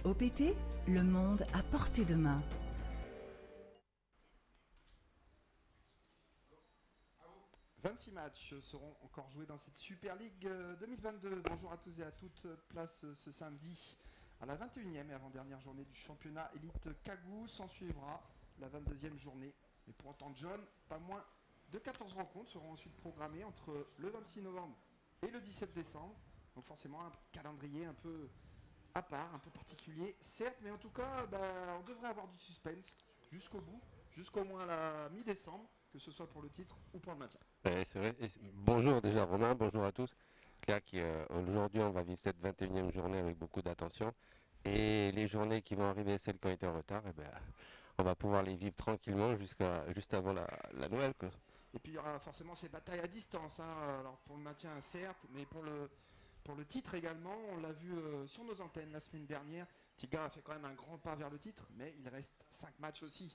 OPT, le monde à portée de main. « 26 matchs seront encore joués dans cette Super League 2022. Bonjour à tous et à toutes. Place ce samedi à la 21e et avant-dernière journée du championnat Élite Kagou. S'en suivra la 22e journée. Mais pour autant, John, pas moins de 14 rencontres seront ensuite programmées entre le 26 novembre et le 17 décembre. Donc forcément un calendrier un peu à part, un peu particulier, certes, mais en tout cas, on devrait avoir du suspense jusqu'au bout, jusqu'au moins la mi-décembre, que ce soit pour le titre ou pour le maintien. Ouais, c'est vrai. Bonjour déjà Romain, bonjour à tous. Claire, aujourd'hui on va vivre cette 21e journée avec beaucoup d'attention. Et les journées qui vont arriver, celles qui ont été en retard, on va pouvoir les vivre tranquillement juste avant la Noël, quoi. Et puis il y aura forcément ces batailles à distance, hein. Alors pour le maintien certes, mais pour le titre également, on l'a vu sur nos antennes la semaine dernière. Tiga a fait quand même un grand pas vers le titre, mais il reste 5 matchs aussi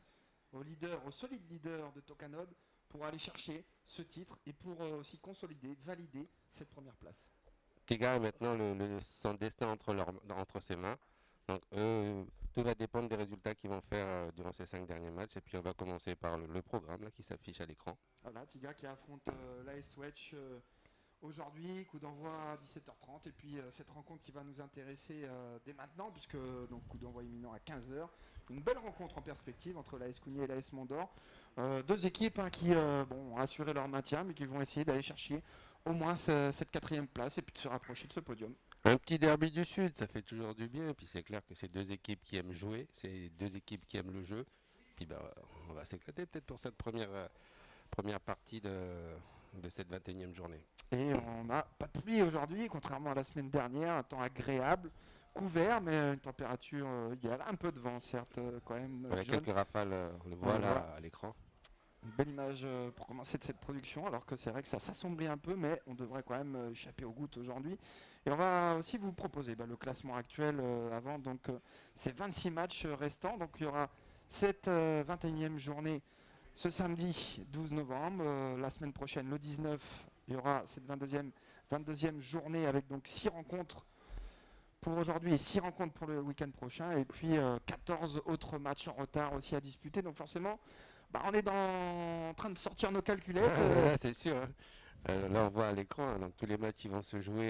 au solide leader de Tokanod pour aller chercher ce titre et pour aussi consolider, valider cette première place. Tiga a maintenant son destin entre ses mains. Donc tout va dépendre des résultats qu'ils vont faire durant ces 5 derniers matchs. Et puis on va commencer par le programme là, qui s'affiche à l'écran. Voilà, Tiga qui affronte l'AS Wedge aujourd'hui, coup d'envoi à 17h30 et puis cette rencontre qui va nous intéresser dès maintenant puisque donc coup d'envoi imminent à 15h. Une belle rencontre en perspective entre l'AS Cougny et l'AS Mondor. Deux équipes qui ont assuré leur maintien mais qui vont essayer d'aller chercher au moins cette quatrième place et puis de se rapprocher de ce podium. Un petit derby du Sud, ça fait toujours du bien. Et puis c'est clair que c'est deux équipes qui aiment jouer, c'est deux équipes qui aiment le jeu. Puis on va s'éclater peut-être pour cette première partie de cette 21e journée. Et on n'a pas de pluie aujourd'hui, contrairement à la semaine dernière, un temps agréable, couvert, mais une température idéale, un peu de vent certes quand même. Avec quelques rafales, on le voit là à l'écran. Une belle image pour commencer de cette production, alors que c'est vrai que ça s'assombrit un peu, mais on devrait quand même échapper aux gouttes aujourd'hui. Et on va aussi vous proposer le classement actuel avant donc ces 26 matchs restants. Donc il y aura cette 21e journée ce samedi 12 novembre. La semaine prochaine, le 19, il y aura cette 22e journée avec donc 6 rencontres pour aujourd'hui et 6 rencontres pour le week-end prochain. Et puis 14 autres matchs en retard aussi à disputer. Donc forcément, on est en train de sortir nos calculettes. C'est sûr. Hein. Là, on voit à l'écran, hein, donc tous les matchs qui vont se jouer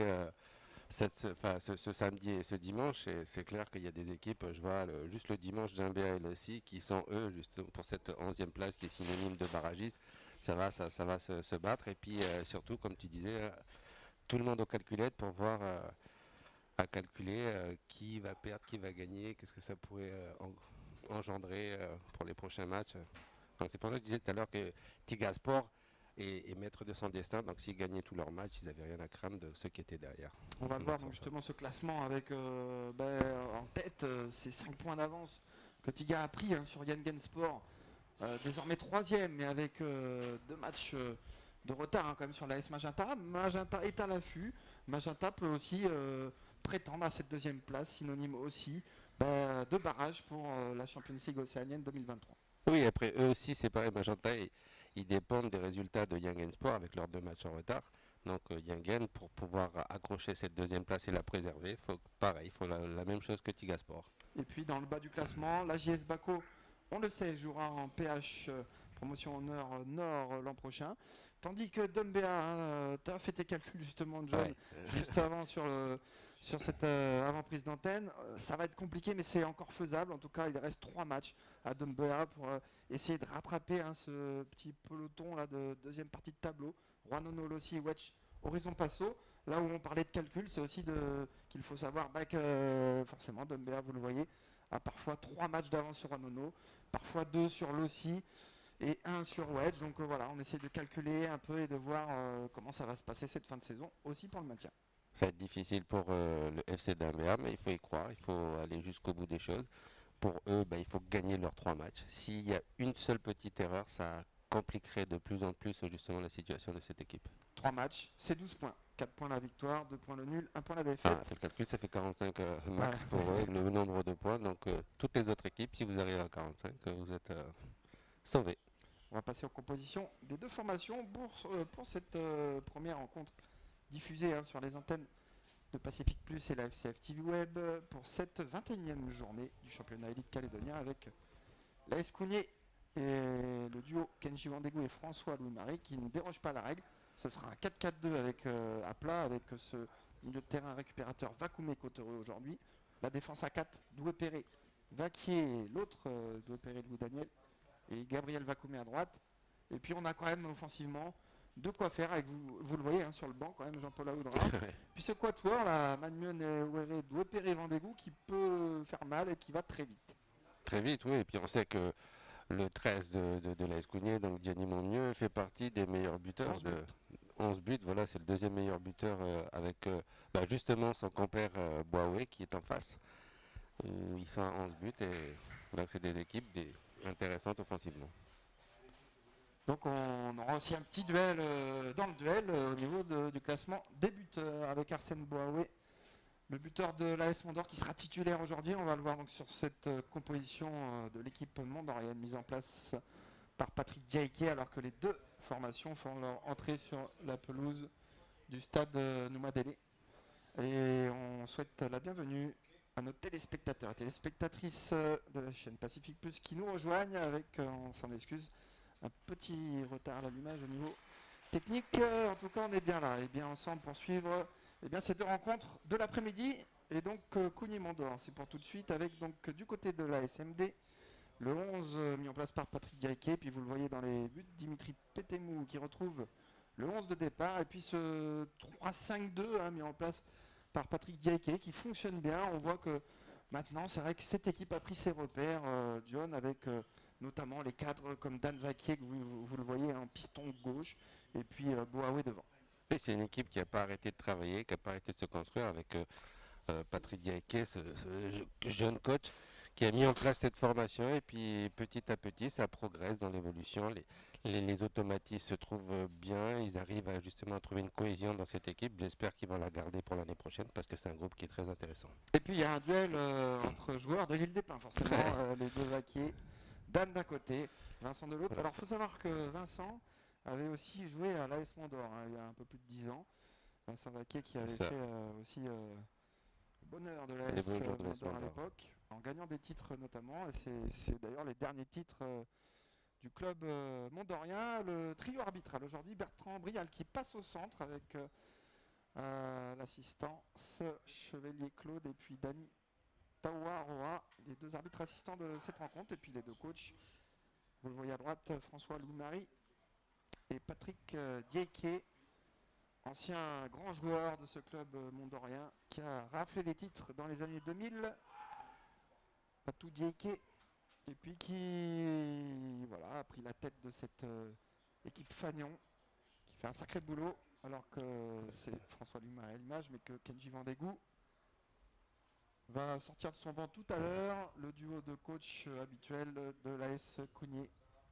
ce samedi et ce dimanche. Et c'est clair qu'il y a des équipes, je vois juste le dimanche, Gimbea et LSI, qui sont eux, juste pour cette 11e place qui est synonyme de barragiste. Ça va se battre. Et puis surtout, comme tu disais, tout le monde aux calculettes pour voir à calculer qui va perdre, qui va gagner, qu'est-ce que ça pourrait engendrer pour les prochains matchs. Donc c'est pour ça que je disais tout à l'heure que Tigasport est maître de son destin. Donc s'ils gagnaient tous leurs matchs, ils n'avaient rien à craindre de ceux qui étaient derrière. On va voir donc, justement ce classement avec en tête ces 5 points d'avance que Tiga a pris sur Yangen Sport. Désormais 3e, mais avec 2 matchs de retard quand même sur l'AS Magenta. Magenta est à l'affût. Magenta peut aussi prétendre à cette 2e place, synonyme aussi de barrage pour la Champions League océanienne 2023. Oui, après eux aussi, c'est pareil, Magenta, ils dépendent des résultats de Yangen Sport avec leurs 2 matchs en retard. Donc Yangen, pour pouvoir accrocher cette 2e place et la préserver, il faut la même chose que Tigasport. Et puis dans le bas du classement, la JS Baco, on le sait, jouera en PH promotion honneur nord l'an prochain. Tandis que Dumbéa, tu as fait tes calculs justement, John, juste avant sur cette avant-prise d'antenne. Ça va être compliqué, mais c'est encore faisable. En tout cas, il reste 3 matchs à Dumbéa pour essayer de rattraper ce petit peloton là, de deuxième partie de tableau. Juan aussi, Wedge, Horizon Passo. Là où on parlait de calcul, c'est aussi qu'il faut savoir que forcément, Dumbéa, vous le voyez, a parfois 3 matchs d'avance sur Wanono, parfois 2 sur Lossi et 1 sur Wedge. Donc voilà, on essaie de calculer un peu et de voir comment ça va se passer cette fin de saison, aussi pour le maintien. Ça va être difficile pour le FC Dumbéa, mais il faut y croire, il faut aller jusqu'au bout des choses. Pour eux, il faut gagner leurs 3 matchs. S'il y a une seule petite erreur, ça compliquerait de plus en plus justement la situation de cette équipe. 3 matchs, c'est 12 points. 4 points la victoire, 2 points le nul, 1 point la défaite. Fait le calcul, ça fait 45 max pour eux, le nombre de points. Donc toutes les autres équipes, si vous arrivez à 45, vous êtes sauvés. On va passer aux compositions des 2 formations pour cette première rencontre diffusée sur les antennes de Pacific Plus et la FCF TV Web pour cette 21e journée du championnat élite calédonien avec l'AS Cougnier et le duo Kenji Wandegou et François Louis-Marie qui ne dérogent pas à la règle. Ce sera un 4-4-2 avec, à plat avec ce milieu de terrain récupérateur Vakoumé Cautereux aujourd'hui. La défense à 4, Doué-Perret, Vaquier, l'autre Doué-Perret, Louis Daniel et Gabriel Vakoumé à droite. Et puis on a quand même offensivement de quoi faire avec vous le voyez hein, sur le banc quand même Jean-Paul Aoudra. Puis ce quatuor, la Magnon et Doué-Perret Vendégou qui peut faire mal et qui va très vite. Très vite, oui. Et puis on sait que le 13 de l'AS Cougnier, donc Gianni Monmieux, fait partie des meilleurs buteurs. 11 buts, voilà, c'est le deuxième meilleur buteur avec justement son compère Boaoué qui est en face. Ils sont à 11 buts et donc c'est des équipes intéressantes offensivement. Donc on aura aussi un petit duel dans le duel au niveau du classement des buteurs avec Arsène Boaoué, le buteur de l'AS Mondor qui sera titulaire aujourd'hui. On va le voir donc sur cette composition de l'équipe mondorienne mise en place par Patrick Diaïké alors que les deux formations font leur entrée sur la pelouse du stade Noumadélé. Et on souhaite la bienvenue à nos téléspectateurs et téléspectatrices de la chaîne Pacific Plus qui nous rejoignent avec, on s'en excuse, un petit retard à l'allumage au niveau technique. En tout cas, on est bien là et bien ensemble pour suivre ces deux rencontres de l'après-midi. Et donc, Cougnier-Mondor, c'est pour tout de suite avec donc du côté de la SMD. Le 11 mis en place par Patrick Diaïké, puis vous le voyez dans les buts, Dimitri Pétemou qui retrouve le 11 de départ, et puis ce 3-5-2 mis en place par Patrick Diaïké qui fonctionne bien. On voit que maintenant, c'est vrai que cette équipe a pris ses repères, John, avec notamment les cadres comme Dan Vaquier, que vous le voyez en piston gauche, et puis Boaoué devant. Et c'est une équipe qui n'a pas arrêté de travailler, qui n'a pas arrêté de se construire avec Patrick Diaïké, ce jeune coach qui a mis en place cette formation et puis petit à petit ça progresse dans l'évolution, les automatismes se trouvent bien, ils arrivent justement à trouver une cohésion dans cette équipe. J'espère qu'ils vont la garder pour l'année prochaine parce que c'est un groupe qui est très intéressant. Et puis il y a un duel entre joueurs de l'île des Pins forcément, les deux Vaquier, Dan d'un côté, Vincent de l'autre. Alors il faut savoir que Vincent avait aussi joué à l'AS Mondor il y a un peu plus de 10 ans. Vincent Vaquier qui avait fait aussi bonheur de l'AS Mondor à l'époque, en gagnant des titres notamment, et c'est d'ailleurs les derniers titres du club mondorien. Le trio arbitral aujourd'hui, Bertrand Brial qui passe au centre avec l'assistance Chevalier Claude et puis Dani Tawaroa, les deux arbitres assistants de cette rencontre, et puis les deux coachs, vous le voyez à droite, François Louis-Marie et Patrick Diaïké, ancien grand joueur de ce club mondorien qui a raflé les titres dans les années 2000, Patou Diaïké, et puis qui a pris la tête de cette équipe Fagnon qui fait un sacré boulot alors que c'est François Louis-Marie à l'image, mais que Kenji Wandegou va sortir de son banc tout à l'heure, le duo de coach habituel de l'AS Cougnier.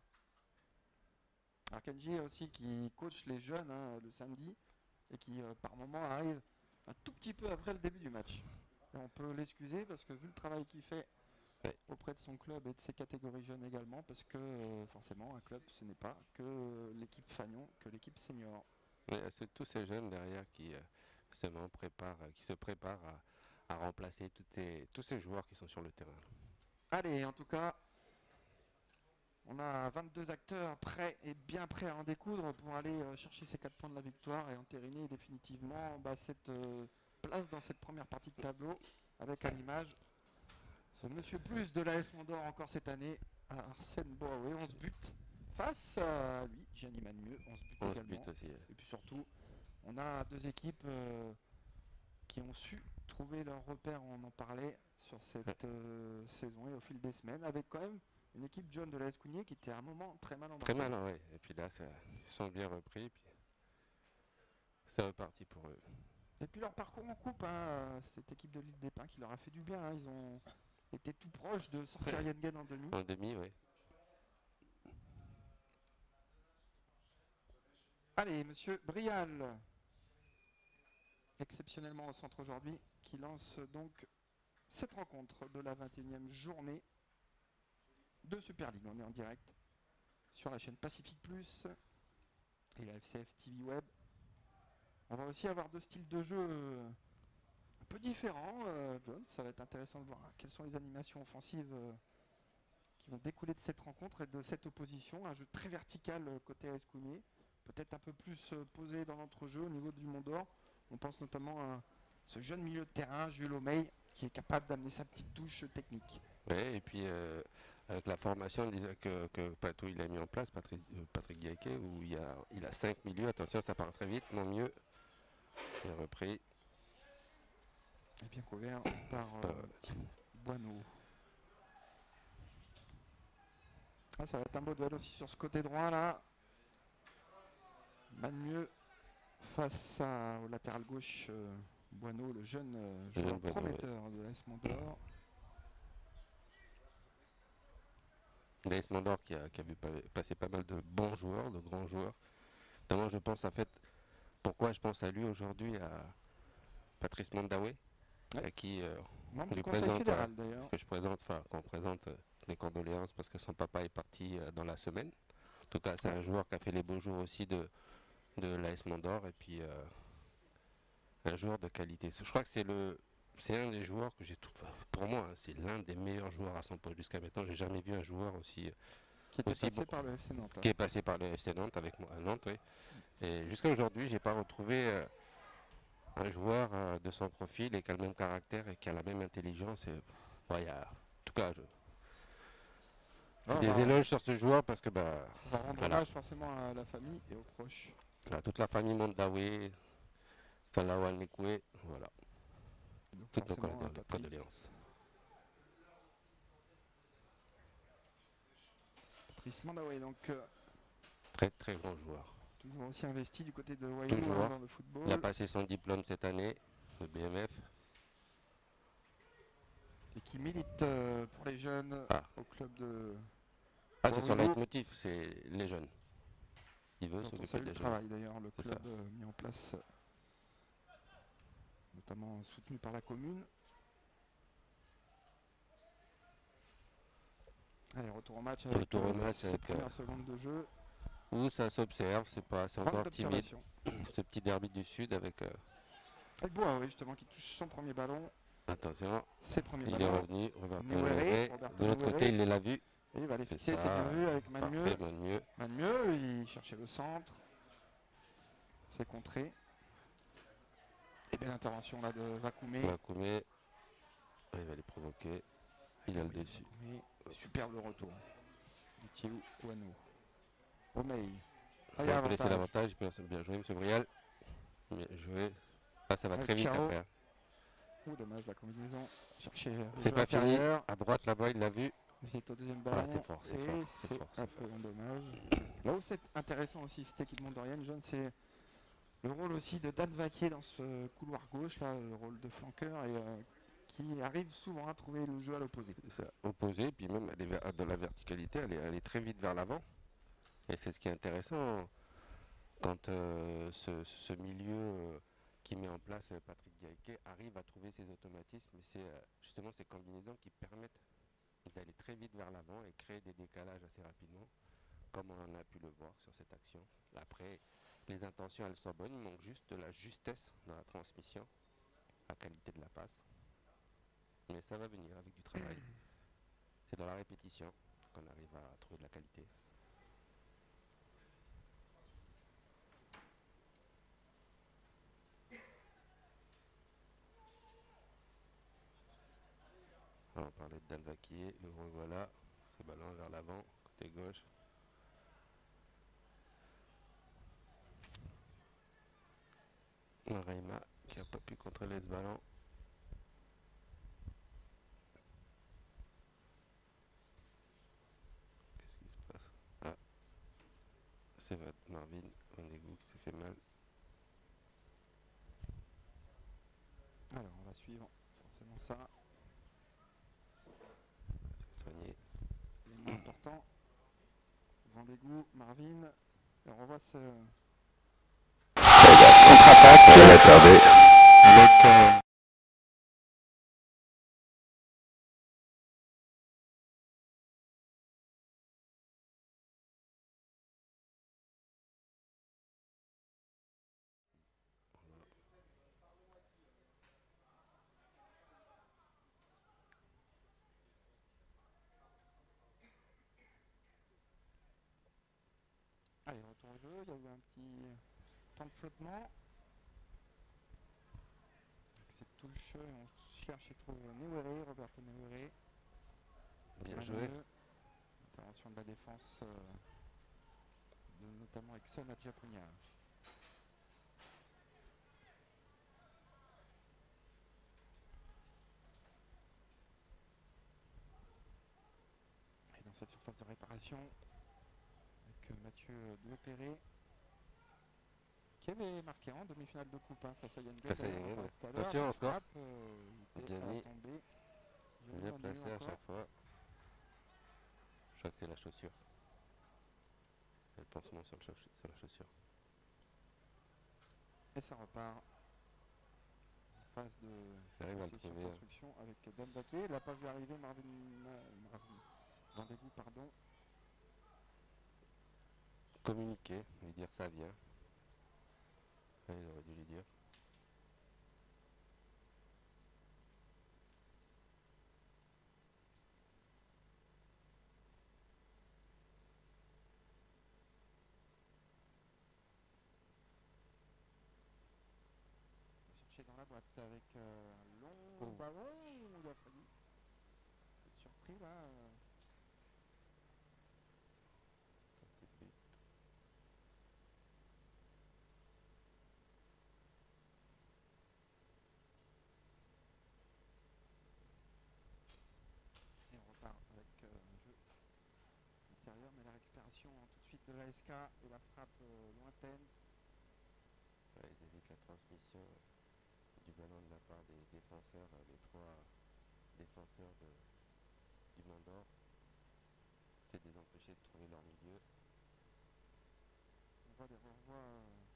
Alors Kenji aussi qui coach les jeunes le samedi et qui par moment arrive un tout petit peu après le début du match. Et on peut l'excuser parce que vu le travail qu'il fait auprès de son club et de ses catégories jeunes également, parce que forcément un club ce n'est pas que l'équipe Fagnon, que l'équipe senior. Oui, c'est tous ces jeunes derrière qui se préparent à remplacer tous ces joueurs qui sont sur le terrain. Allez, en tout cas, on a 22 acteurs prêts et bien prêts à en découdre pour aller chercher ces 4 points de la victoire et entériner définitivement cette place dans cette première partie de tableau avec à l'image ce monsieur plus de l'AS Mondor encore cette année, Arsène Boaoué, 11 buts face à lui, Gianni Magnieux, 11 buts 11 également. buts aussi, Et puis surtout, on a deux équipes qui ont su trouver leur repère, on en parlait sur cette saison et au fil des semaines, avec quand même une équipe John de l'AS Cougnier qui était à un moment très mal embarquée. Très mal, oui. Et puis là, ils sont bien repris, puis c'est reparti pour eux. Et puis leur parcours en coupe, cette équipe de l'Île des Pins qui leur a fait du bien, ils ont été tout proches de sortir Yengen en demi. En demi, oui. Allez, monsieur Brial, exceptionnellement au centre aujourd'hui, qui lance donc cette rencontre de la 21e journée de Super League. On est en direct sur la chaîne Pacific Plus et la FCF TV Web. On va aussi avoir deux styles de jeu un peu différent, Jones. Ça va être intéressant de voir quelles sont les animations offensives qui vont découler de cette rencontre et de cette opposition. Un jeu très vertical côté Escounier, peut-être un peu plus posé dans l'entrejeu au niveau du Mont d'Or. On pense notamment à ce jeune milieu de terrain, Jules Omeil, qui est capable d'amener sa petite touche technique. Ouais, et puis avec la formation que Patou il a mis en place, Patrick Guiaquet, où il a 5 milieux, attention ça part très vite, non mieux. Il a repris. Et bien couvert par Boineau. Ah, ça va être un beau duel aussi sur ce côté droit là. Magneux face au latéral gauche Boineau, le jeune joueur prometteur de l'AS Mont-d'Or. L'AS Mont-d'Or qui a vu passer pas mal de bons joueurs, de grands joueurs. Notamment je pense en fait, pourquoi je pense à lui aujourd'hui, à Patrice Mandaoué, à qui membre du conseil fédéral d'ailleurs. Qu'on présente les condoléances parce que son papa est parti dans la semaine. En tout cas c'est un joueur qui a fait les beaux jours aussi de l'AS Mont-d'Or et puis un joueur de qualité. Je crois que c'est un des joueurs que j'ai pour moi, hein, c'est l'un des meilleurs joueurs à son poste jusqu'à maintenant. J'ai jamais vu un joueur aussi qui était passé par le FC Nantes. Qui est passé par le FC Nantes avec moi à Nantes, oui. Et jusqu'à aujourd'hui, j'ai pas retrouvé un joueur de son profil et qui a le même caractère et qui a la même intelligence. Et, en tout cas, c'est des éloges sur ce joueur parce que on va rendre hommage forcément à la famille et aux proches. À toute la famille Mandaoué, Falawal Nekwe, voilà. Toutes nos condoléances. Patrice Mandaoué, donc très très bon joueur. Toujours aussi investi du côté de Wayne dans le football. Il a passé son diplôme cette année, le BMF. Et qui milite pour les jeunes au club de... c'est son leitmotiv, c'est les jeunes. Il veut s'occuper des jeunes. Travail d'ailleurs, le club mis en place, notamment soutenu par la commune. Allez, retour au match avec cette première seconde de jeu. Où ça s'observe, c'est encore timide. Ce petit derby du Sud avec Bois, oui, justement, qui touche son premier ballon. Attention, il est revenu. De l'autre côté, il l'a vu. Et il va les fixer, c'est bien vu avec Magneux. Magneux, il cherchait le centre. C'est contré. Et bien l'intervention là de Vakoumé. Il va les provoquer. Il a le dessus. Superbe retour. Thierry Ouanou. Omeil. Il a laissé l'avantage. Bien joué, M. Brial. Bien joué. Ça va très vite après. Dommage la combinaison. C'est pas fini. À droite là-bas, il l'a vu. C'est au deuxième ballon. C'est fort. C'est un peu dommage. Là où c'est intéressant aussi, cette équipe montdorienne, John, c'est le rôle aussi de Dan Vaquier dans ce couloir gauche, là, le rôle de flanqueur, et qui arrive souvent à trouver le jeu à l'opposé. Opposé, puis même dans la verticalité, elle est très vite vers l'avant. Et c'est ce qui est intéressant quand ce milieu qui met en place Patrick Guiaquet arrive à trouver ses automatismes. Et c'est justement ces combinaisons qui permettent d'aller très vite vers l'avant et créer des décalages assez rapidement, comme on a pu le voir sur cette action. Après, les intentions, elles sont bonnes, il manque juste de la justesse dans la transmission, la qualité de la passe. Mais ça va venir avec du travail. C'est dans la répétition qu'on arrive à trouver de la qualité. On parlait de Dan Vaquier, le revoilà, ce ballon vers l'avant, côté gauche. Raima qui n'a pas pu contrôler ce ballon. Qu'est-ce qui se passe? C'est Marvin Vandegou qui s'est fait mal. Alors on va suivre forcément ça. Soigné. L'élément important. Vandegou, Marvin. Et on revoit ce... Contre-attaque, elle attendait. Avec Allez, retour au jeu, il y a eu un petit temps de flottement. Cette touche, on cherche et trouve Newere, Roberto Newere. Bien joué. Intervention de la défense, notamment avec Son Adjapunia. Et dans cette surface de réparation, avec Mathieu Duepéré, qui avait marqué en demi-finale de coupe face à Yann Face à Gell, Yann Gell, ouais. tout à l'heure. Attention Cette encore. frappe, il était Gianni, à tomber. bien Gianni placé à encore. chaque fois. Je crois que c'est la chaussure. C'est le pansement sur la chaussure. Et ça repart en phase de Ça arrive à le session trouver. construction avec Dan Baquet. Il n'a pas vu arriver Marvin Rendez-vous, pardon. Communiquer, lui dire ça vient. Ouais, il aurait dû lui dire. Chercher dans la boîte avec un long ballon. Il a failli être surpris là. Sortie de but. Et on repart avec un jeu intérieur, mais la récupération tout de suite de l'ASK et la frappe lointaine. Ouais, ils évitent la transmission du ballon de la part des défenseurs, les trois défenseurs du Mont d'Or. C'est de les empêcher de trouver leur milieu. On voit des renvois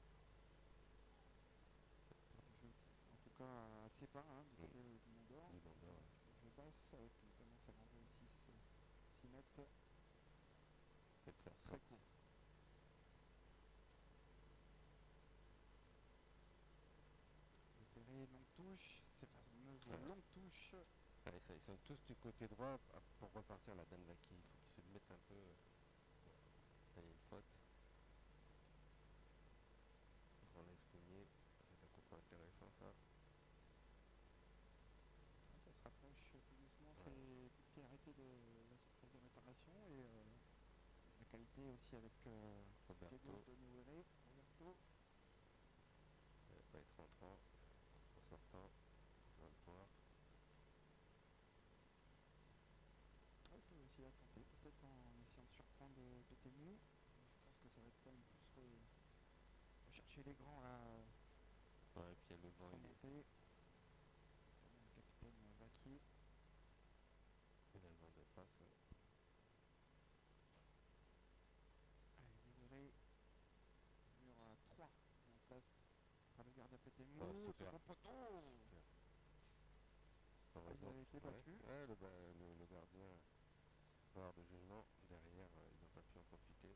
du jeu, en tout cas assez bas du côté du Mont d'Or. Du Mont d'Or. Je passe avec notamment ça renvoie aussi 6 mètres. C'est de faire Très sortir. court. Repéré, longue touche, c'est pas une longue touche. Allez, ils sont tous du côté droit pour repartir la Dan Vaki. Il faut qu'ils se mettent un peu. Il y a une faute. On laisse Fournier. C'est un coup pas intéressant ça. Ça se rapproche tout doucement, Ouais. c'est coup de pied arrêté de la surface de réparation et la qualité aussi avec ce pied gauche de Newere, Roberto. Ça va pas être rentrant. En sortant. On va le voir. Il peut aussi la tenter, peut-être en essayant de surprendre Pétémou. Je pense que ça va être quand même plus rechercher les grands là. Ouais, et puis il y a le vent, il est. Monter. Le capitaine Vaki. Il a le vent de face. Ouais. Allez, Newere, mur à 3 en place par le gardien Pétémou. Oh, super. Second poteau. Ils avaient été battus. Ouais, le gardien, barre de jugement, derrière, ils n'ont pas pu en profiter.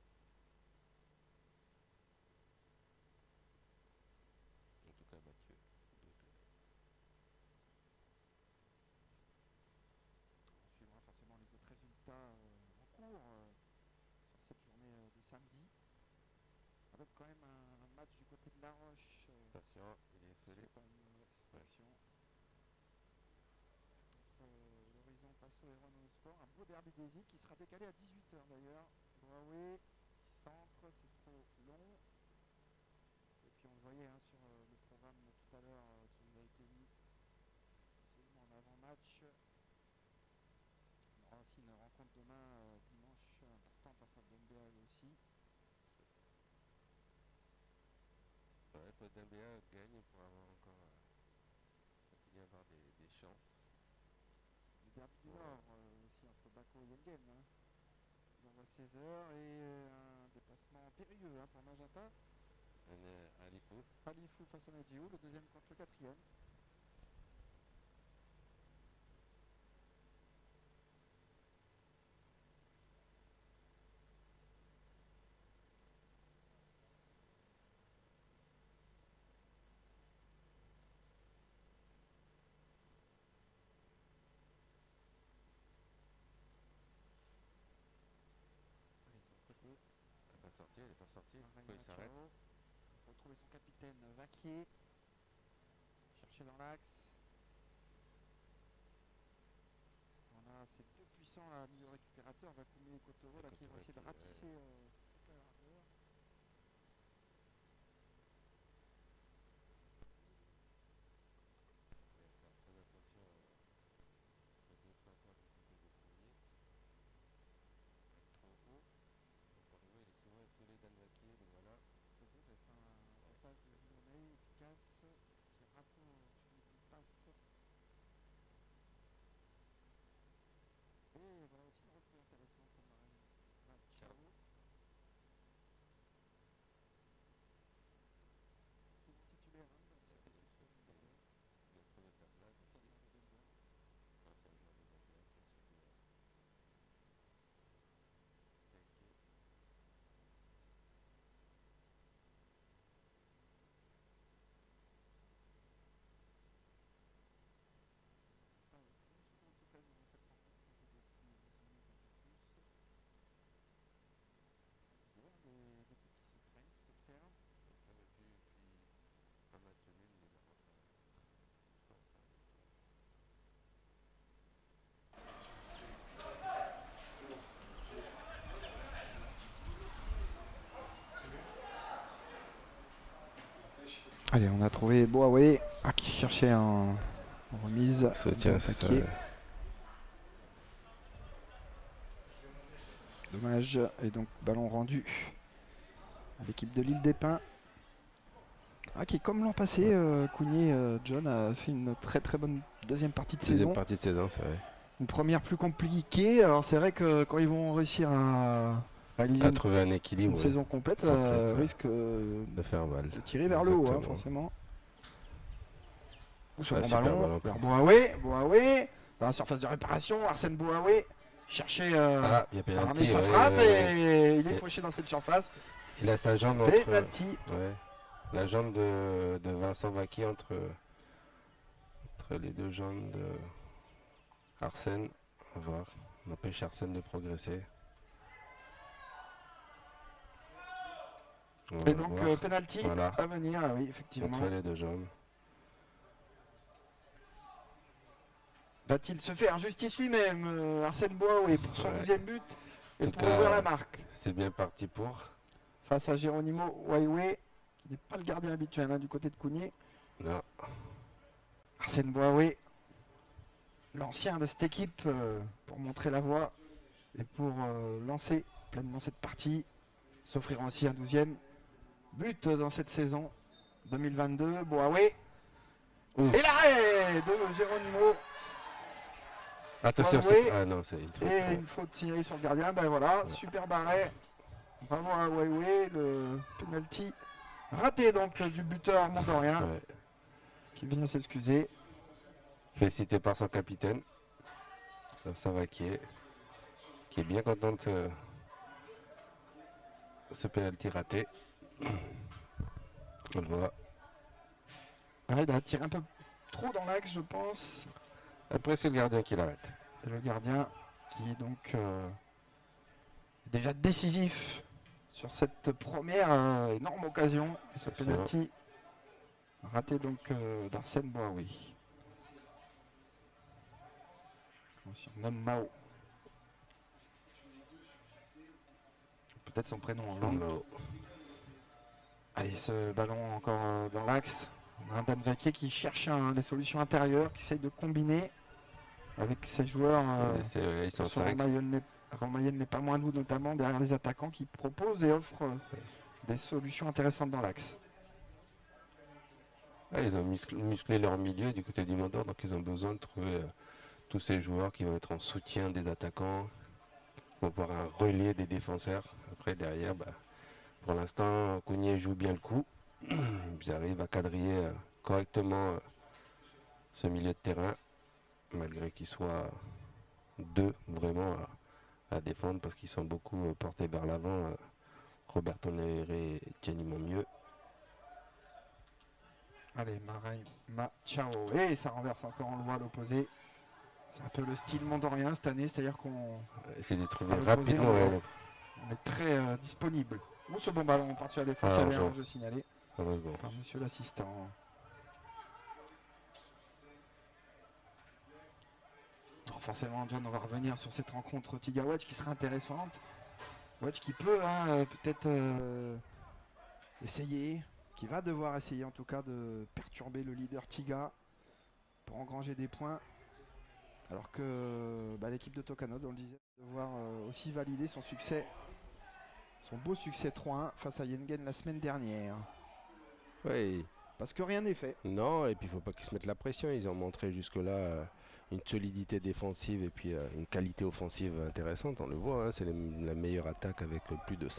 En tout cas, Mathieu. On suivra forcément les autres résultats en cours sur cette journée de samedi. Avec quand même un match du côté de La Roche. Attention, il est scellé. Quand même une station. Entre l'horizon Passo et Renault Sport. Un beau derby des îles qui sera décalé à 18 h d'ailleurs. Braoué qui centre, c'est trop long. Et puis on le voyait sur le programme tout à l'heure qui nous a été mis absolument en avant-match. On aura aussi une rencontre demain, dimanche, importante face à Dembéa aussi. Ouais, faut Dembéa gagne pour avoir encore. Il y avoir des chances. Le derby du Nord aussi entre Bako et Yengen. Il envoie 16 h et un déplacement périlleux pour Magenta. Alifou. Alifou face à Nadjiou, le deuxième contre le quatrième. À la sortie, sorti, il est pas sorti. Pourquoi il s'arrête? Retrouver son capitaine Vaquier. Chercher dans l'axe. Voilà, c'est deux puissants là, milieu récupérateur, Vakoumé et Kotoro là, qui vont essayer de ratisser toute la largeur. Très attention aux deux flanqueurs du côté de Fournier. Trop haut. Encore une fois, il est souvent isolé Dan Vaquier, donc voilà. C'est beau d'être un passage de Lyonnais efficace. Petit râteau sur une passe. Et voilà aussi une recrue intéressante pour Ciao. C'est mon titulaire hein, dans cette équipe de Lyonnais. Il a trouvé sa place aussi. Ancien joueur des Anglais, Enfin, c'est un joueur des Anglais qui a suivi Vaquier. une seconde occasion dans cette rencontre pour Zidane qui nous amuse un peu plus. Tu vois, les équipes qui se craignent, qui s'observent. Et puis un match nul, mais enfin, je pense. Allez, on a trouvé Boawe qui cherchait en remise. Tiens, c'est ça. Dommage. Et donc, ballon rendu à l'équipe de l'Île des Pins. Qui, comme l'an passé, Cougnier, John a fait une très très bonne deuxième partie de saison. Deuxième partie de saison, c'est vrai. Une première plus compliquée. Alors, c'est vrai que quand ils vont réussir à réaliser Trouver un équilibre, une saison complète, ça risque de faire mal. de tirer vers le haut, Exactement. forcément. Sur Super ballon. vers Boawe, dans la surface de réparation, Arsène Boawe cherchait Il y a ramener pénalty. sa frappe et il est fauché dans cette surface. Il a sa jambe entre Pénalty. la jambe de Vincent Vaquier entre les deux jambes de Arsène. On va voir. On empêche Arsène de progresser. Et donc pénalty Voilà. à venir, oui, effectivement. Entre les deux jambes. Va-t-il se faire justice lui-même, Arsène Boawe, pour son 12e but et En tout pour cas, ouvrir la marque C'est bien parti pour. face à Geronimo Waiwe, qui n'est pas le gardien habituel du côté de Cougnier. Non. Arsène Boawe, l'ancien de cette équipe, pour montrer la voie et pour lancer pleinement cette partie, s'offrira aussi un 12e but dans cette saison 2022. Boawe. Et l'arrêt de Geronimo. Attention, Boawe. ah non, c'est une faute. Et une faute signalée sur le gardien. Ben voilà, super arrêt. Bravo à Waiwe, le penalty raté donc du buteur mondorien qui vient s'excuser. Félicité par son capitaine, Vincent Vaquier, qui est bien content de ce penalty raté. On le voit. Il a tiré un peu trop dans l'axe, je pense. Après, c'est le gardien qui l'arrête. Et le gardien qui est donc déjà décisif sur cette première énorme occasion. Et ce penalty raté donc d'Arsène Boawe. On surnomme Mao. Peut-être son prénom en langue. Mao. Allez, ce ballon encore dans l'axe. On a un Dan Vaquier qui cherche des solutions intérieures, qui essaye de combiner avec ses joueurs. Ils sont 5. Romayel n'est pas moins doux, notamment derrière les attaquants qui proposent et offrent des solutions intéressantes dans l'axe. Ils ont musclé leur milieu du côté du Mondor, donc ils ont besoin de trouver tous ces joueurs qui vont être en soutien des attaquants, vont pouvoir un relais des défenseurs. Après, derrière, pour l'instant, Cougnier joue bien le coup. Ils arrivent à quadriller correctement ce milieu de terrain, malgré qu'ils soient deux vraiment à défendre, parce qu'ils sont beaucoup portés vers l'avant. Roberto Nere et Gianni Monmieux. Allez, Ciao. Et ça renverse encore, on le voit à l'opposé. C'est un peu le style mondorien cette année, c'est-à-dire qu'on Essayer de trouver à l'opposé, rapidement. on est très disponible. Bon, ce bon ballon parti à la défense, Ah, il y avait Jean. un jeu signalé Ah ouais, bon. par monsieur l'assistant. Alors forcément, John, on va revenir sur cette rencontre Tiga-Wedge qui sera intéressante. Wedge qui peut peut-être essayer, qui va devoir essayer en tout cas de perturber le leader Tiga pour engranger des points. Alors que l'équipe de Tokanod, on le disait, va devoir aussi valider son succès, son beau succès 3-1 face à Yengen la semaine dernière. Ouais, Parce que rien n'est fait. non, et puis il faut pas qu'ils se mettent la pression. Ils ont montré jusque-là une solidité défensive et puis une qualité offensive intéressante. On le voit, hein, c'est la meilleure attaque avec plus de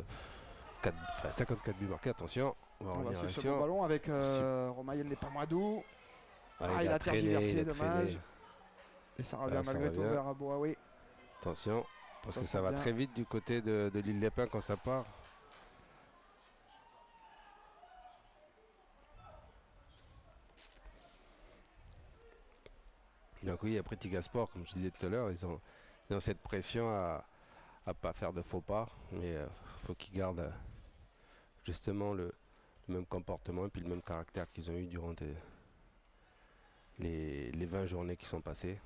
54 buts marqués. Attention, on va On va revenir suivre ce action. bon ballon avec Romaïel n'est pas moins doux. Ah, il a traîné, tergiversé, il a dommage. traîné. Et ça revient Ça malgré tout revient. vers Boawe. Attention, parce Ça que sent ça va bien. très vite du côté de l'île des Pins quand ça part. Donc oui, après Tigasport, comme je disais tout à l'heure, ils ont cette pression à pas faire de faux pas, mais faut qu'ils gardent justement le même comportement et puis le même caractère qu'ils ont eu durant les 20 journées qui sont passées.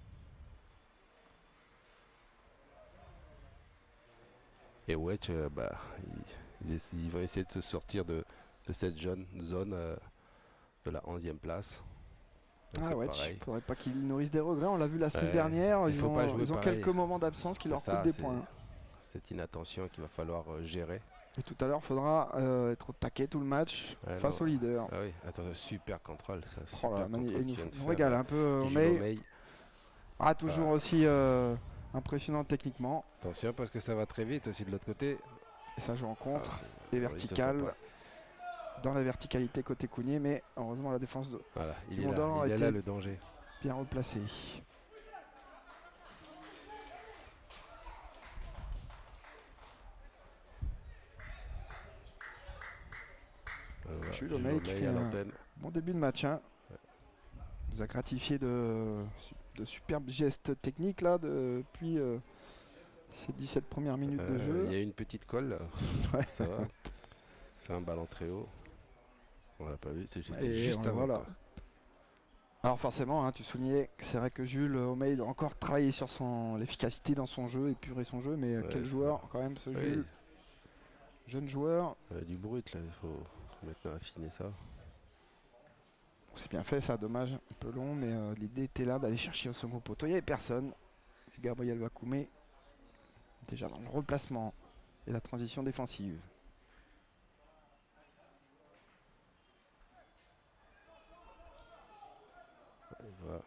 Et Wedge, ils vont essayer de se sortir de cette jeune zone de la 11e place. Donc Ah c'est ouais, pareil. il faudrait pas qu'ils nourrissent des regrets. On l'a vu la semaine Ouais, dernière. il Ils faut pas jouer ont pareil. quelques moments d'absence qui C'est leur ça, coûtent des c'est points. cette inattention qu'il va falloir gérer. Et tout à l'heure, il faudra être au taquet tout le match Ouais, face non. au leader. Ah oui, attends, super contrôle, ça. Oh Super là, contrôle il qu'il nous vient de faire, régale là. un peu Qui joue Omei. Omei. Ah, toujours Ah. aussi impressionnant techniquement. Attention parce que ça va très vite aussi de l'autre côté. Et ça joue en contre. Ah, Et ils se vertical. sont pas- Dans la verticalité côté Cougnier. Mais heureusement, la défense Voilà, il Du est Mondor a là, été- le danger. bien replacée. Voilà, Jules Jules Omei qui Omei fait à un l'antenne. bon début de match. Nous a gratifié de superbes gestes techniques là depuis ces 17 premières minutes de jeu. Il y a une petite colle, là. Ouais. Ça va. C'est un ballon très haut. On l'a pas vu, c'est juste, Et juste on le avant. voit là. quoi. Alors forcément, tu soulignais que c'est vrai que Jules Omei doit encore travailler sur l'efficacité dans son jeu, épurer son jeu, mais Ouais, quel c'est joueur quand même ce Oui, Jules, jeune joueur. du brut là, il faut maintenant affiner ça. C'est bien fait ça, dommage, un peu long, mais l'idée était là d'aller chercher au second poteau. Il n'y avait personne. Et Gabriel Vakoumé, déjà dans le replacement et la transition défensive. Voilà.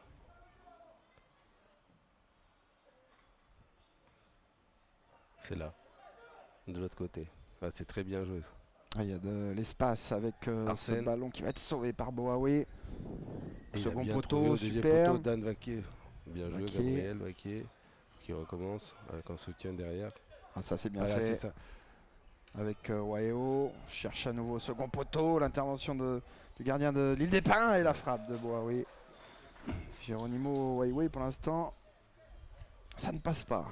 C'est là, de l'autre côté. Ah, c'est très bien joué ça. Ah, il y a de l'espace avec ce Arsène. ballon qui va être sauvé par Boawe. Et il a Second bien poteau, trouvé au deuxième super. poteau, Dan Vaquier. Bien joué, Vaquier. Gabriel Vaquier, qui recommence avec un soutien derrière. Ah, ça c'est bien Voilà, c'est fait. ça. Avec Waeo, cherche à nouveau second poteau, l'intervention du gardien de l'île des Pins et la frappe de Boawe. Geronimo Waiwei pour l'instant, ça ne passe pas.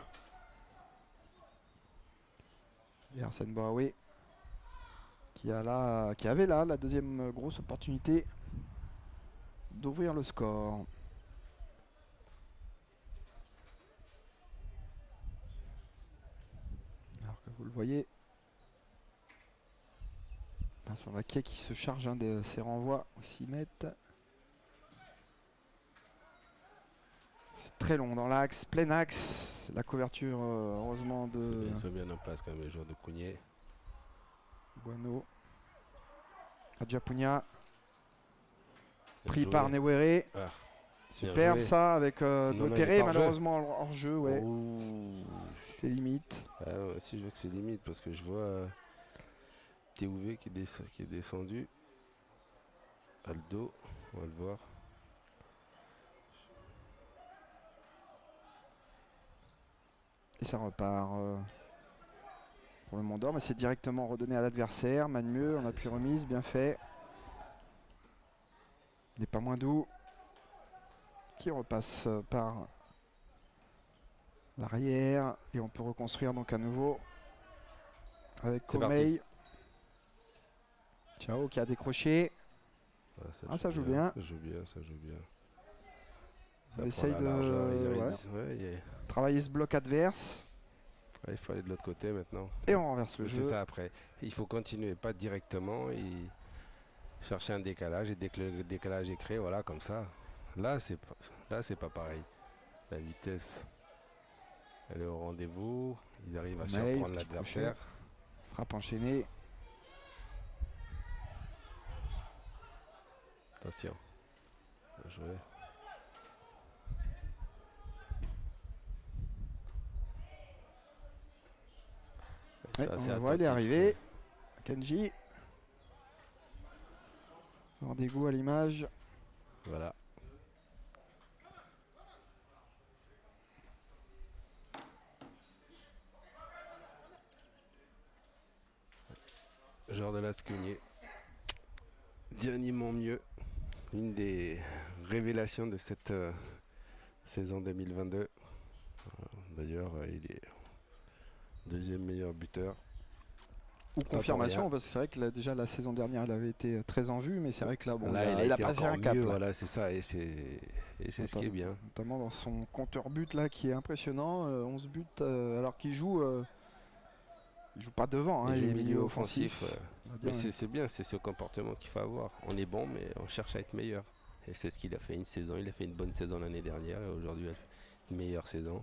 Et Arsène Boawe qui avait là la deuxième grosse opportunité d'ouvrir le score. Alors que vous le voyez, Vincent Vaquier qui se charge de ses renvois au 6 mètres. C'est très long dans l'axe, plein axe. La couverture, heureusement, de Ils sont bien en place quand même, les joueurs de Cougnier. Bueno. Adjapounia, Bien pris joué. par Newere. Ah, Superbe joué. ça, avec Non, non, il Perret, est hors jeu. malheureusement hors jeu. Ouais. Ouh. C'était limite. Ah, ouais, si je vois que c'est limite parce que je vois TUV qui est descendu. Aldo, on va le voir. Et ça repart pour le Mondor, mais c'est directement redonné à l'adversaire. Magneux, on appuie remise, bien fait. Il n'est pas moins doux. Qui repasse par l'arrière. Et on peut reconstruire donc à nouveau Avec C'est parti. Komei. Ciao qui a décroché. Ah, ça joue bien. Ça joue bien, ça joue bien. On Ça essaye prend la largeur, ils de arrivent- ouais, travailler ce bloc adverse. ouais, il faut aller de l'autre côté maintenant. Et on renverse le C'est jeu. ça après. Il faut continuer, pas directement. Et chercher un décalage. Et dès que le décalage est créé, voilà, comme ça. Là, c'est pas pareil. La vitesse, elle est au rendez-vous. Ils arrivent à Mais, surprendre petit l'adversaire. Frappe enchaînée. Attention. Bien joué. Ouais, Ça, on c'est le voit, il est attentif. arrivé. Kenji. Rendez-vous à l'image. Voilà. Genre de Lascugné. Dernier mon mieux. Une des révélations de cette saison 2022. D'ailleurs, il est deuxième meilleur buteur. Ou confirmation, rien. parce que c'est vrai que déjà la saison dernière, elle avait été très en vue, mais c'est vrai que là, bon, Là, il a été passé encore un cap. mieux, Là. voilà, c'est ça, et c'est ce qui est bien. Notamment dans son compteur but là, qui est impressionnant. 11 buts, alors qu'il joue, il joue pas devant, hein, Il il joue est milieu offensif. On va dire, Mais c'est bien, c'est ce comportement qu'il faut avoir. On est bon, mais on cherche à être meilleur. Et c'est ce qu'il a fait une saison. Il a fait une bonne saison l'année dernière, et aujourd'hui, il fait une meilleure saison.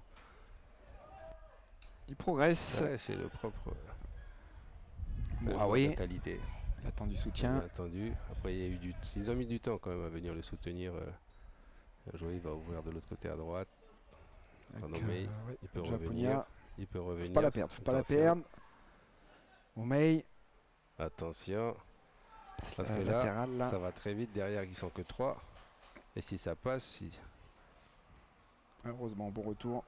il progresse. Ouais, c'est le propre. Bon, la oui, qualité. il attend du Bien soutien. attendu. Après, ils ont mis du temps quand même à venir le soutenir. Jouer, il va ouvrir de l'autre côté à droite. Avec, Omei, ouais, il peut Japonia. revenir. Il peut Faut revenir. pas la perdre, faut pas la Attention. perdre. Omei, Attention. Parce que latéral là. ça va très vite. Derrière, ils sont que 3. Et si ça passe, Heureusement, bon retour.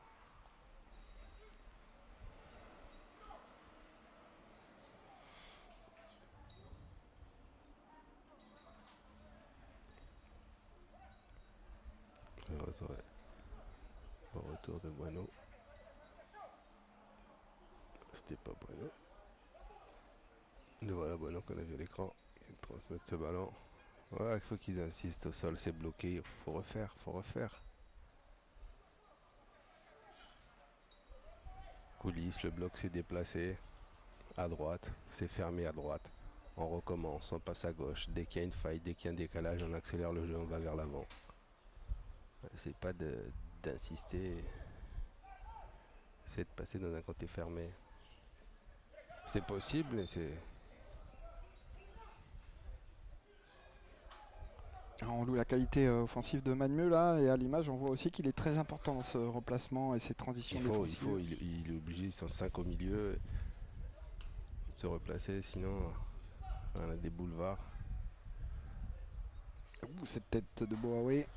ouais. Bon retour de Bueno. C'était pas Bueno. Nous voilà Bueno qu'on a vu à l'écran. Il transmet ce ballon. Voilà, il faut qu'ils insistent au sol, c'est bloqué. Il faut refaire, faut refaire. Coulisse, le bloc s'est déplacé à droite, c'est fermé à droite. On recommence, on passe à gauche. Dès qu'il y a une faille, dès qu'il y a un décalage, on accélère le jeu, on va vers l'avant. C'est pas d'insister, c'est de passer dans un côté fermé. C'est possible, mais c'est... Alors, on loue la qualité offensive de Magnieu là, et à l'image, on voit aussi qu'il est très important dans ce remplacement et ses transitions défensives. Il est obligé, ils sont 5 au milieu, de se replacer, sinon on a des boulevards. Ouh, cette tête de Boawe.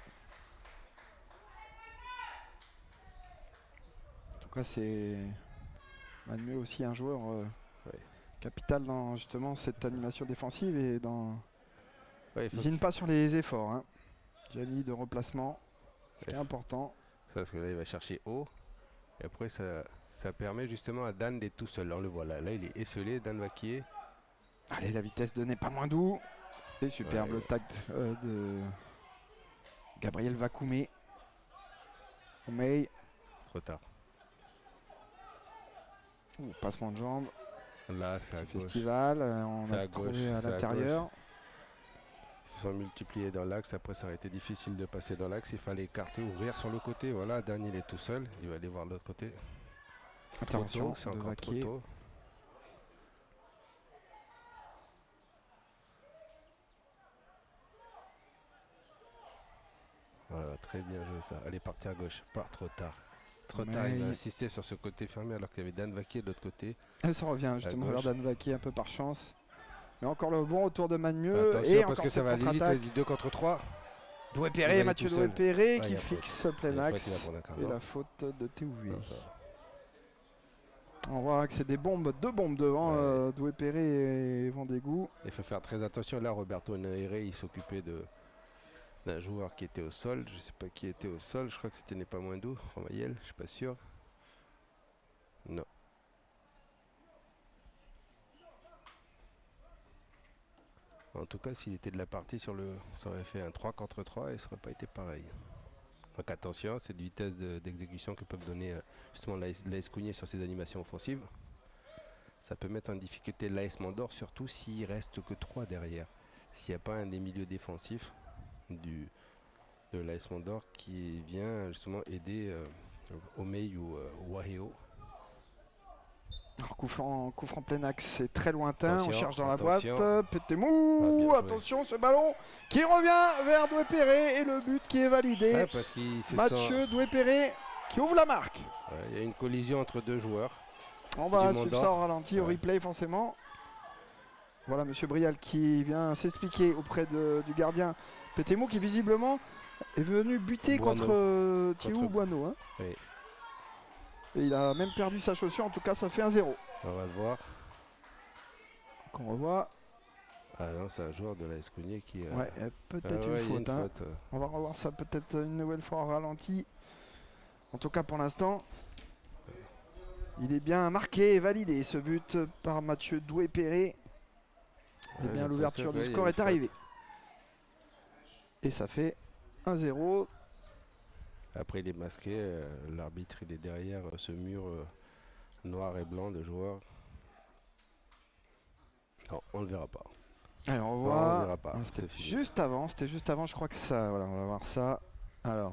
En tout cas, c'est Magnieu aussi un joueur capital dans justement cette animation défensive et dans... Ouais, il n'hésite pas sur les efforts. Hein. Gianni de replacement, ce qui est important. Ça, parce que là, il va chercher haut. Et après, ça permet justement à Dan d'être tout seul. Là, on le voit là. Là, il est esselé, Dan Vaquier. Allez, la vitesse de n'est pas moins doux. Et superbe le tact de Gabriel Vakoumé. Omei. Trop tard. Passement de jambes. Là, c'est à gauche. Festival, on C'est a à trouvé gauche, à c'est à l'intérieur. Ils sont multipliés dans l'axe. Après, ça aurait été difficile de passer dans l'axe. Il fallait écarter, ouvrir sur le côté. Voilà, Dan, il est tout seul. Il va aller voir de l'autre côté. Intervention C'est de encore trop Vaquier. tôt. Voilà, très bien joué ça. Elle est partie à gauche, pas trop tard. Trop tard, il a insisté sur ce côté fermé alors qu'il y avait Dan Vaquier de l'autre côté. Ça revient justement vers gauche. Dan Vaquier un peu par chance. Mais encore le bon retour de Magnieu. Attention Et parce encore que ça va aller vite, contre-attaque. du 2 contre 3. Doué Il Perret, va Mathieu tout Doué seul. Perret Ouais, qui il y a faute. fixe plein Il y a faute, axe. il va prendre un quart Et d'heure. la faute de Théouvé. Non, ça va. On voit que c'est des bombes, 2 bombes devant Doué Perret et Vendégou. Il faut faire très attention. Là, Roberto Naere, il s'occupait d'un joueur qui était au sol. Je ne sais pas qui était au sol. Je crois que c'était n'est pas moins doux. Romayel, je ne suis pas sûr. Non. En tout cas, s'il était de la partie ça aurait fait un 3 contre 3 et ça n'aurait pas été pareil. Donc attention, cette vitesse d'exécution que peuvent donner justement l'AS Cougnier sur ses animations offensives. Ça peut mettre en difficulté l'AS Mandor, surtout s'il reste que 3 derrière. S'il n'y a pas un des milieux défensifs de l'AS Mandor qui vient justement aider Omei ou Waheo. Alors, coup franc plein axe, c'est très lointain. Attention, On cherche dans attention. la boîte. Pétémou, Ah, bien joué. attention, ce ballon qui revient vers Doué-Perret et le but qui est validé. Ouais, parce qu'il se sent- Mathieu Doué-Perret qui ouvre la marque. Ouais, il y a une collision entre deux joueurs. On va Du suivre Mandor. ça au ralenti, au Ouais. replay forcément. Voilà Monsieur Brial qui vient s'expliquer auprès du gardien Pétémou qui visiblement est venu buter Boineau. contre Thiou Contre- Boineau. Hein. Oui. Et il a même perdu sa chaussure, en tout cas ça fait 1-0. On va le voir. Qu'on revoit. Ah non, c'est un joueur de l'AS Cougnier qui... Ouais, peut-être ouais, une il y a faute. Hein. faute. On va revoir ça peut-être une nouvelle fois en ralenti. En tout cas pour l'instant, il est bien marqué et validé ce but par Mathieu Doué-Perret. Eh Ouais, bien le l'ouverture concept, du ouais, score il y a est une faute. arrivée. Et ça fait 1-0. Après, il est masqué. L'arbitre, il est derrière ce mur noir et blanc de joueurs. Non, on le verra pas. Alors on Non, voit. on verra pas. Ah, C'est c'était fini. juste avant, je crois que ça. Voilà, on va voir ça. Alors.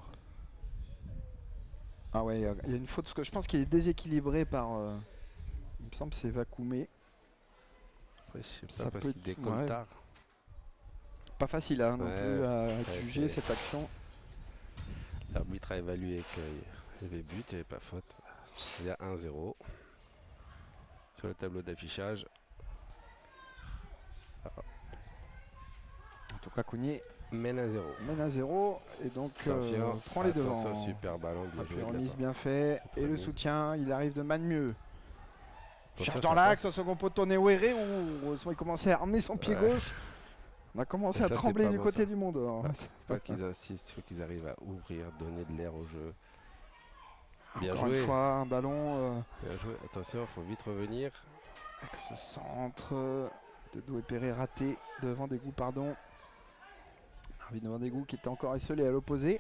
Ah ouais, il y a une faute parce que je pense qu'il est déséquilibré par. Il me semble que c'est Vakoumé. Après, je sais Ça pas parce peut qu'il être- décolle ouais. tard. Pas facile hein, non Ouais, plus à ouais, juger c'est- cette action. L'arbitre a évalué qu'il y avait but, il n'y avait pas faute. Il y a 1-0 sur le tableau d'affichage. En tout cas, Cougnier Mène 1-0. mène à 0 et donc Attention, prend les devants. attention, super ballon, bien Ah, puis joué. de la remise part. bien fait Cette et le remise. soutien, il arrive de man mieux. Attention, Cherche ça dans l'axe, au passe. second poteau Néouéré où il commençait à armer son pied Ouais. gauche. On a commencé Et à ça, c'est trembler pas du bon, côté ça. du monde. Ouais, faut pas qu'ils insistent, il faut qu'ils arrivent à ouvrir, donner de l'air au jeu. Bien Encore joué. une fois, un ballon Bien joué. Attention, il faut vite revenir. avec ce centre de Doué-Perret raté de Vendégout, pardon. Marvin Vendégout qui était encore esselé à l'opposé.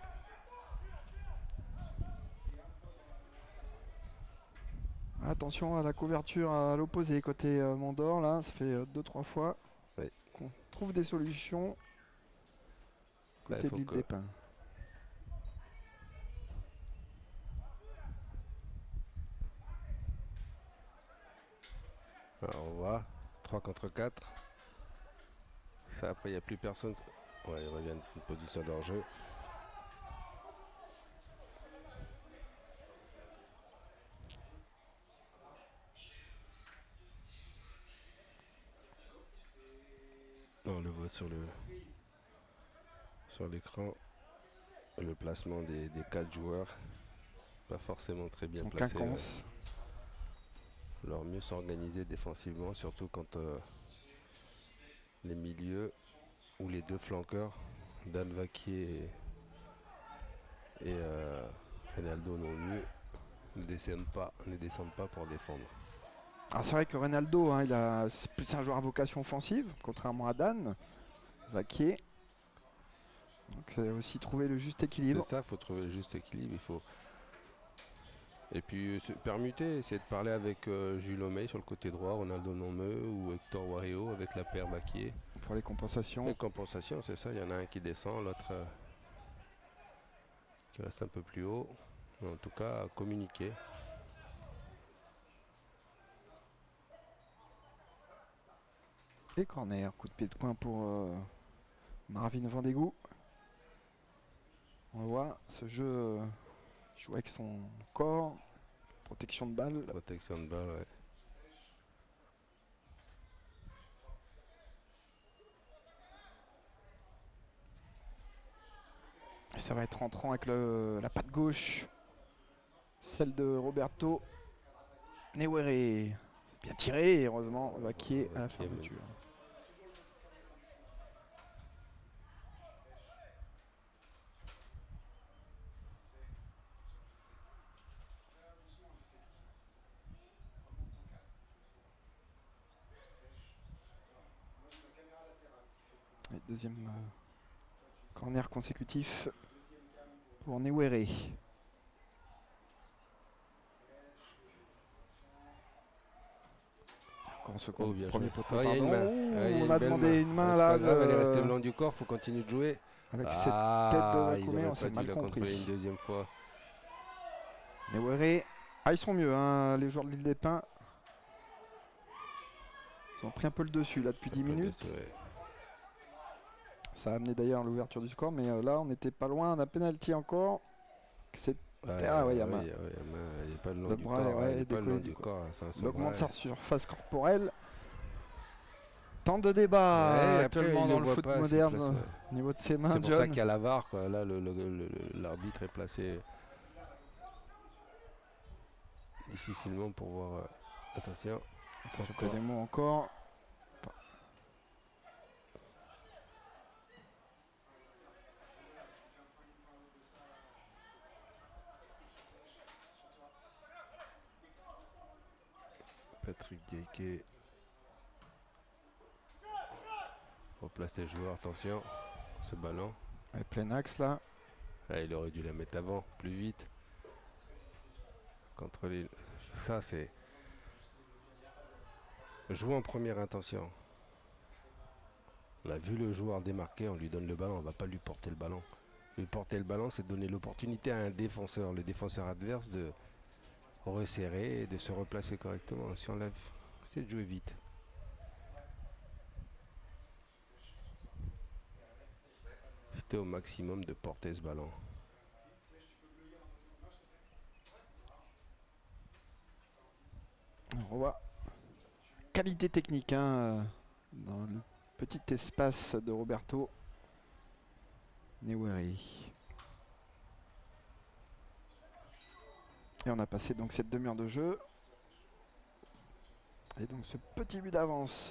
Attention à la couverture à l'opposé côté Mandor, là, ça fait 2-3 fois Oui. qu'on trouve des solutions Là, côté il faut de l'île que- des Pins. Alors, on voit 3 contre 4. Ça, après, il n'y a plus personne. Ouais, il revient une position d'enjeu. On le voit sur l'écran. Le placement des 4 joueurs. Pas forcément très bien En placé. quinconce. Leur mieux s'organiser défensivement, surtout quand les milieux ou les deux flanqueurs, Dan Vaquier et Ronaldo non mieux, ne descendent pas pour défendre. Ah, c'est vrai que Ronaldo, hein, c'est plus un joueur à vocation offensive, contrairement à Dan Vaquier. Donc c'est aussi trouver le juste C'est équilibre. ça, il faut trouver le juste équilibre. Et puis se permuter, essayer de parler avec Jules Homey sur le côté droit, Ronaldo Nomeux ou Hector Wario avec la paire Vaquier. Pour les compensations. Les compensations, c'est ça, il y en a un qui descend, l'autre qui reste un peu plus haut. En tout cas, à communiquer. Et corner, coup de pied de coin pour Marvin Vendégout. On voit ce jeu joue avec son corps, protection de balle. Protection de balle, ouais. Et ça va être rentrant avec la patte gauche, celle de Roberto Néouéré. Bien tiré, et heureusement, Vaquier à la Vaquier, fermeture. deuxième corner consécutif pour Newere. Encore ce Oh, bien premier joué. poteau, Oh, il y a une pardon. main. Ouh, Ouais, il y a on une a belle demandé main. une main C'est là. pas grave, elle est restée le long du corps, faut continuer de jouer. Avec cette tête de Il Vakoumé, aurait on s'est pas dû mal la compris. contrôler une deuxième fois. Newere. Ah, ils sont mieux, hein, les joueurs de l'île des Pins. Ils ont pris un peu le dessus là depuis 10 minutes. Ouais. Ça a amené d'ailleurs l'ouverture du score, mais là on n'était pas loin d'un penalty encore. C'est ah ouais, il y a main. Il n'est pas le long Le du bras, corps. ouais, Il est pas le décollé long du du corps. corps. C'est un Il augmente sauvetage. sa surface corporelle. Tant de débats Ouais, après, actuellement il dans le le voit foot pas, moderne c'est au placé, niveau de ses mains, C'est pour ça John. qu'il y a la VAR, quoi. Là, l'arbitre est placé difficilement pour voir. Attention. Attention, pas des mots encore. Patrick Dieke. Replace les joueurs, attention. Ce ballon. Avec plein axe là. Ah, il aurait dû la mettre avant, plus vite. Contrôler. Ça, c'est. Jouer en première intention. On a vu le joueur démarquer, on lui donne le ballon, on ne va pas lui porter le ballon. Lui porter le ballon, c'est donner l'opportunité à un défenseur, le défenseur adverse, de resserrer et de se replacer correctement. Si on l'a, c'est de jouer vite. C'était au maximum de porter ce ballon. On voit qualité technique hein, dans le petit espace de Roberto Newere. Et on a passé donc cette demi-heure de jeu. Et donc ce petit but d'avance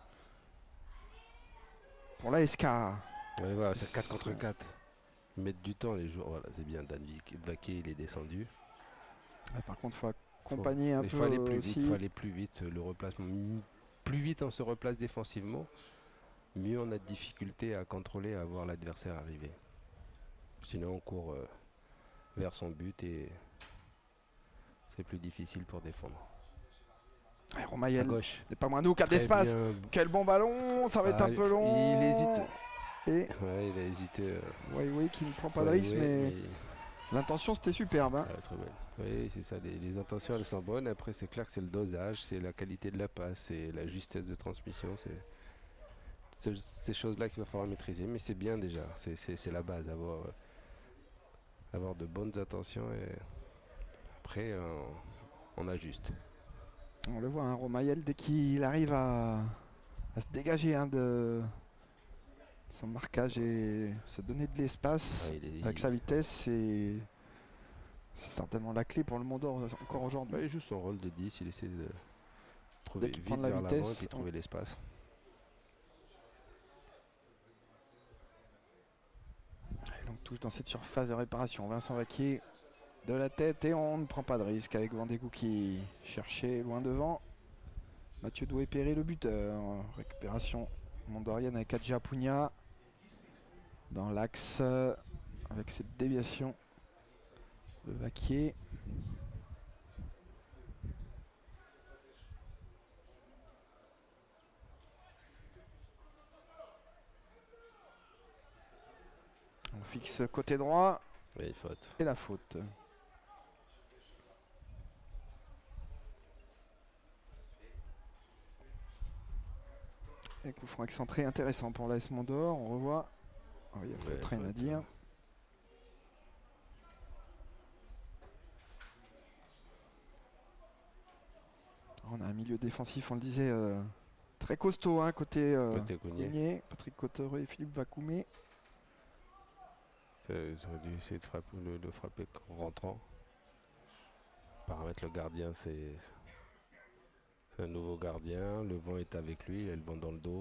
pour l'ASK. Allez, voilà, c'est 4 contre 4. Ils mettent du temps les joueurs. Voilà, c'est bien. Dan Vaquet, il est descendu. Ah, par contre, il faut accompagner un peu. Il faut aller plus aussi. vite. Il faut aller plus vite. Le replacement. Plus vite on se replace défensivement, mieux on a de difficulté à contrôler, à voir l'adversaire arriver. Sinon on court vers son but et c'est plus difficile pour défendre. Ouais, À Romayel gauche. n'est pas moins nous, 4 Très d'espace. bien. Quel bon ballon, ça va être un peu long. Il hésite. Et Ouais, il a hésité. oui, qui ne prend pas de Ouais, risque, ouais, mais l'intention c'était superbe. Hein. Très belle. Oui, c'est ça. Les intentions, elles sont bonnes. Après, c'est clair que c'est le dosage, c'est la qualité de la passe, c'est la justesse de transmission. C'est ces choses-là qu'il va falloir maîtriser. Mais c'est bien déjà. C'est la base. Avoir de bonnes intentions et après, on ajuste. On le voit, hein, Romayel, dès qu'il arrive à se dégager hein, de son marquage et se donner de l'espace avec sa vitesse, c'est certainement la clé pour le Monde d'Or encore aujourd'hui. Il joue son rôle de 10, il essaie de trouver qu'il vite prend de la vers l'avant et vitesse, puis trouver l'espace. Et donc touche dans cette surface de réparation. Vincent Vaquier de la tête et on ne prend pas de risque avec Vandegou qui cherchait loin devant. Mathieu Doué-Perret le buteur. Récupération mondorienne avec Adja Pugna dans l'axe avec cette déviation de Vaquier. On fixe côté droit. Oui, faute. Et la faute. Et coup franc excentré intéressant pour l'AS Mondor. On revoit. Oh, il y a faute, rien à dire. On a un milieu défensif, on le disait, très costaud hein, côté Cougnier. Patrick Cottereux et Philippe Vakoumé. Ils auraient dû essayer de frapper en rentrant. Paramètre le gardien, c'est un nouveau gardien. Le vent est avec lui, il a le vent dans le dos.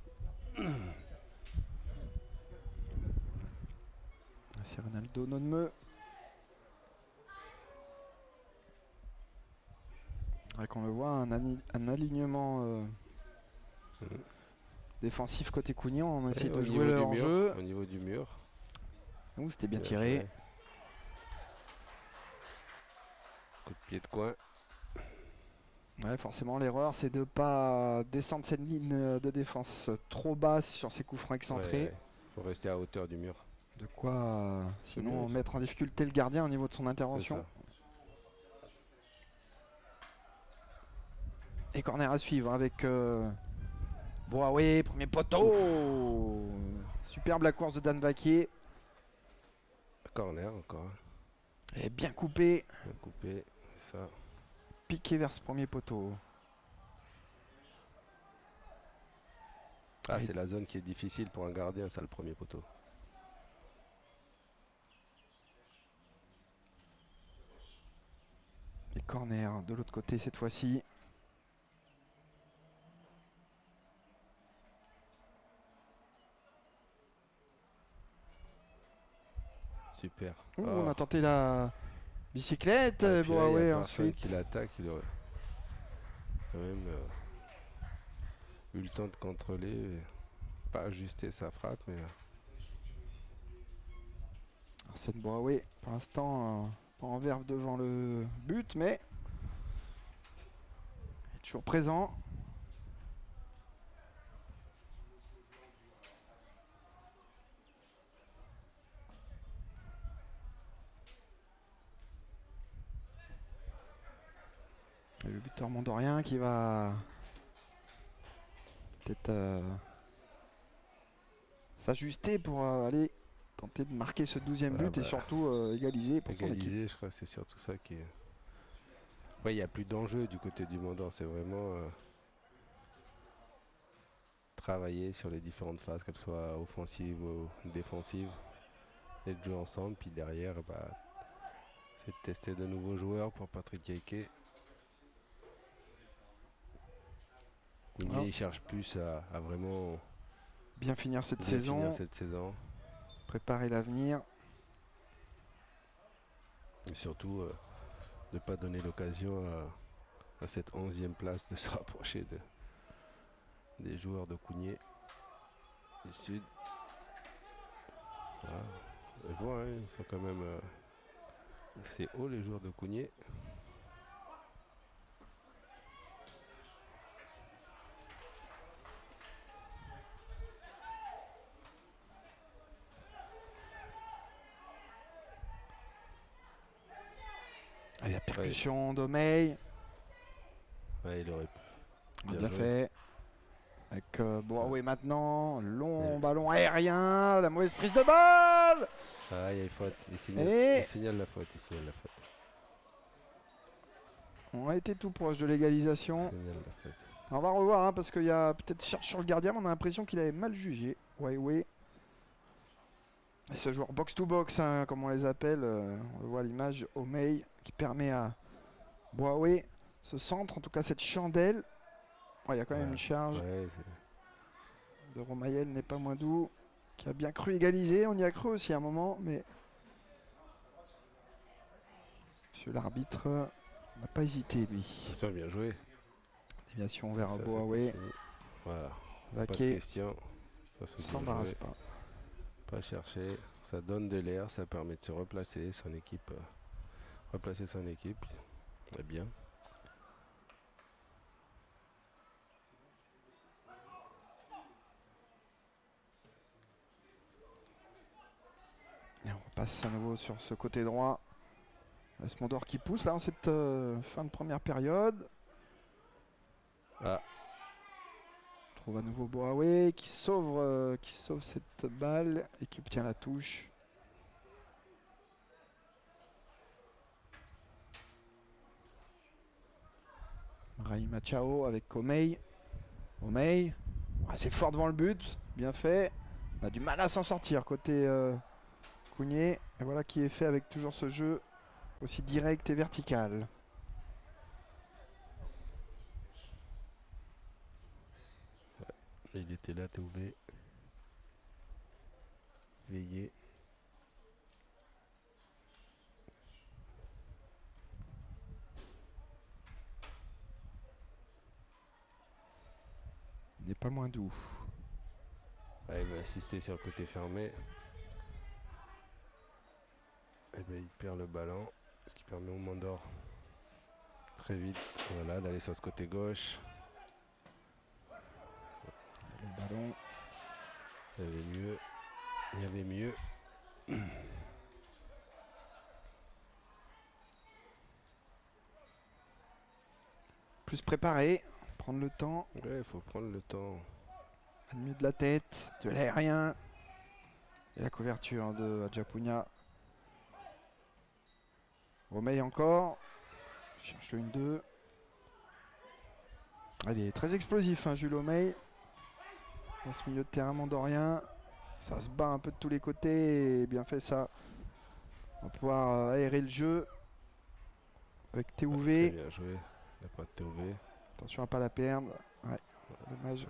C'est Ronaldo Nonmeux. Qu'on le voit, un alignement défensif côté Cougny. On a essayé Et de au jouer niveau du leur mur, jeu. Au niveau du mur. Ouh, c'était bien tiré. fait. Coup de pied de coin. Ouais, forcément, l'erreur, c'est de ne pas descendre cette ligne de défense trop basse sur ces coups francs excentrés. Ouais, faut rester à hauteur du mur. De quoi, sinon, mieux. mettre en difficulté le gardien au niveau de son C'est intervention. ça. Et corner à suivre avec Boawe, premier poteau. Superbe la course de Dan Vaquier. Corner encore. Et bien coupé, Bien coupé. Ça. piqué vers ce premier poteau. Ah, Et- c'est la zone qui est difficile pour un gardien, ça, le premier poteau. Et corner de l'autre côté cette fois-ci. Super. Ouh, Oh. on a tenté la bicyclette. Et puis là, il y a Boawe personne ensuite. qui l'attaque, il aurait quand même eu le temps de contrôler, et pas ajuster sa frappe, mais Arsène Boawe, pour l'instant, pas en verve devant le but, mais il est toujours présent. Et le buteur mondorien qui va peut-être s'ajuster pour aller tenter de marquer ce 12e Ouais, but et bah, surtout égaliser pour son équipe. égaliser, je crois que c'est surtout ça qui est. Ouais, il n'y a plus d'enjeu du côté du Mont-d'Or, c'est vraiment travailler sur les différentes phases, qu'elles soient offensives ou défensives, et de jouer ensemble. Puis derrière, bah, c'est de tester de nouveaux joueurs pour Patrick Hieke. Cougnier, Alors. il cherche plus à vraiment Bien finir cette bien saison, finir cette saison. préparer l'avenir. Et surtout, de ne pas donner l'occasion à cette 11e place de se rapprocher des joueurs de Cougnier du Sud. Voilà. Et voilà, hein, ils sont quand même assez hauts, les joueurs de Cougnier. Allez, la percussion d'Omey. Ouais, il aurait pu. Bien joué. fait. Avec Boawe maintenant. Long Ouais. ballon aérien. La mauvaise prise de balle. Ah, il y a une faute. Il Et- signale la faute. Il signale la faute. On a été tout proche de l'égalisation. Il signale la faute. On va revoir hein, parce qu'il y a peut-être cherche sur le gardien, mais on a l'impression qu'il avait mal jugé. Ouais. Et ce joueur box-to-box, hein, comme on les appelle, on le voit à l'image, Omey, qui permet à Boawe ce centre, en tout cas cette chandelle. Ouais, il y a quand même Ouais. une charge Ouais, de Romayel, n'est pas moins doux, qui a bien cru égaliser. On y a cru aussi à un moment, mais monsieur l'arbitre n'a pas hésité, lui. attention, bien joué. Déviation vers Ça, c'est Boawe. pas fini. Voilà. Pas de Vaquet question. Ça, c'est bien s'embarrasse joué. pas. Pas chercher, ça donne de l'air, ça permet de se replacer, son équipe, replacer son équipe, c'est bien. Et on repasse à nouveau sur ce côté droit. Esmondor qui pousse là en cette fin de première période. Ah, Trouve à nouveau Boawe qui sauve cette balle et qui obtient la touche. Raïma Chao avec Omey. Omey, c'est fort devant le but, bien fait. On a du mal à s'en sortir côté Cougnier. Et voilà qui est fait avec toujours ce jeu aussi direct et vertical. il était là, Théoubé. Veillé. Il n'est pas moins doux. Ah, il va insister sur le côté fermé. Et ben, il perd le ballon. Ce qui permet au Mandor très vite voilà, d'aller sur ce côté gauche. Le ballon. Il y avait mieux. Il y avait mieux. Plus préparé. Prendre le temps. Ouais, il faut prendre le temps. Un mieux de la tête. De l'aérien. Et la couverture de Adjapunia. Romey encore. Cherche le 1-2. Il est très explosif, hein, Jules Romey. Dans ce milieu de terrain mandorien. Ça se bat un peu de tous les côtés. Et bien fait ça. On va pouvoir aérer le jeu. Avec Très TOV. bien joué. Il n'a pas de TOV. Attention à pas la perdre. Ouais, dommage.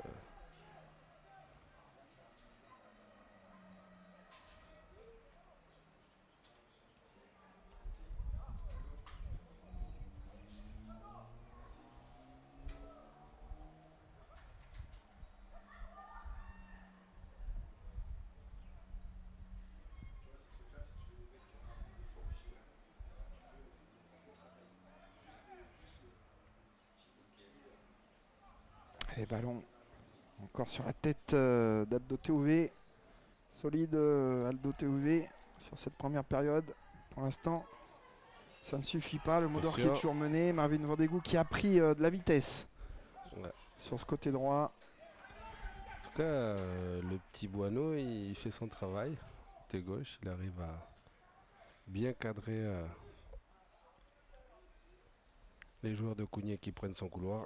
Les ballons encore sur la tête d'Aldo TOV. Solide Aldo TOV sur cette première période. Pour l'instant, ça ne suffit pas. Le Mondor qui est toujours mené. Marvin Vandegou qui a pris de la vitesse sur ce côté droit. En tout cas, le petit Buono, il fait son travail. Côté gauche, il arrive à bien cadrer les joueurs de Cougnier qui prennent son couloir.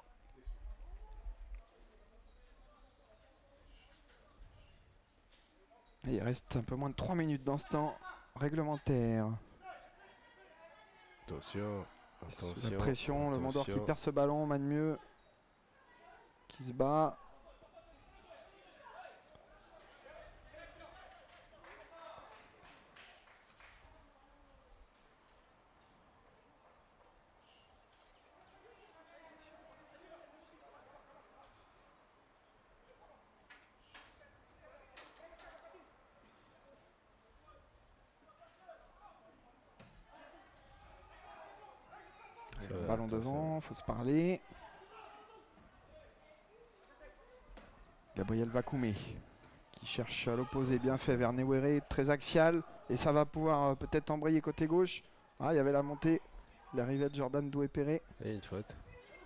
Et il reste un peu moins de 3 minutes dans ce temps réglementaire. Attention, Sous attention. la pression, le Mondor qui attention. perd ce ballon, Magneux qui se bat. Le ballon devant, faut se parler. Gabriel Vakoumé qui cherche à l'opposé, bien fait vers Newere, très axial. Et ça va pouvoir peut-être embrayer côté gauche. Ah, il y avait la montée, l'arrivée de Jordan Doué-Perret. Et une faute.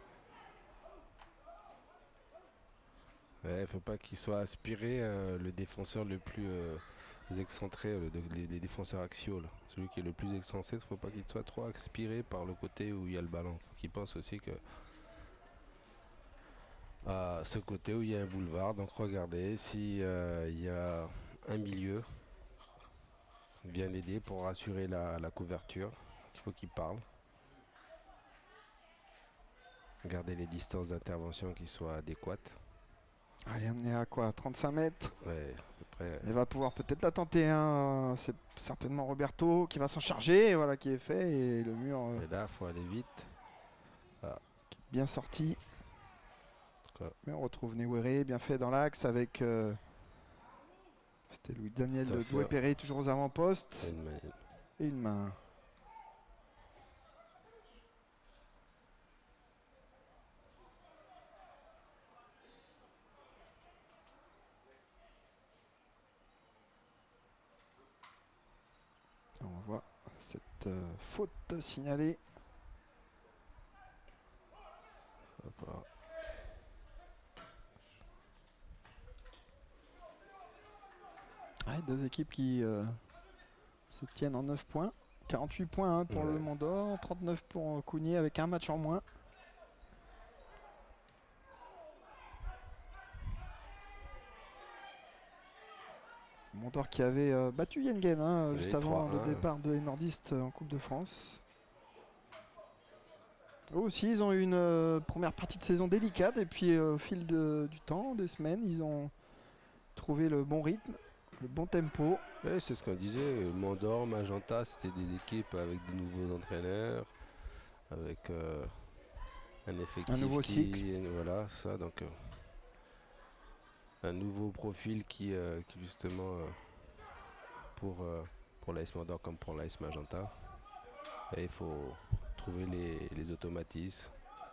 Il ne faut pas qu'il soit aspiré le défenseur le plus excentré, les défenseurs axiaux. Là. Celui qui est le plus excentré, il ne faut pas qu'il soit trop aspiré par le côté où il y a le ballon. Il faut qu'il pense aussi que à ce côté où il y a un boulevard. Donc regardez, si il y a un milieu, vient l'aider pour assurer la couverture. Il faut qu'il parle. Garder les distances d'intervention qui soient adéquates. Allez, on est à quoi, 35 mètres. Ouais, à peu près. Il va pouvoir peut-être la tenter. Hein. C'est certainement Roberto qui va s'en charger. Voilà qui est fait. Et le mur Et là, il faut aller vite. bien sorti. Quoi. Mais on retrouve Newere bien fait dans l'axe avec c'était Louis-Daniel de Doué-Perret toujours aux avant-postes. Et une main. On voit cette faute signalée. Hop. Ouais, deux équipes qui se tiennent en 9 points. 48 points hein, pour le Mondor, 39 pour Cougnier avec un match en moins. Mondor qui avait battu Yengen hein, juste avant le départ des nordistes en Coupe de France. Eux aussi, ils ont eu une première partie de saison délicate et puis au fil du temps, des semaines, ils ont trouvé le bon rythme, le bon tempo. Ouais, c'est ce qu'on disait, Mondor, Magenta, c'était des équipes avec de nouveaux entraîneurs, avec un effectif un nouveau cycle. Voilà, ça, donc un nouveau profil qui justement pour l'AS Mandor comme pour l'AS Magenta. Et il faut trouver les automatismes.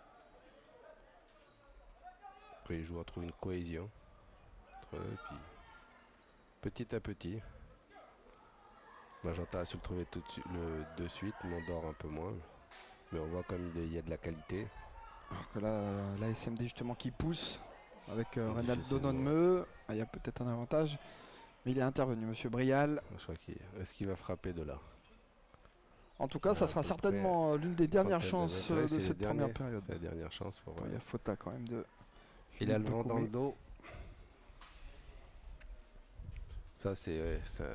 Que les joueurs trouvent une cohésion entre eux, puis petit à petit. Magenta a su le trouver de suite, Mandor un peu moins. Mais on voit comme il y a de la qualité. Alors que là, la SMD justement qui pousse avec Reynald Difficilement. Dononmeu. Il y a peut-être un avantage. Mais il est intervenu, Monsieur Brial. Je crois est-ce qu'il va frapper de là? En tout cas, ça À sera peu certainement l'une des dernières trentaine de chances mètres. Ouais, de c'est cette le première dernier. période. C'est la dernière chance pour Il y a faute quand même de. Il a le Philippe vent dans le Kouré. dos. Ça c'est ça.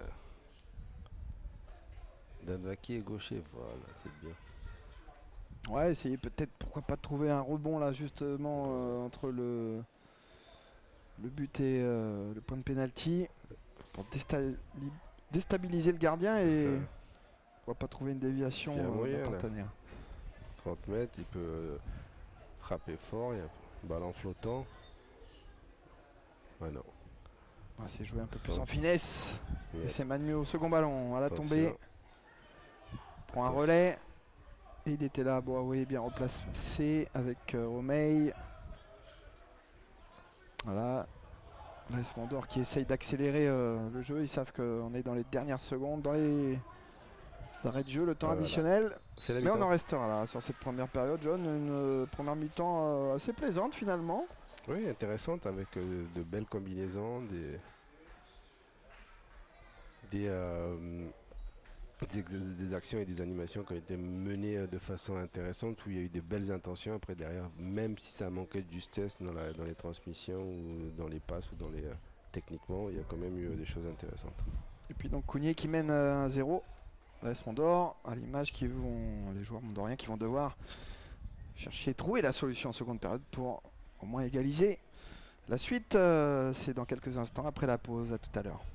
Danvaki est gaucher, voilà, c'est bien. Ouais, essayer peut-être, pourquoi pas, de trouver un rebond là justement entre le but et le point de pénalty pour déstabiliser le gardien et Ça. pourquoi pas trouver une déviation Il y a moyen, d'un là. partenaire. 30 mètres, il peut frapper fort, il y a un ballon flottant. Ah non. On va essayer de jouer un peu plus Ça. en finesse. Mais Et c'est Manu au second ballon à la attention. tombée. Prend un Attention. relais. Et il était là, Boaoué bien replacé avec Romey. Voilà. l'AS Mandor qui essaye d'accélérer le jeu. Ils savent qu'on est dans les dernières secondes, dans les arrêts de jeu, le temps Voilà. additionnel. C'est la Mais on mi-temps. en restera là sur cette première période, John. Une première mi-temps assez plaisante finalement. Oui, intéressante avec de belles combinaisons, des actions et des animations qui ont été menées de façon intéressante, où il y a eu de belles intentions. Après derrière, même si ça manquait de justesse dans les transmissions ou dans les passes ou techniquement, il y a quand même eu des choses intéressantes. Et puis donc Cougnier qui mène 1-0. L'AS Mandor, à l'image les joueurs mondoriens qui vont devoir chercher, trouver la solution en seconde période pour au moins égaliser. La suite, c'est dans quelques instants après la pause. À tout à l'heure.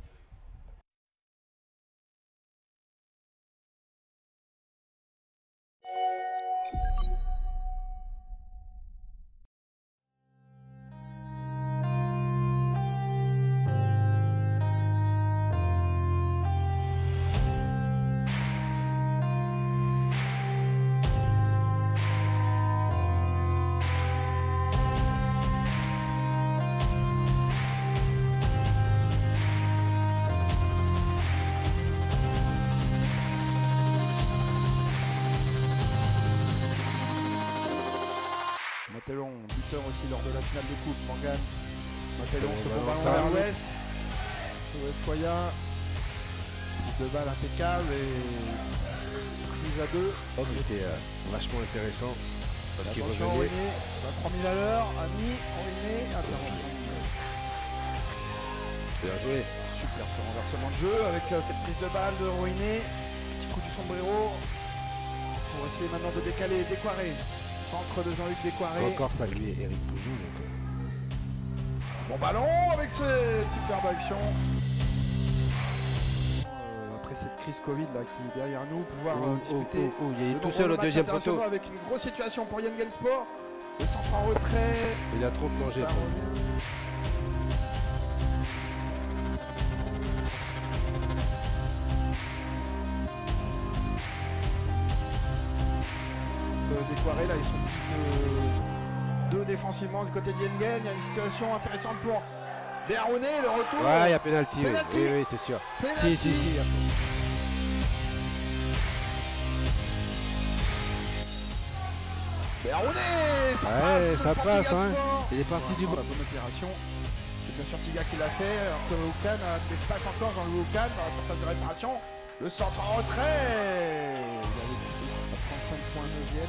Matellon, buteur aussi lors de la finale de coupe. Morgan, Matellon, second ballon ça vers va. l'ouest. Ouest Soya. Prise de balle impeccable et prise à deux. C'était vachement intéressant parce qu'il Attention, revenait. Auriné, à 3000 à l'heure. Ami, Auriné, intervention. Bien joué. Super ce renversement de jeu avec cette prise de balle de Ruiné. Petit coup du sombrero. On va essayer maintenant de décaler Décoiré. Centre de Jean-Luc Décoiré. Encore saluer Eric Poujou. Bon ballon avec cette superbe action. Après cette crise Covid là qui est derrière nous, pouvoir disputer il est de tout nombreux seul au matchs deuxième internationaux poteau. avec une grosse situation pour Yen Gensport. Le centre en retrait. Il a trop plongé. Ça revient. Décoiré là, ils sont plus deux défensivement du côté d'Yengen. Il y a une situation intéressante pour Béaronnais, le retour. Ouais, il y a pénalty. Penalty. Oui, oui, c'est sûr. Penalty. Si. Béaronnais, ça Ouais, passe. ça pour passe, Tiga hein. Sport. Il est parti du La bonne opération. C'est bien sûr Tiga qui l'a fait. Alors que Oukan a de l'espace encore dans le Oukan dans la surface de réparation. Le centre en retrait. Il avait quitté à 35 points 9e.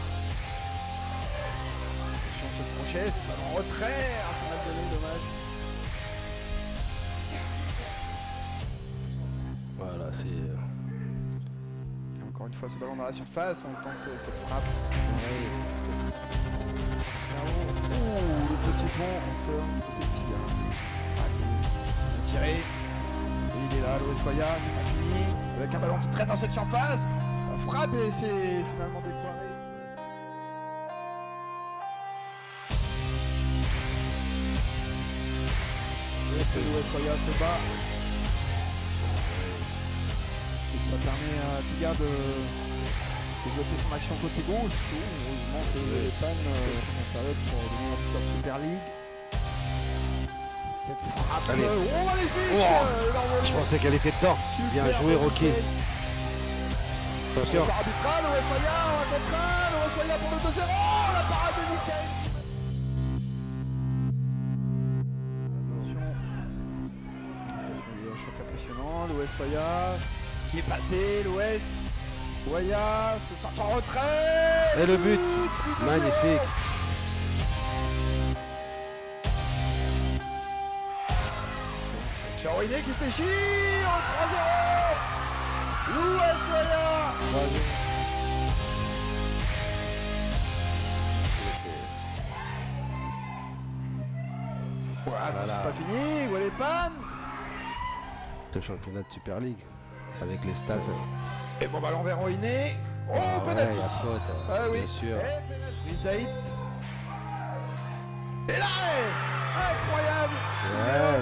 Attention ce crochet, c'est pas en retrait. Ah, ça m'a donné, dommage. Voilà, c'est. Et encore une fois ce ballon dans la surface, on tente cette frappe. Ouh, le petit pont, hauteur, le petit gars. C'est bien tiré. Et il est là, Loé Soya, c'est pas fini. Avec un ballon qui traîne dans cette surface. La frappe et c'est finalement Décoiré. Et l'Ouest Royal se bat. Et ça permet à Tiga de développer son action côté gauche. Heureusement que les fans ça va être pour donner la petite Super League. Cette frappe. Allez. Oh magnifique. Je pensais qu'elle était dedans. Bien joué, Rocky. Attention. Arbitral, l'Ouest Royal, un contre un, l'Ouest Royal pour le 2-0. La parade de Nickel. Attention, il y a un choc impressionnant. L'Ouest Royal qui est passé, l'Ouest Royal se sort en retrait. Et le but. Magnifique. Charouiné qui se déchire, 3-0. L'Ouest Royal. Voilà, c'est pas fini, où est les pannes? Ce championnat de Super League avec les stats. Et bon ballon vers Roiné. Oh, Ah ouais, penalty. la faute, Ah oui. bien sûr. Et penalty. Prise d'Aït. Et l'arrêt. Incroyable. Ouais.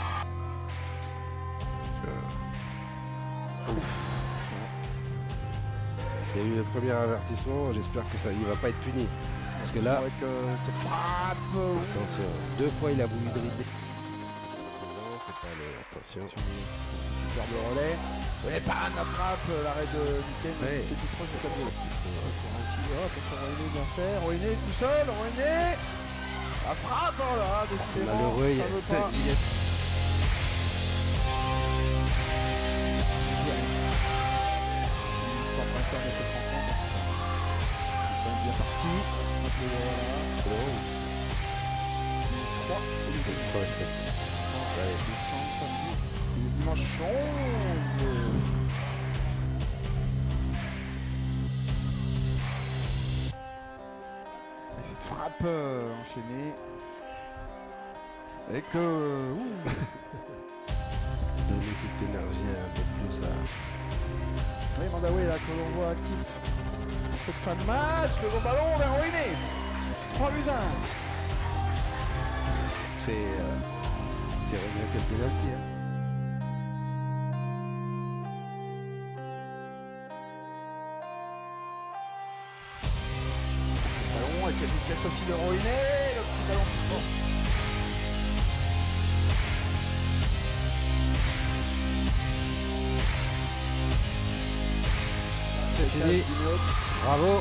Il y a eu le premier avertissement, j'espère que ça il va pas être puni. Parce que là, Avec cette frappe. attention, 2 fois il a voulu dribbler. Non, c'est pas le. Attention. Super de relais. Et panne, la frappe, l'arrêt de Mikel. Ouais. C'est tout proche du tableau. Attention, Roiné bien fait. Roiné tout seul, Roiné. La frappe, oh là, décidément. Malheureux, ça veut pas. il est. Sans vainqueur de cette rencontre. Ils sont bien partis. Le dimanche 11. Et cette frappe enchaînée. Et que. Donner cette énergie un peu plus à. Oui, Mandaoui là que l'on voit actif. Cette fin de match, le bon ballon vers Roiné. 3 buts 1. C'est regretter le penalty. Hein. Ballon avec la vitesse aussi de Roiné. Le petit ballon qui sort. C'est fini. Bravo.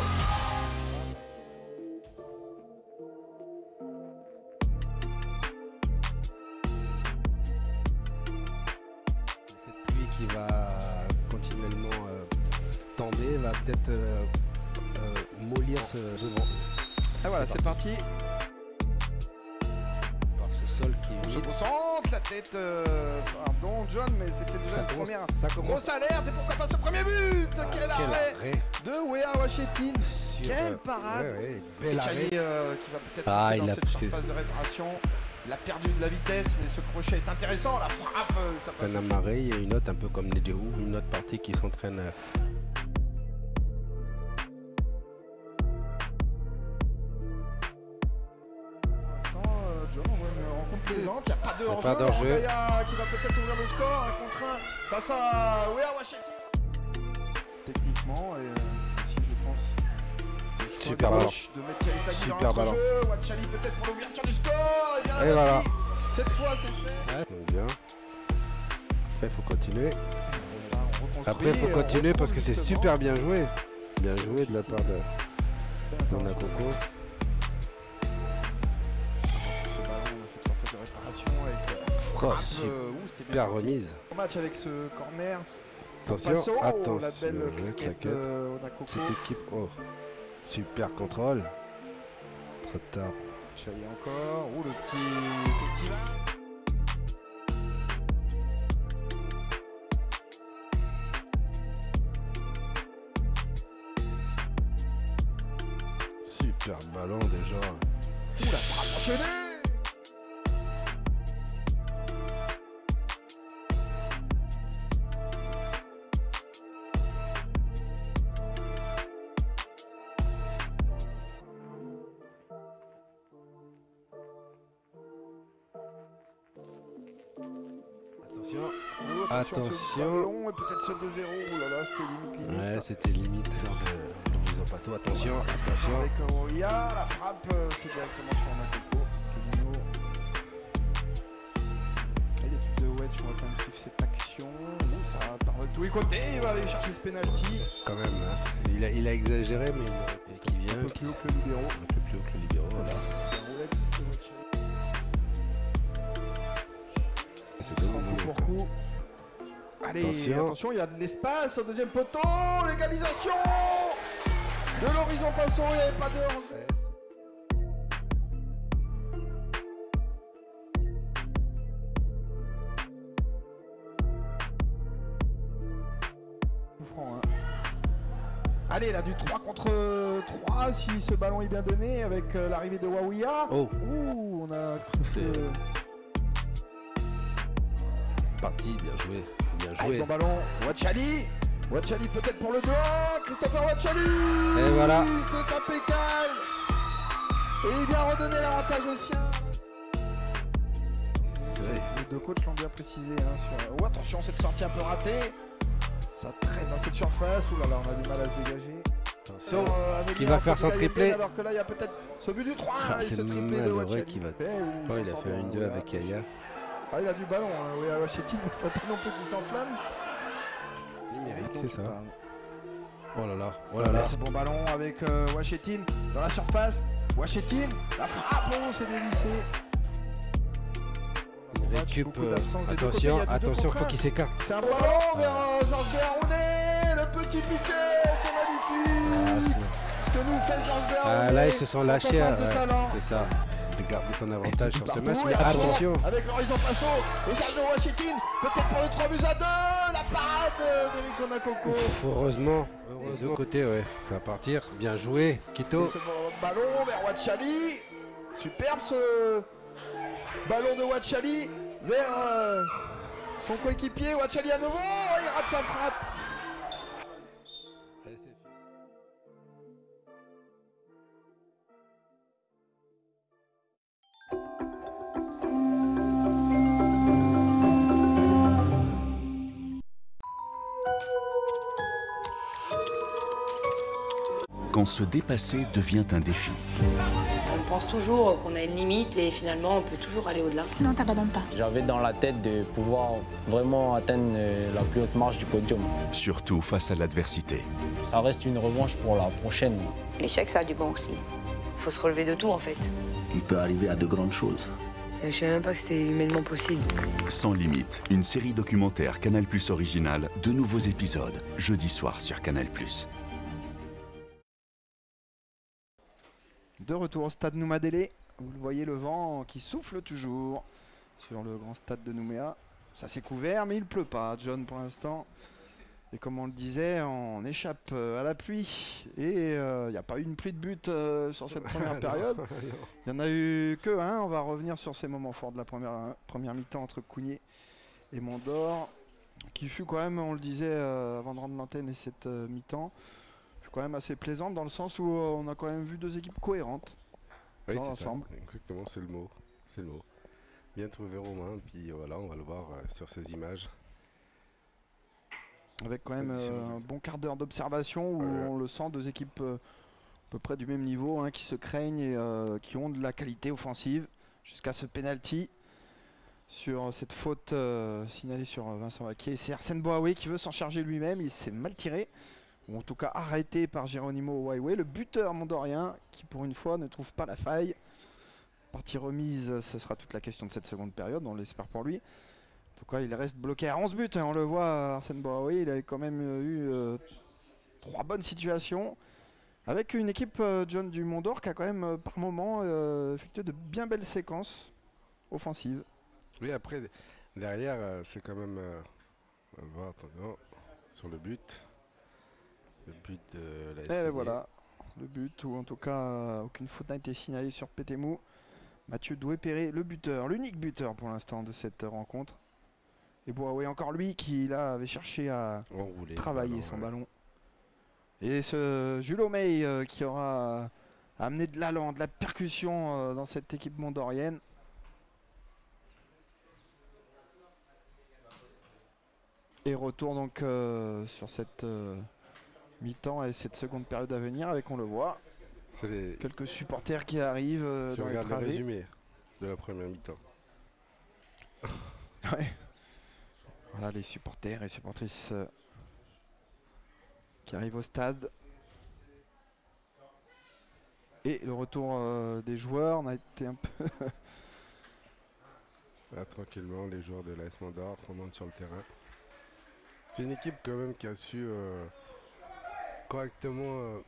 Cette pluie qui va continuellement tomber va peut-être mollir ce devant. Et voilà, c'est parti. Par ce sol qui est On se humide. concentre, la tête. Pardon, John, mais c'était déjà Ça une commence- première ça commence- grosse alerte. Et pourquoi pas ce premier but? Ah, Quel arrêt de Wea Wachetin. Sur, Quelle parade. ouais, bel arrêt. Chahi, qui va peut-être Ah, entrer il dans a cette poussé. phase de réparation. Il a perdu de la vitesse, mais ce crochet est intéressant. La frappe, ça passe. Panamare, il y a une note un peu comme Nedjehu, une autre partie qui s'entraîne. Pour l'instant, John, on voit une rencontre plaisante. Il n'y a pas de Il y a hors-jeu. pas d'hors-jeu. Randaya qui va peut-être ouvrir le score. Un contre un face à Wea Wachetin. Techniquement, et c'est aussi, je pense, le choix Super de ballon. gauche de mettre Thierry Tagui dans Super ballon. l'entrejeu. Wachali peut-être pour l'ouverture du score. Et bien, Et voilà. cette fois, c'est fait. Ouais, donc bien. Après, il faut continuer. On reconstruit Après, il faut et on continuer parce que retrouve c'est justement super bien joué. Bien joué de la part de Monaco. ce ballon, cette phase de réparation avec Oh, frappe, super c'était bien parti. remise. Bon match avec ce corner. Attention, Passo, la attention, belle la claquette claquette. Onakoko. Cette équipe, oh, super contrôle. Trop tard. Chahi encore. Le petit festival. Super ballon déjà. La frappe enchaînée. Attention. Oh, Attention. Ce ballon et peut-être ce 2-0. Oh là là, c'était limite. Ouais, c'était limite sur l'horizon passo. Attention, attention. Avec Auria, la frappe, c'est directement sur Makoko. Kenino. Et l'équipe de Wedge, on va quand même suivre cette action. Bon, ça part de tous les côtés. Il va aller chercher ce penalty. Quand même, hein. Il a exagéré, mais qui vient. Un peu plus haut que le libéro. Un peu plus haut que le libéro, voilà. La roulette de Wedge. C'est Coup tout. pour coup. Allez, attention, il y a de l'espace au deuxième poteau. L'égalisation de l'horizon passo, il n'y avait pas de hors-jeu. Coup franc, hein. Allez, là, du 3 contre 3, si ce ballon est bien donné, avec l'arrivée de Wawia. Oh, Ouh, on a c'est parti, bien joué. Bien allez, joué. bon ballon, Wachali peut-être pour le 2-1, Christopher Wachali. Et voilà. C'est impeccable. Et il vient redonner l'avantage aux siens. Les deux coachs l'ont bien précisé. Hein, sur... Oh, attention, cette sortie un peu ratée. Ça traîne dans cette surface. Ouh là là, on a du mal à se dégager. Attention. Avec Qui va faire son Liaïden, triplé. alors que là, il y a peut-être ce but du 3. Ah, et c'est ce le triplé de malheureux Wachali. qui va. Eh, Ouais, il a fait une 2 avec Yaya. Ah, il a du ballon. Hein. Oui, à Wacheti, il ne faut pas non plus qu'il s'enflamme. C'est ça. Parle. Oh là là, oh là là. C'est bon ballon avec Wachetine dans la surface. Wachetine, la frappe, oh, c'est dévissé. Il récup. Attention, attention, faut qu'il s'écarte. C'est un ballon vers Georges Béarounet. Le petit piqué, c'est magnifique. Ce que nous fait Georges Béarounet. Ah là, ils se sont lâchés. Ouais, c'est ça. De garder son avantage sur ce match. partout, Mais et attention. avec l'horizon passo et Sergio Wachetine, peut-être pour le 3-2, la parade de Rico Nakoko. Heureusement, de côté, ouais. Ça va partir. Bien joué, Quito. Et ce ballon vers Wachali. Superbe ce ballon de Wachali vers son coéquipier. Wachali à nouveau. Oh, il rate sa frappe. Allez, c'est fini. Quand se dépasser devient un défi. On pense toujours qu'on a une limite et finalement on peut toujours aller au-delà. Non, t'abandonnes pas. J'avais dans la tête de pouvoir vraiment atteindre la plus haute marche du podium. Surtout face à l'adversité. Ça reste une revanche pour la prochaine. L'échec, ça a du bon aussi. Faut se relever de tout en fait. On peut arriver à de grandes choses. Je savais même pas que c'était humainement possible. Sans limite, une série documentaire Canal+ originale, 2 nouveaux épisodes, jeudi soir sur Canal+. De retour au stade Noumadélé. Vous le voyez, le vent qui souffle toujours sur le grand stade de Nouméa. Ça s'est couvert, mais il pleut pas, John, pour l'instant. Et comme on le disait, on échappe à la pluie. Et il n'y a pas eu une pluie de but sur cette première période. Il n'y en a eu que un. On va revenir sur ces moments forts de la première mi-temps entre Cougnier et Mondor, qui fut quand même, on le disait avant de rendre l'antenne et cette mi-temps, fut quand même assez plaisante dans le sens où on a quand même vu deux équipes cohérentes. Oui, dans c'est l'ensemble. ça. Exactement, c'est le mot. C'est le mot. Bien trouvé, Romain. Puis voilà, on va le voir sur ces images. Avec quand même un bon quart d'heure d'observation où on le sent, deux équipes à peu près du même niveau, hein, qui se craignent et qui ont de la qualité offensive jusqu'à ce penalty sur cette faute signalée sur Vincent Vaquier. C'est Arsène Boaoué qui veut s'en charger lui-même, il s'est mal tiré, ou en tout cas arrêté par Geronimo Waiwé, le buteur mondorien qui pour une fois ne trouve pas la faille. Partie remise, ce sera toute la question de cette seconde période, on l'espère pour lui. En tout cas, il reste bloqué à 11 buts. Hein, on le voit, Arsène Boaoué, il avait quand même eu 3 bonnes situations. Avec une équipe, John, du Mont-d'Or qui a quand même, par moment, effectué de bien belles séquences offensives. Oui, après, derrière, c'est quand même... on va voir, attends, sur le but. Le but de la SPG. Et voilà, le but, où en tout cas, aucune faute n'a été signalée sur Pétémou. Mathieu Doué-Perret, le buteur, l'unique buteur pour l'instant de cette rencontre. Et Boaoué, encore lui, qui là avait cherché à travailler son ballon. Et ce Jules Omey qui aura amené de l'allant, de la percussion dans cette équipe mondorienne. Et retour donc sur cette mi-temps et cette seconde période à venir avec, on le voit, quelques supporters qui arrivent Je dans les regarde le travées. résumé de la première mi-temps. Ouais. Voilà les supporters et supportrices qui arrivent au stade. Et le retour des joueurs, on a été un peu... Là, tranquillement, les joueurs de l'AS Mandor remontent sur le terrain. C'est une équipe quand même qui a su correctement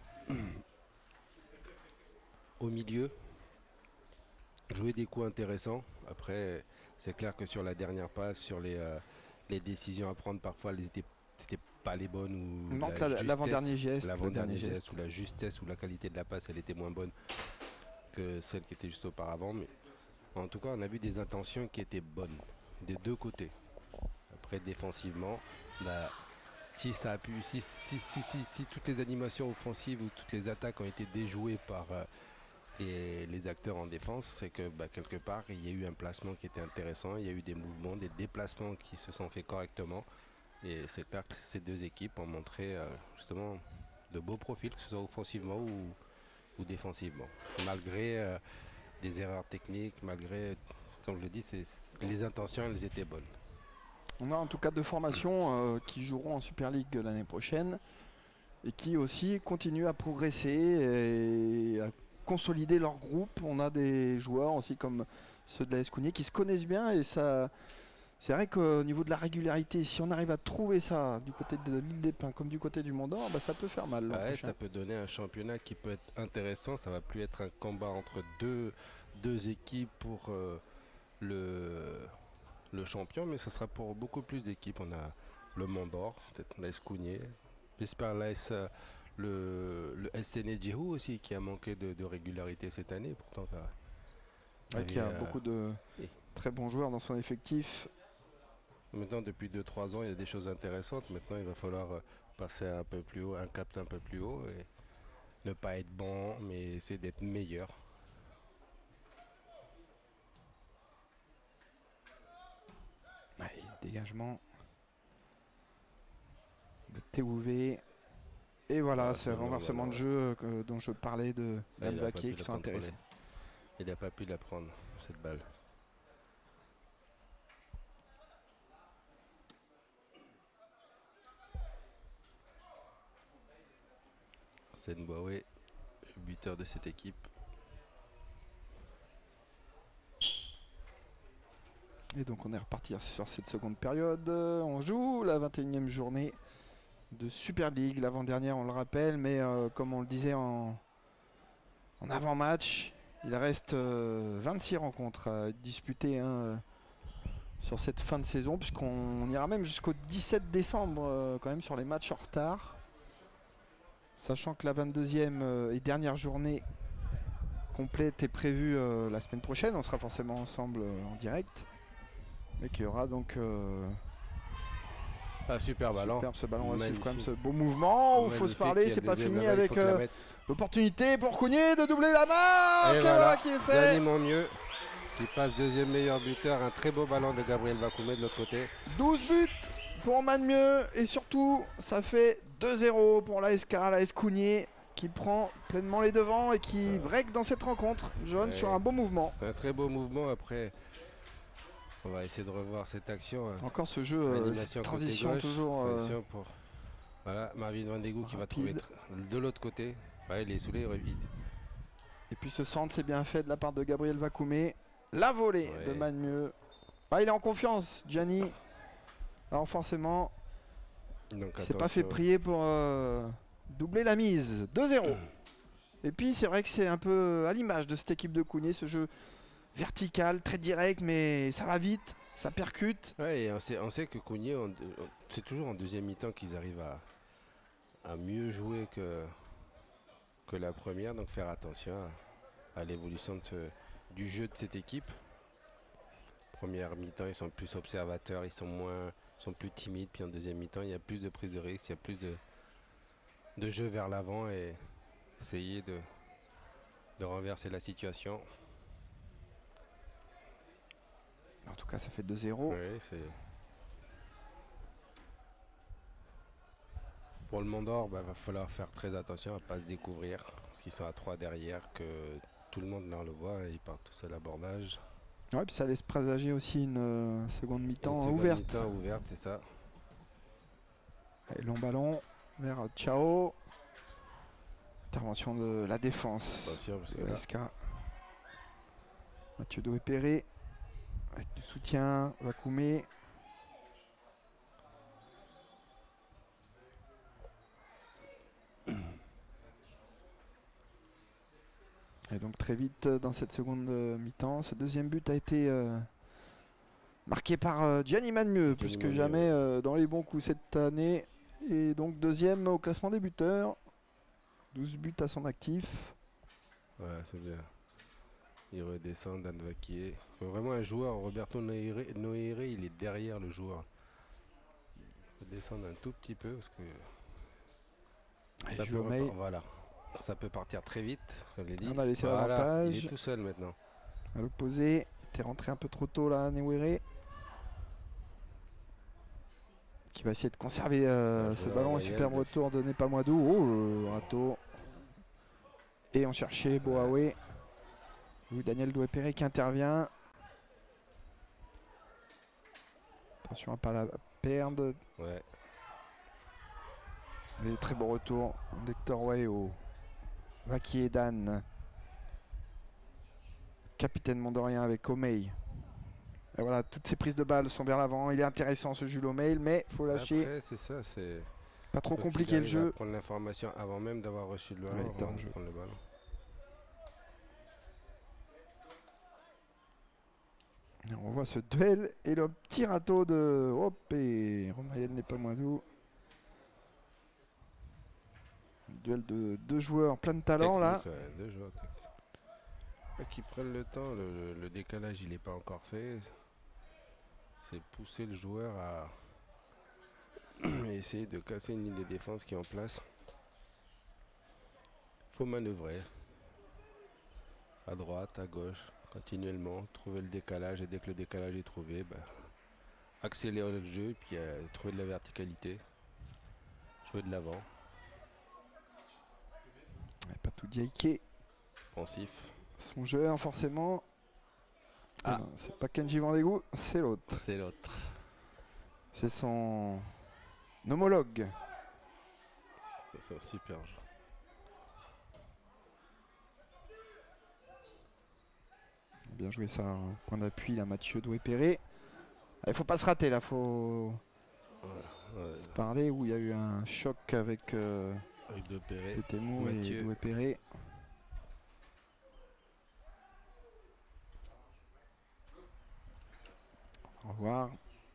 au milieu jouer des coups intéressants. Après, c'est clair que sur la dernière passe, sur les décisions à prendre, parfois, c'était pas les bonnes. Ou Non, l'avant-dernier geste. L'avant-dernier geste, ou la justesse ou la qualité de la passe, elle était moins bonne que celle qui était juste auparavant. Mais en tout cas, on a vu des intentions qui étaient bonnes des deux côtés. Après, défensivement, si toutes les animations offensives ou toutes les attaques ont été déjouées par les acteurs en défense, c'est que quelque part, il y a eu un placement qui était intéressant, il y a eu des mouvements, des déplacements qui se sont faits correctement. Et c'est clair que ces deux équipes ont montré justement de beaux profils, que ce soit offensivement ou défensivement. Malgré des erreurs techniques, malgré, comme je le dis, les intentions, elles étaient bonnes. On a en tout cas deux formations qui joueront en Super League l'année prochaine et qui aussi continuent à progresser et à consolider leur groupe. On a des joueurs aussi comme ceux de l'AS Cougnier qui se connaissent bien et ça, c'est vrai qu'au niveau de la régularité, si on arrive à trouver ça du côté de l'île des Pins comme du côté du Mont d'Or, ça peut faire mal. Ouais, ça peut donner un championnat qui peut être intéressant. Ça va plus être un combat entre deux équipes pour le champion, mais ce sera pour beaucoup plus d'équipes. On a le Mont d'Or, peut-être l'AS Cougnier, j'espère le SC Nedjihou aussi qui a manqué de régularité cette année. Pourtant, qui a beaucoup de très bons joueurs dans son effectif. Maintenant, depuis 2-3 ans, il y a des choses intéressantes. Maintenant, il va falloir passer un peu plus haut, un cap un peu plus haut et ne pas être bon, mais essayer d'être meilleur. Allez, dégagement de TOV. Et voilà, c'est le renversement de jeu dont je parlais de d'Albaquier qui sont intéressés. Il n'a pas pu la prendre, cette balle. C'est Nboué, le buteur de cette équipe. Et donc on est reparti sur cette seconde période. On joue la 21e journée de Super League, l'avant-dernière on le rappelle, mais comme on le disait en avant-match, il reste 26 rencontres à disputer sur cette fin de saison, puisqu'on ira même jusqu'au 17 décembre quand même sur les matchs en retard. Sachant que la 22e et dernière journée complète est prévue la semaine prochaine, on sera forcément ensemble en direct. Mais qu'il y aura donc super ballon. Superbe ce ballon, on va suivre quand même ce beau mouvement. Il faut se parler, c'est pas fini avec l'opportunité pour Cougnier de doubler la marque. Et voilà qui est fait. Gianni Monmieux qui passe deuxième meilleur buteur. Un très beau ballon de Gabriel Vakoumé de l'autre côté. 12 buts pour Manmieux et surtout ça fait 2-0 pour l'AS Cougnier qui prend pleinement les devants et qui break dans cette rencontre. Jaune sur un beau mouvement. Un très beau mouvement. Après, on va essayer de revoir cette action. Encore ce jeu, cette transition gauche, toujours. Pour... Voilà, Marvin Van de Goe qui va trouver de l'autre côté. Ouais, il est saoulé, vite. Et puis ce centre, c'est bien fait de la part de Gabriel Vakoumé. La volée de Manmieux. Il est en confiance, Gianni. Alors forcément, c'est pas fait prier pour doubler la mise. 2-0. Et puis c'est vrai que c'est un peu à l'image de cette équipe de Cougnier, ce jeu vertical, très direct, mais ça va vite, ça percute. Ouais, et on sait que Cougnier, c'est toujours en deuxième mi-temps qu'ils arrivent à mieux jouer que la première, donc faire attention à l'évolution du jeu de cette équipe. Première mi-temps, ils sont plus observateurs, ils sont plus timides, puis en deuxième mi-temps, il y a plus de prise de risque, il y a plus de jeu vers l'avant et essayer de renverser la situation. En tout cas, ça fait 2-0. Oui, Pour le Mont d'Or, va falloir faire très attention à ne pas se découvrir. Parce qu'ils sont à 3 derrière, que tout le monde là, on le voit, ils partent tous à l'abordage. Ouais, puis ça laisse présager aussi une seconde mi-temps Seconde ouverte. mi-temps ouverte, c'est ça. Allez, long ballon vers Ciao. Intervention de la défense. Attention, parce que de là, SK. Mathieu Doué-Perret avec du soutien. Vakoumé. Et donc très vite dans cette seconde mi-temps, ce deuxième but a été marqué par Gianni Manmieux, plus que Manmieux, jamais dans les bons coups cette année. Et donc deuxième au classement des buteurs. 12 buts à son actif. ouais, c'est bien. Il redescend, Dan Vaquier. Il faut vraiment un joueur, Roberto Noire, il est derrière le joueur. Il faut descendre un tout petit peu parce que ça peut, voilà. Ça peut partir très vite, comme je l'ai dit. On a laissé voilà, l'avantage. il est tout seul maintenant. À l'opposé, il était rentré un peu trop tôt là, Newere. Qui va essayer de conserver ce ballon. Un superbe retour de Nepamoidou. Oh, le râteau. Et on cherchait Boawe. Ou Daniel Doué-Perret qui intervient. Attention à ne pas la perdre. Ouais. Et très beau retour d'Hector Waeo. Vaquier et Dan. Capitaine mondorien avec Omei. Et voilà, toutes ces prises de balles sont vers l'avant. Il est intéressant ce Jules Omei, mais il faut lâcher. Après, c'est ça, c'est pas trop compliqué le jeu. Prendre l'information avant même d'avoir reçu le ballon. Ouais, Prendre le ballon. Et on voit ce duel et le petit râteau de Hop et Romaïel Nepamoidou. Duel de deux joueurs plein de talent là. Ouais, deux joueurs techniques. Qui prennent le temps, le décalage il n'est pas encore fait. C'est pousser le joueur à essayer de casser une ligne de défense qui est en place. Il faut manœuvrer à droite, à gauche, continuellement, trouver le décalage et dès que le décalage est trouvé, accélérer le jeu et puis trouver de la verticalité, jouer de l'avant. Pas tout Diaike. Pensif. Son jeu forcément. Ah. Ben, c'est pas Kenji Vandegou, c'est l'autre. C'est l'autre. C'est son homologue. C'est un super jeu. Bien joué ça, point d'appui là, Mathieu Doué-Perret. Il faut pas se rater là, faut se parler où il y a eu un choc avec Tétémou et Doué-Perret. Au revoir.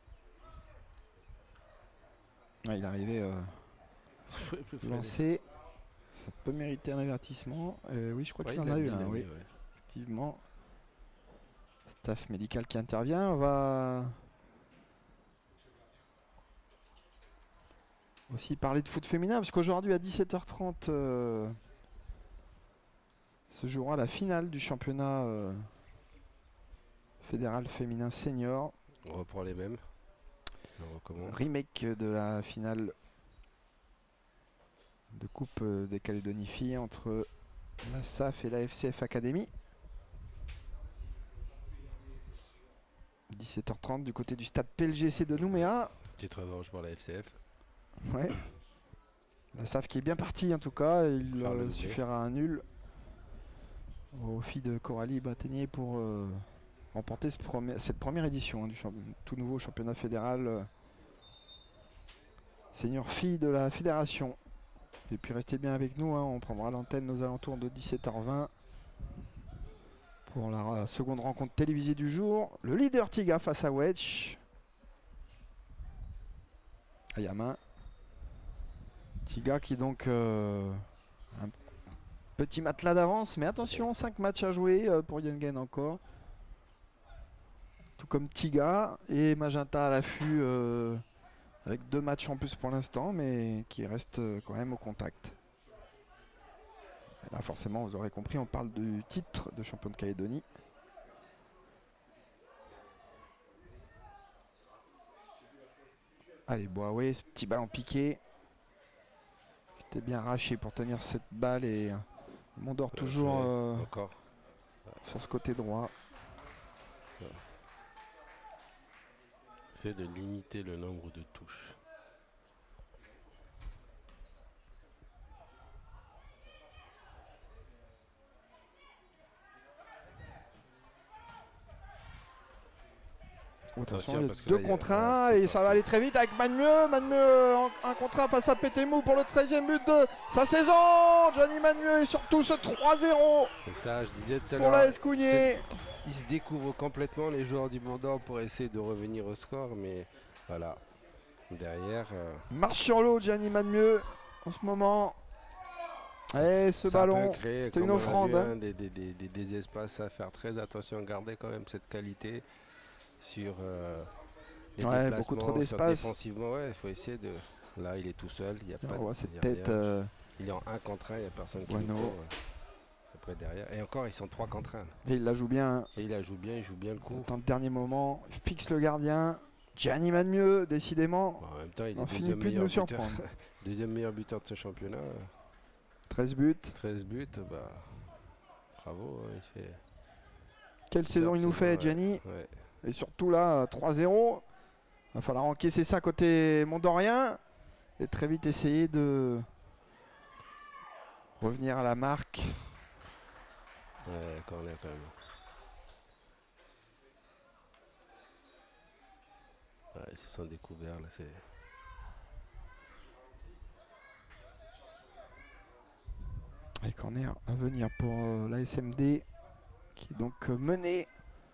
Ah, il est arrivé lancé. Ça peut mériter un avertissement. Oui, je crois qu'il en a eu un. Oui, effectivement. Staff médical qui intervient. On va aussi parler de foot féminin parce qu'aujourd'hui à 17h30 se jouera la finale du championnat fédéral féminin senior. On reprend les mêmes. On recommence. Remake de la finale de Coupe des Calédonies filles entre la SAF et la FCF Academy. 17h30 du côté du stade PLGC de Nouméa. Petite revanche pour la FCF. Ouais. La SAF qui est bien partie en tout cas. Il suffira un nul aux filles de Coralie Bataignier pour remporter cette première édition du tout nouveau championnat fédéral senior filles de la fédération. Et puis restez bien avec nous, on prendra l'antenne aux alentours de 17h20 pour la seconde rencontre télévisée du jour. Le leader Tiga face à Wedge. Ayama. Tiga qui donc un petit matelas d'avance, mais attention, 5 matchs à jouer pour Yengen encore. Tout comme Tiga et Magenta à l'affût avec 2 matchs en plus pour l'instant, mais qui reste quand même au contact. Et là forcément, vous aurez compris, on parle du titre de champion de Calédonie. Allez, Boawe, ce petit ballon piqué. C'était bien arraché pour tenir cette balle et Mondor toujours encore sur ce côté droit. Ça. C'est de limiter le nombre de touches. Attention, il y a parce que 2 là, contre ouais, 1 c'est et ça parti. va aller très vite avec Magneux. Magneux en 1 contre 1 face à Pétémou pour le 13e but de sa saison. Johnny Magneux et surtout ce 3-0 Et ça, je disais tout à pour l'heure, la Escougné. ils se découvrent complètement les joueurs du Mondor pour essayer de revenir au score, mais voilà, derrière, Marche sur l'eau, Gianni Magneux en ce moment. Et ce ça ballon, peut créer, c'était une comme on a offrande. vu, hein. hein, des espaces à faire très attention, garder quand même cette qualité sur les Ouais, déplacements, beaucoup trop sur d'espace. défensivement, ouais, il faut essayer de... Là, il est tout seul, il n'y a On pas voit de... cette il y a tête. rien. Il est en 1 contre 1, il n'y a personne qui le Guano. court. Après derrière, et encore, ils sont 3 contre 1. Et il la joue bien. Et il joue bien le coup. Dans le dernier moment, il fixe le gardien. Gianni Magneux, décidément, Bon, en même temps, il n'en est finit plus de nous surprendre. deuxième meilleur buteur de ce championnat. 13 buts. 13 buts, bah bravo. Il fait... Quelle saison il nous fait, Ouais, Gianni. ouais. Et surtout là, 3-0. Il va falloir encaisser ça côté mondorien. Et très vite essayer de revenir à la marque. Ouais, corner quand même. Ouais, ils se sont découverts là, c'est... Et corner à venir pour la SMD qui est donc menée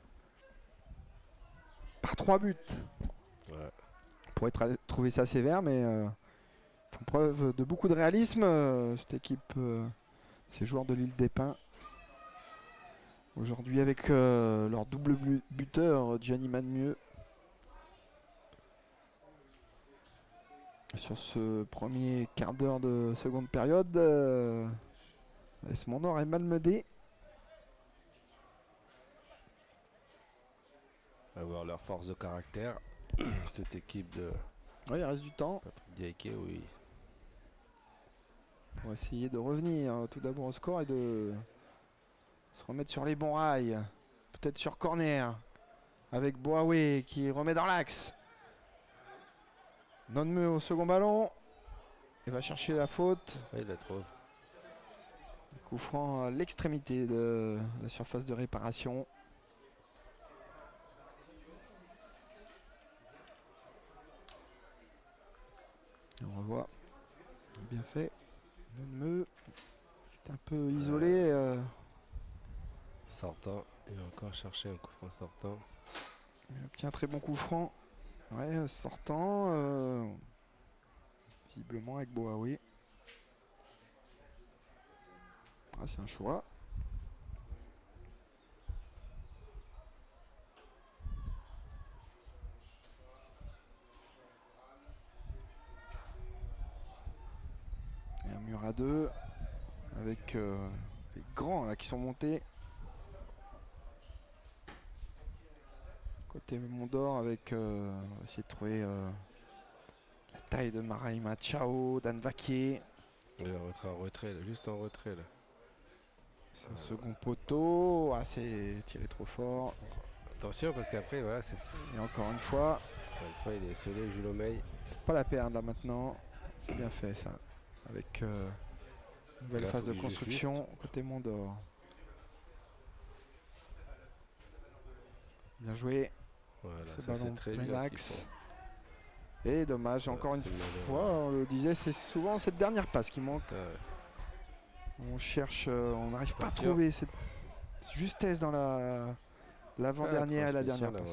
par 3 buts. Ouais. On pourrait trouver ça sévère, mais font preuve de beaucoup de réalisme cette équipe, ces joueurs de l'île des Pins. Aujourd'hui avec leur double buteur Gianni Magneux. Sur ce premier quart d'heure de seconde période, l'AS Mondor est malmené. Avoir leur force de caractère, cette équipe de Oui, il reste du temps Patrick Diaké, oui. pour essayer de revenir tout d'abord au score et de se remettre sur les bons rails. Peut-être sur corner avec Boawe qui remet dans l'axe. Nonme au second ballon. Il va chercher la faute. Ouais, il la trouve. Coup franc à l'extrémité de la surface de réparation. Et on revoit. Bien fait. Nonme. C'est un peu isolé. Sortant, il va encore chercher un coup franc sortant. Il obtient un très bon coup franc. Ouais, sortant. Visiblement avec Boawe. Ah, c'est un choix. Et un mur à 2 avec les grands là qui sont montés. Côté Mondor avec on va essayer de trouver la taille de Maraima Chao, Dan Vaquier. Il est en retrait, là, juste en retrait là. C'est un second poteau. Ah, c'est tiré trop fort. Attention parce qu'après voilà, c'est Et encore une fois, il est scellé, Jules Omeil. faut pas la perdre là maintenant. C'est bien fait ça. Avec nouvelle Là, phase faut de qu'il joue construction côté Mondor. Bien joué. Voilà, Ce ça c'est ballon très plein bien ce qu'ils axe. font. Et dommage, encore une c'est malheureux. fois, on le disait, c'est souvent cette dernière passe qui manque. Ça, On cherche, on n'arrive pas à Attention. trouver cette justesse dans l'avant-dernière et la dernière passe.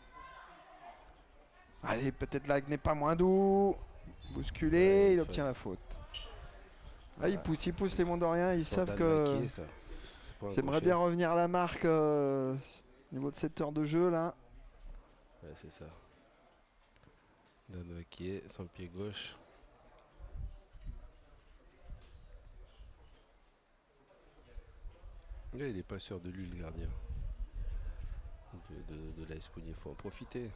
Allez, peut-être là, n'est pas moins doux. Bousculé, Ouais, il il obtient faut- la faute. Ah, Voilà. ils poussent les Mondoriens, ils Sur savent Dan que Vaquier, ça. C'est pas un ils aimeraient gaucher. bien revenir à la marque au niveau de cette heure de jeu là. Ouais, c'est ça. Dan Vaquier, son pied gauche. Là, il n'est pas sûr de lui, le gardien. De la Escougné, il faut en profiter.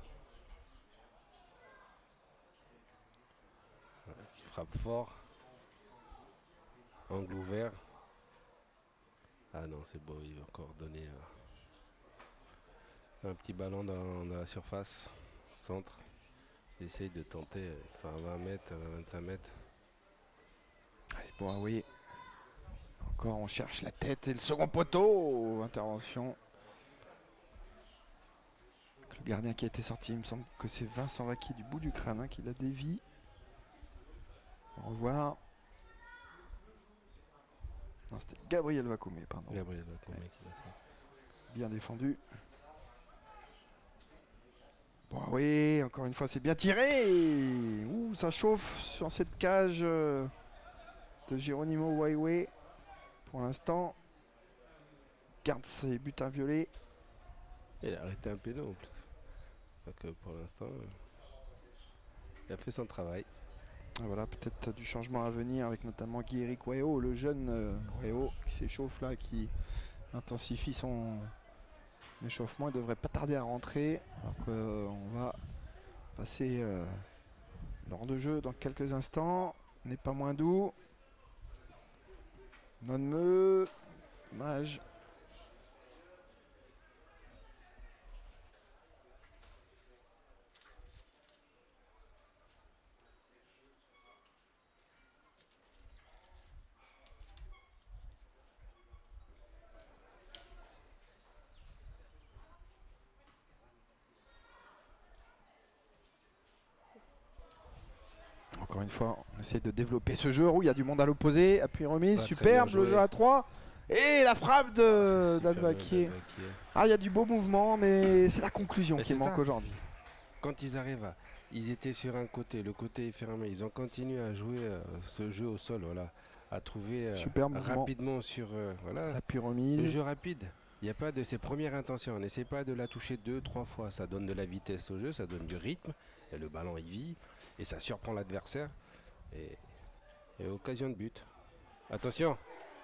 Voilà, qui frappe fort. Angle ouvert. Ah non, c'est beau, il va encore donner un petit ballon dans la surface. Centre. Il essaye de tenter 120 mètres, 25 mètres. Allez, bon, oui. Encore, on cherche la tête et le second poteau. Intervention. Le gardien qui a été sorti, il me semble que c'est Vincent Vaquier du bout du crâne hein, qui l'a dévié. Au revoir. Non, c'était Gabriel Vacomé, pardon. Gabriel Vacomé qui l'a ça. Bien défendu. Bon, oui, encore une fois, c'est bien tiré. Ouh, ça chauffe sur cette cage de Geronimo Waiwe. Pour l'instant, garde ses buts inviolés. Il a arrêté un péno en plus. Donc pour l'instant, il a fait son travail. Et voilà, peut-être du changement à venir avec notamment Guy-Éric Weo, le jeune Weo qui s'échauffe là, qui intensifie son échauffement. Il devrait pas tarder à rentrer. Alors qu'on va passer l'heure de jeu dans quelques instants. N'est pas moins doux. Non-me. Dommage. Encore une fois, on essaie de développer ce jeu. Où il y a du monde à l'opposé. Appui remise, superbe le jeu à 3. Et la frappe de Dan Vaquier. Ah, il y a du beau mouvement, mais c'est la conclusion qui manque aujourd'hui. Quand ils arrivent à... Ils étaient sur un côté, le côté est fermé. Ils ont continué à jouer ce jeu au sol, voilà. À trouver rapidement sur voilà, l'appui remise. Le jeu rapide. Il n'y a pas de ses premières intentions. On n'essaie pas de la toucher 2-3 fois. Ça donne de la vitesse au jeu, ça donne du rythme. Et le ballon, il vit. Et ça surprend l'adversaire. Et occasion de but. Attention.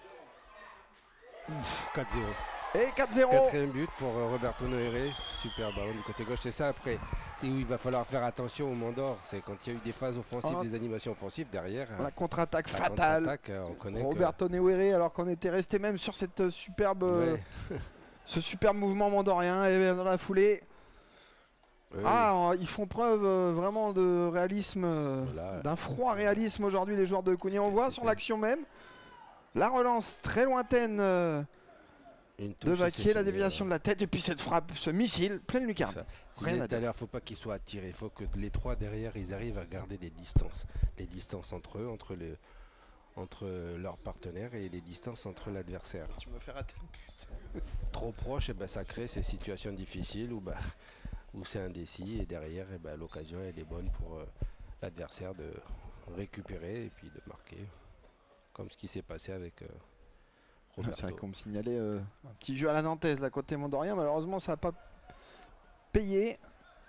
4-0. Et 4-0. Quatrième but pour Roberto Noéré. Super ballon du côté gauche. C'est ça après. C'est où il va falloir faire attention au Mandor. C'est quand il y a eu des phases offensives, des animations offensives derrière. La contre-attaque fatale. On connaît Roberto Noéré, alors qu'on était resté même sur cette superbe, ce superbe mouvement mandorien. Et dans la foulée. Ils font preuve vraiment de réalisme, d'un froid réalisme aujourd'hui les joueurs de Kougny. On voit sur l'action même la relance très lointaine de Vaquier, la déviation de la tête et puis cette frappe, ce missile pleine lucarne. Rien à dire. Il ne faut pas qu'ils soient attirés, il faut que les trois derrière ils arrivent à garder des distances. Les distances entre eux, entre leurs partenaires et les distances entre l'adversaire. Tu me fais rater le but. Trop proche, ça crée ces situations difficiles où c'est indécis et derrière l'occasion elle est bonne pour l'adversaire de récupérer et puis de marquer comme ce qui s'est passé avec Roberto. C'est vrai qu'on me signalait un petit jeu à la nantaise là côté mandorien, malheureusement ça n'a pas payé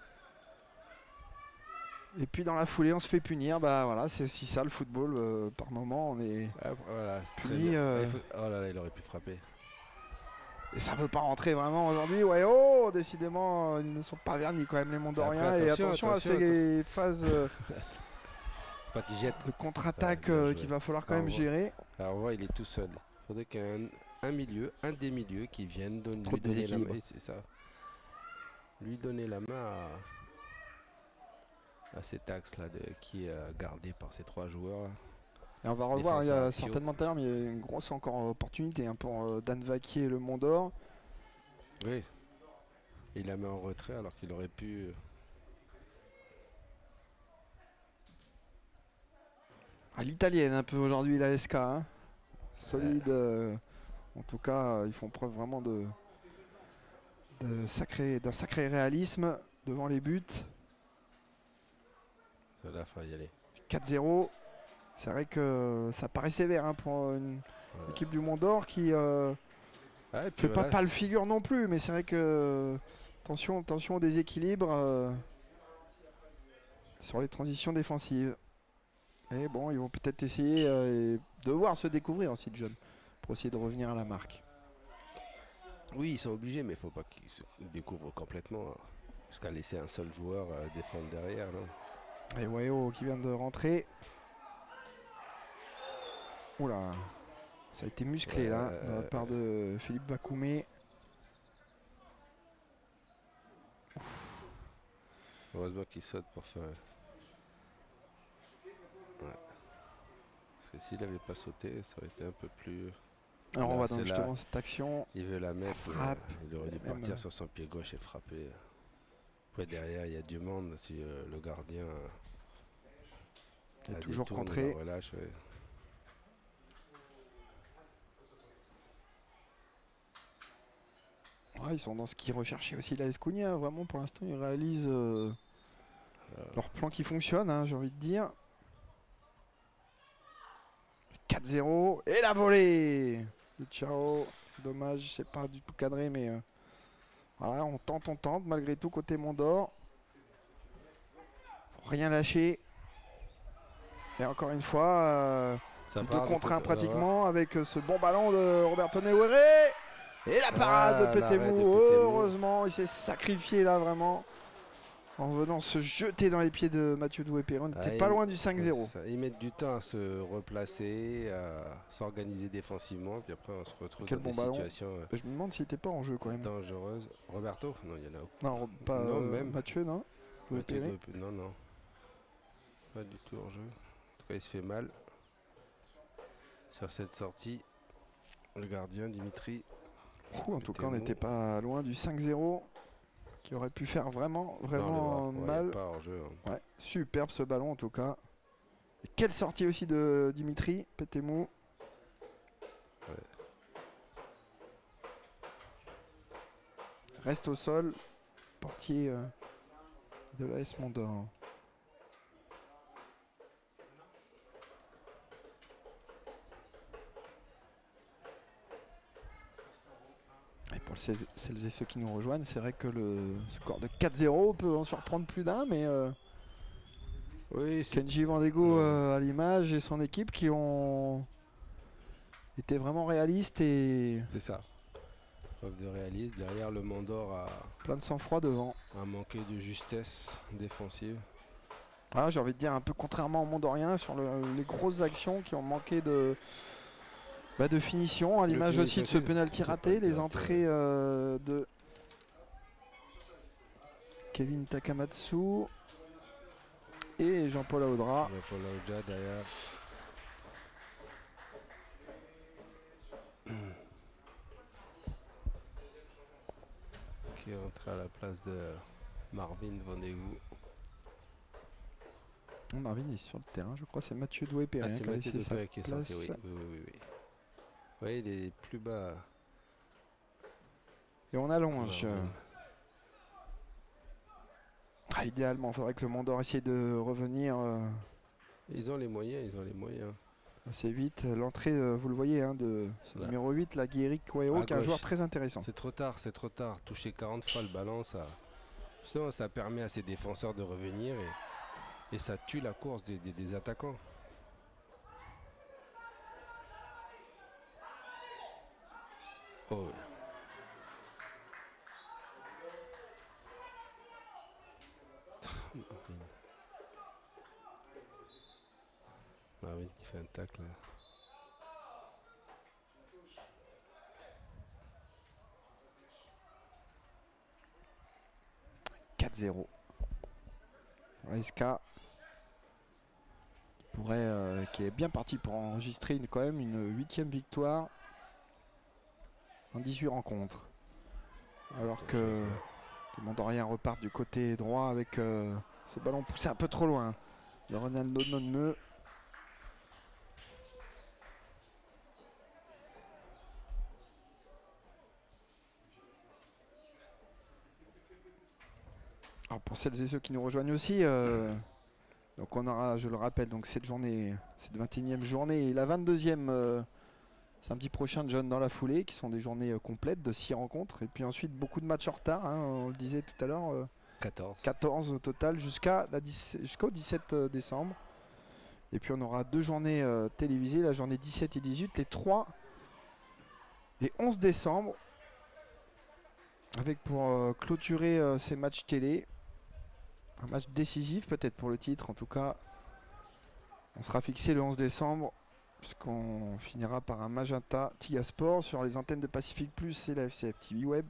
et puis dans la foulée on se fait punir. Voilà, c'est aussi ça le football, par moment on est puni. Oh là là, il aurait pu frapper. Et ça ne veut pas rentrer vraiment aujourd'hui. Décidément, ils ne sont pas vernis quand même les Mondoriens. Après, et attention à ces phases pas qu'il jette. De contre-attaque qu'il va falloir quand même gérer. Alors on voit, il est tout seul. Il faudrait qu'il y ait un des milieux qui vienne lui donner la main. C'est ça. Lui donner la main à cet axe là qui est gardé par ces trois joueurs là. Et on va revoir, il y a certainement tout à l'heure, mais il y a une grosse encore opportunité pour Dan Vaquier et le Mont d'Or. Oui, il la met en retrait alors qu'il aurait pu... À l'italienne un peu aujourd'hui la SK. Hein. Solide. En tout cas, ils font preuve vraiment d'un sacré réalisme devant les buts. Ça va falloir y aller. 4-0. C'est vrai que ça paraît sévère pour une équipe du Mont d'Or qui ne fait pas le figure non plus. Mais c'est vrai que attention au déséquilibre sur les transitions défensives. Et bon, ils vont peut-être essayer de devoir se découvrir aussi de jeunes pour essayer de revenir à la marque. Oui, ils sont obligés, mais il ne faut pas qu'ils se découvrent complètement. Jusqu'à laisser un seul joueur défendre derrière. Non. Et Wayo qui vient de rentrer. Oula. Ça a été musclé là, de la part de Philippe Vakoumé. Heureusement qu'il saute pour faire. Ouais. Parce que s'il n'avait pas sauté, ça aurait été un peu plus. Alors là, on va dans c'est justement là. cette action. Il veut la mettre. Frappe. Il aurait dû Même, partir sur son pied gauche et frapper. Après derrière, il y a du monde. Si le gardien. Il est a toujours des tours, contré. il la relâche, ouais. Ouais, ils sont dans ce qu'ils recherchaient aussi la Escounia. Vraiment, pour l'instant, ils réalisent leur plan qui fonctionne, hein, j'ai envie de dire. 4-0. Et la volée de Ciao. Dommage, c'est pas du tout cadré, mais voilà, on tente, malgré tout, côté Mondor. Rien lâcher. Et encore une fois, 2 contre 1 pratiquement, avec ce bon ballon de Roberto Neuere. Et la parade de Pétémou. Heureusement, il s'est sacrifié là, vraiment. En venant se jeter dans les pieds de Mathieu Doué-Perron. On n'était pas loin du 5-0. Ils mettent du temps à se replacer, à s'organiser défensivement, puis après on se retrouve Quel dans bon des ballon. situations Je me demande s'il n'était pas en jeu quand même. dangereuses. Roberto? Non, il y en a aucun. Non, pas Non, même. Mathieu, non Doué-Perron. Non, non. Pas du tout en jeu. En tout cas, il se fait mal. Sur cette sortie, le gardien, Dimitri. En tout cas, on n'était pas loin du 5-0. Qui aurait pu faire vraiment Non, mal. pas hors jeu, hein. Ouais, superbe ce ballon en tout cas. Et quelle sortie aussi de Dimitri Pétémou. Ouais. Reste au sol, portier de l'AS Mondor. Et pour celles et ceux qui nous rejoignent, c'est vrai que le score de 4-0 peut en surprendre plus d'un, mais oui, Kenji Vandego à l'image et son équipe qui ont été vraiment réalistes et c'est ça. Preuve de réalisme. Derrière, le Mondor a plein de sang-froid devant. manqué de justesse défensive. Ah, j'ai envie de dire un peu contrairement au Mondorien sur les grosses actions qui ont manqué de finition, à l'image aussi de ce penalty raté, les entrées de Kevin Takamatsu et Jean-Paul Audra. Jean-Paul Audra derrière. Qui est entré à la place de Marvin Vandegou. Marvin est sur le terrain, je crois que c'est Mathieu Doué-Perron C'est qui a Mathieu laissé sa Doué qui est sorti, place. oui. Oui, il est plus bas. Et on allonge. Ouais. Idéalement, il faudrait que le Mondor essaye de revenir Ils ont les moyens, assez vite. L'entrée, vous le voyez, hein, de Là. numéro 8, la Guéric Kouaero, qui est un joueur très intéressant. C'est trop tard. Toucher 40 fois le ballon, ça permet à ses défenseurs de revenir et ça tue la course des attaquants. Oh. Marvin qui fait un tacle. 4-0. Raiska qui est bien parti pour enregistrer quand même une 8e victoire en 18 rencontres. Alors que le Mondorien repart du côté droit avec ce ballon poussé un peu trop loin de Ronaldo Nonmeu. Alors pour celles et ceux qui nous rejoignent aussi, donc on aura, je le rappelle, donc cette 21e journée et la 22e samedi prochain de John dans la foulée, qui sont des journées complètes de 6 rencontres. Et puis ensuite beaucoup de matchs en retard, hein, on le disait tout à l'heure. 14 au total jusqu'au 17 décembre. Et puis on aura 2 journées télévisées, la journée 17 et 18, les 3 et 11 décembre. Avec pour clôturer ces matchs télé, un match décisif peut-être pour le titre. En tout cas, on sera fixé le 11 décembre puisqu'on finira par un Magenta Tiga Sport sur les antennes de Pacific Plus et la FCF TV Web.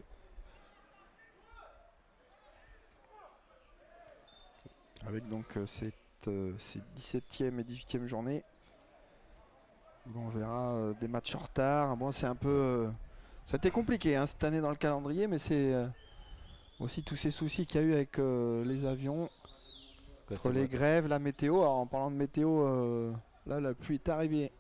Avec donc ces 17e et 18e journées. On verra des matchs en retard. Bon, c'est un peu... ça a été compliqué hein, cette année dans le calendrier, mais c'est aussi tous ces soucis qu'il y a eu avec les avions, entre les grèves, la météo. Alors en parlant de météo, là la pluie est arrivée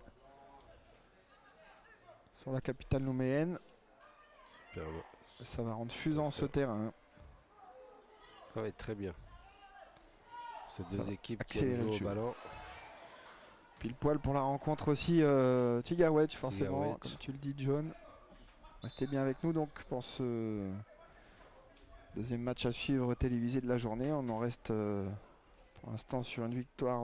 sur la capitale nouméenne. Superbe. Ça va rendre fusant ce terrain. Ça va être très bien. Ces Ça deux va équipes qui accélérer le jouent au jeu. ballon. Pile poil pour la rencontre aussi Tiga Wedge forcément, Wedge. comme tu le dis John. Restez bien avec nous donc pour ce deuxième match à suivre télévisé de la journée. On en reste pour l'instant sur une victoire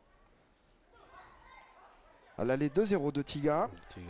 à l'aller 2-0 de Tiga.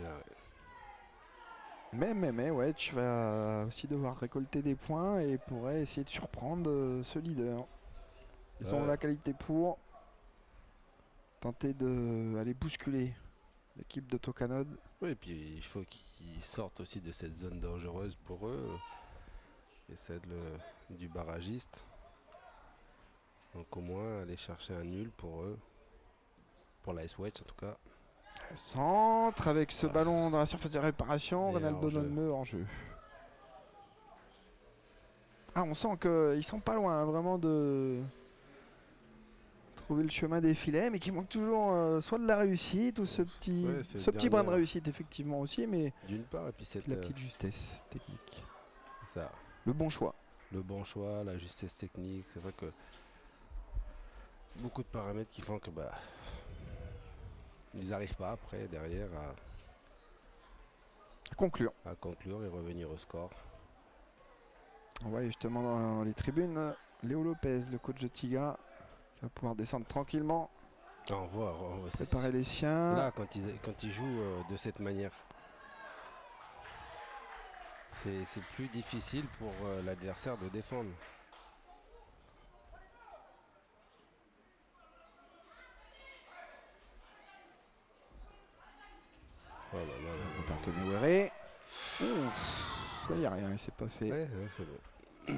Mais Wedge va aussi devoir récolter des points et pourrait essayer de surprendre ce leader. Ils ont la qualité pour tenter d'aller bousculer l'équipe de Tokanod. Oui, et puis il faut qu'ils sortent aussi de cette zone dangereuse pour eux. Et celle du barragiste. Donc au moins aller chercher un nul pour eux. Pour la S-Wedge en tout cas. Centre avec ce ballon dans la surface de réparation. Ronaldo Nonme en jeu. Ah, on sent qu'ils sont pas loin hein, vraiment de trouver le chemin des filets, mais qui manque toujours soit de la réussite ou ce petit brin de réussite effectivement aussi, mais d'une part et puis la petite justesse technique. Ça. Le bon choix. Le bon choix, la justesse technique. C'est vrai que beaucoup de paramètres qui font que ils n'arrivent pas après derrière à conclure et revenir au score. On voit justement dans les tribunes Léo Lopez, le coach de Tiga, qui va pouvoir descendre tranquillement. On voit préparer les siens. Là, quand ils jouent de cette manière, c'est plus difficile pour l'adversaire de défendre. Oh là là, Roberto Neuere. Ouf, ça y a rien, il s'est pas fait. Ouais, c'est bon.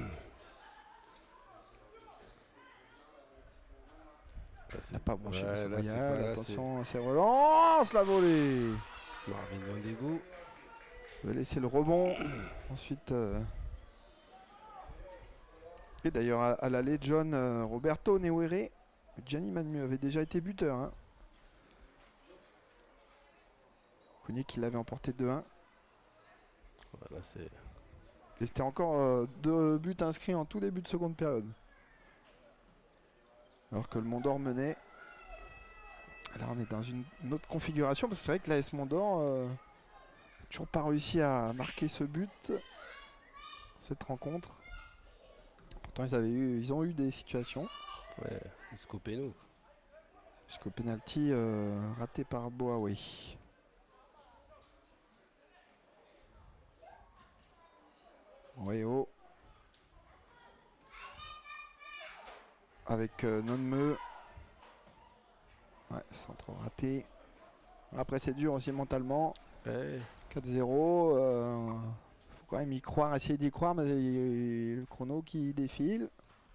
Il n'a pas branché ouais, le là, voyage. là, attention à ses relances, la volée. Marvin Vandegou. Il va laisser le rebond. Ensuite. Et d'ailleurs, à l'aller, John Roberto Neuere. Gianni Manmu avait déjà été buteur. Hein. Kouné qui l'avait emporté 2-1. Voilà, c'est... Et c'était encore 2 buts inscrits en tout début de seconde période. Alors que le Mont-d'Or menait. Là on est dans une autre configuration parce que c'est vrai que l'AS Mont-d'Or n'a toujours pas réussi à marquer ce but. Cette rencontre. Pourtant ils ont eu des situations. Ouais, jusqu'au péno. Jusqu'au penalty raté par Boawe. Weo. Avec Nonme. Ouais, centre raté. Après c'est dur aussi mentalement. Ouais. 4-0. Faut quand même y croire, essayer d'y croire, mais le chrono qui défile.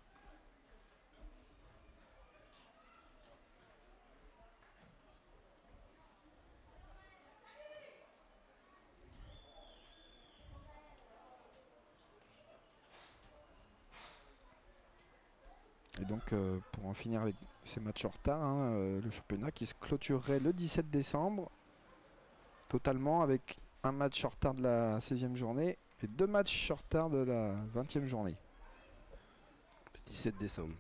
Et donc pour en finir avec ces matchs en retard, hein, le championnat qui se clôturerait le 17 décembre, totalement avec un match en retard de la 16e journée et 2 matchs en retard de la 20e journée. Le 17 décembre.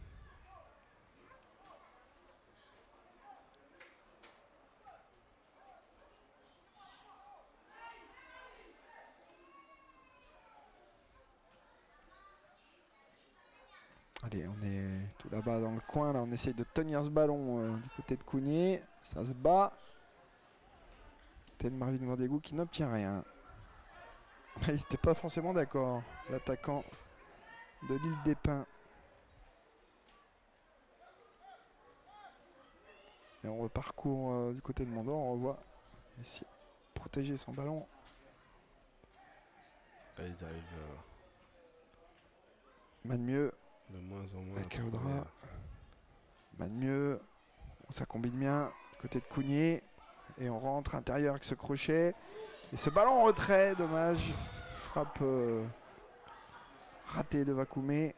Allez, on est tout là-bas dans le coin. Là, on essaye de tenir ce ballon du côté de Cougnier. Ça se bat. Côté de Marvin Vandegou qui n'obtient rien. Il n'était pas forcément d'accord, l'attaquant de l'île des Pins. Et on reparcourt du côté de Mont-d'Or. On revoit Essayer de protéger son ballon. Là, ils arrivent Magneux. de moins en moins. Avec Audra. Magneux. Ça combine bien. Côté de Cougnier. Et on rentre intérieur avec ce crochet. Et ce ballon en retrait, dommage. Frappe ratée de Vakoumé.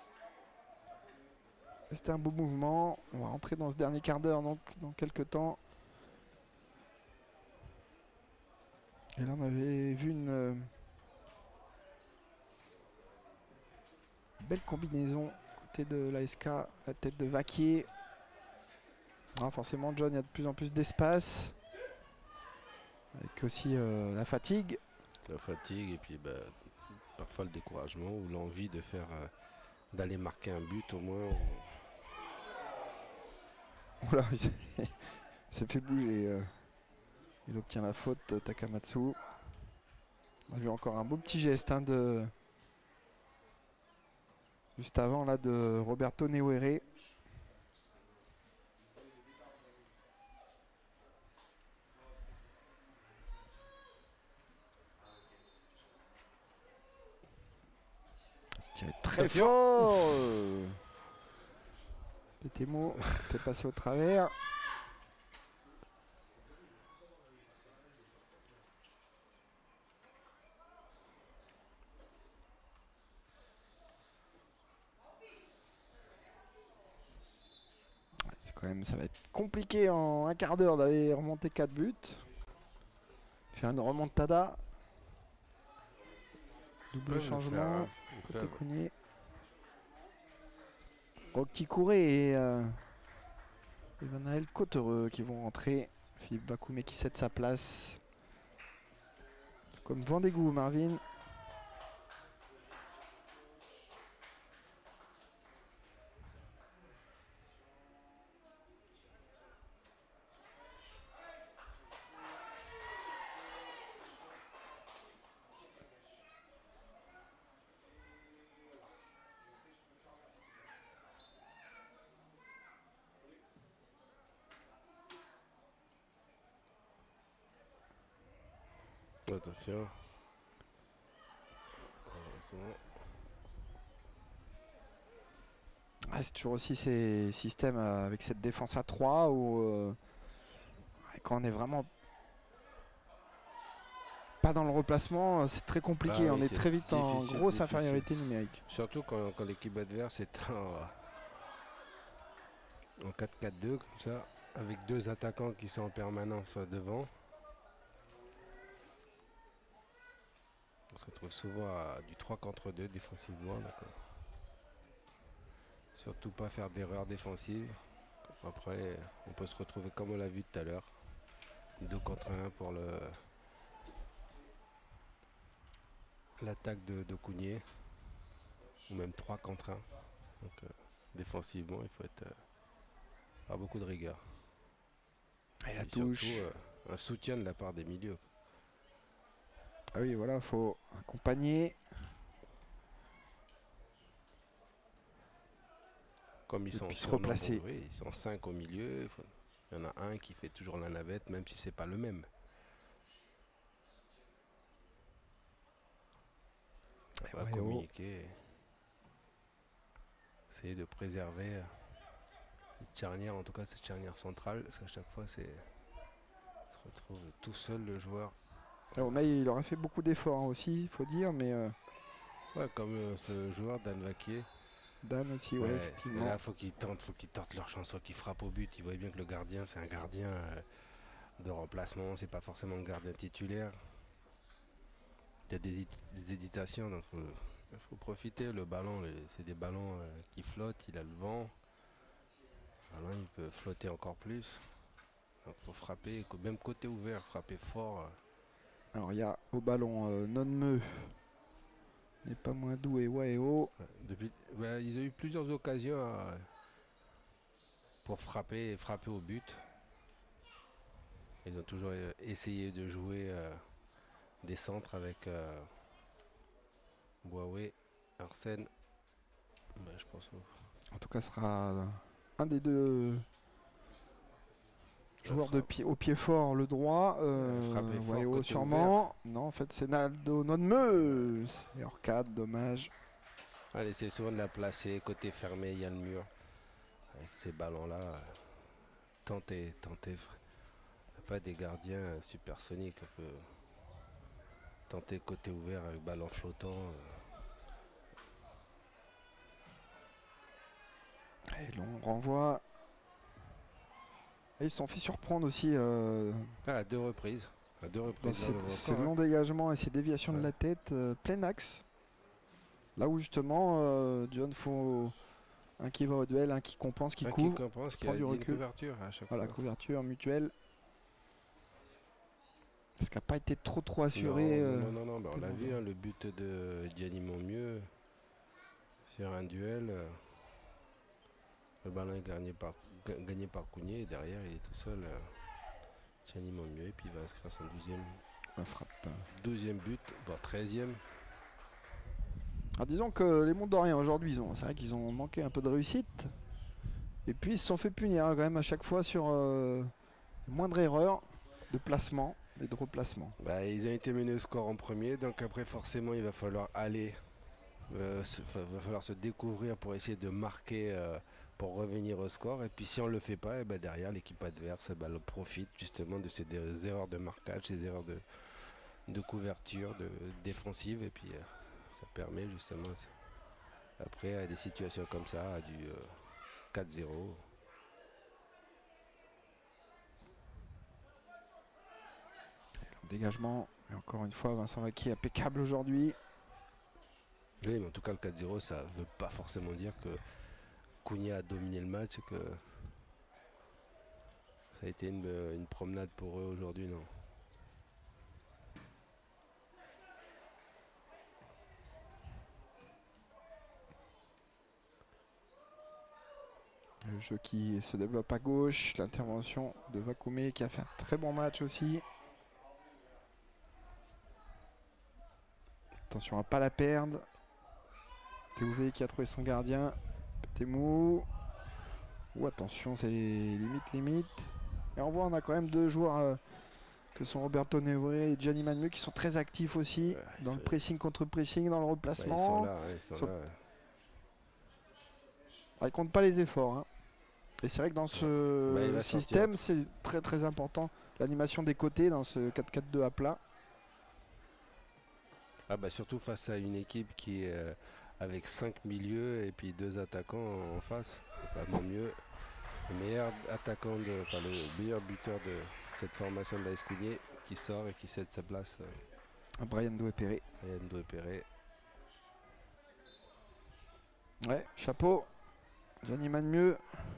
C'était un beau mouvement. On va rentrer dans ce dernier quart d'heure donc dans quelques temps. Et là on avait vu une belle combinaison côté de l'ASK, la tête de Vaquier. Ah, forcément John, il y a de plus en plus d'espace. Avec aussi la fatigue. La fatigue et puis parfois le découragement ou l'envie de faire d'aller marquer un but au moins. Voilà, il s'est fait bouger. Il obtient la faute, Takamatsu. On a vu encore un beau petit geste de juste avant là de Roberto Neuere. C'est très fort. Pétémo était passé au travers. C'est quand même, ça va être compliqué en un quart d'heure d'aller remonter 4 buts. Faire une remontada. Double changement. Côté Cougnier. Rocky Kouré et Evanaël Cottereux qui vont rentrer. Philippe Vakoumé qui cède sa place. Comme Vendégou, Marvin. Attention. Ah, c'est toujours aussi ces systèmes avec cette défense à 3 où quand on est vraiment pas dans le replacement, c'est très compliqué. Ah oui, on est très vite en grosse infériorité numérique. Surtout quand l'équipe adverse est en 4-4-2 comme ça, avec deux attaquants qui sont en permanence devant. On se retrouve souvent à du 3 contre 2 défensivement. Surtout pas faire d'erreurs défensives. Après, on peut se retrouver comme on l'a vu tout à l'heure. 2 contre 1 pour l'attaque de Cougnier. Ou même 3 contre 1. Donc défensivement, il faut avoir beaucoup de rigueur. Et la touche. Surtout un soutien de la part des milieux. Ah oui, voilà, il faut accompagner. Comme ils sont se replacer. Oui, ils sont 5 au milieu. Il y en a un qui fait toujours la navette, même si c'est pas le même. On va communiquer. Essayer de préserver cette charnière, en tout cas cette charnière centrale, parce qu'à chaque fois se retrouve tout seul le joueur. Alors, mais il aura fait beaucoup d'efforts aussi, il faut dire, mais ouais, comme ce joueur Dan Vaquier. Dan aussi, ouais, effectivement. Là, faut qu'ils tentent leur chance, soit qu'ils frappent au but. Ils voient bien que le gardien, c'est un gardien de remplacement, c'est pas forcément le gardien titulaire. Il y a des hésitations, donc il faut profiter. Le ballon, c'est des ballons qui flottent, il a le vent. Alors, il peut flotter encore plus. Donc il faut frapper, même côté ouvert, frapper fort. Alors il y a au ballon Nonmeu, n'est pas moins doux et Waeo. Ils ont eu plusieurs occasions pour frapper au but. Ils ont toujours essayé de jouer des centres avec Boawe, Arsène. Je pense. En tout cas, ce sera un des deux Joueur au pied fort, le droit. Frappé fort, Wayo côté sûrement. Non, en fait, c'est Naldo Nonmeus. Et hors cadre, dommage. Allez, c'est souvent de la placer, côté fermé, il y a le mur. Avec ces ballons-là, tentez. Pas des gardiens supersoniques. On peut tenter côté ouvert avec ballon flottant. Et l'on renvoie. Et ils se sont fait surprendre aussi À deux reprises. dans ces longs dégagements et ces déviations de la tête. Plein axe. Là où justement, John faut un qui va au duel, un qui compense, qui couvre. Qui prend du recul. Couverture à chaque fois. Couverture mutuelle. Ce qui n'a pas été trop assuré. Non, on l'a vu, hein, le but de Gianni Monmieux sur un duel. Le ballon est gagné par Cougnier et derrière il est tout seul. Gianni Monmieux et puis il va inscrire son 12e but, voire 13e. Alors disons que les Montdoriens aujourd'hui, c'est vrai qu'ils ont manqué un peu de réussite. Et puis ils se sont fait punir quand même à chaque fois sur moindre erreur de placement et de replacement. Ils ont été menés au score en premier, donc après forcément il va falloir aller, va falloir se découvrir pour essayer de marquer, pour revenir au score. Et puis si on ne le fait pas, derrière l'équipe adverse profite justement de ces erreurs de marquage, ces erreurs de couverture, défensive. Et puis ça permet justement après à des situations comme ça, à du 4-0. Dégagement, et encore une fois Vincent Vaquier impeccable aujourd'hui. Oui, mais en tout cas le 4-0 ça ne veut pas forcément dire que Cunha a dominé le match, que ça a été une promenade pour eux aujourd'hui, non. Le jeu qui se développe à gauche, l'intervention de Vakoumé qui a fait un très bon match aussi. Attention à ne pas la perdre. Théouvé qui a trouvé son gardien. Témou. Attention, c'est limite. Et on voit, on a quand même deux joueurs que sont Roberto Neuré et Gianni Monmieux qui sont très actifs aussi dans le pressing contre pressing, dans le replacement. Ils sont là. Ils comptent pas les efforts. Hein. Et c'est vrai que dans ce système, c'est très important. L'animation des côtés dans ce 4-4-2 à plat. Surtout face à une équipe qui est avec 5 milieux et puis 2 attaquants en face. Monmieux, le meilleur attaquant, le meilleur buteur de cette formation de l'AS Cougnier qui sort et qui cède sa place à Brian Doué-Perret. Ouais, chapeau. Gianni Monmieux.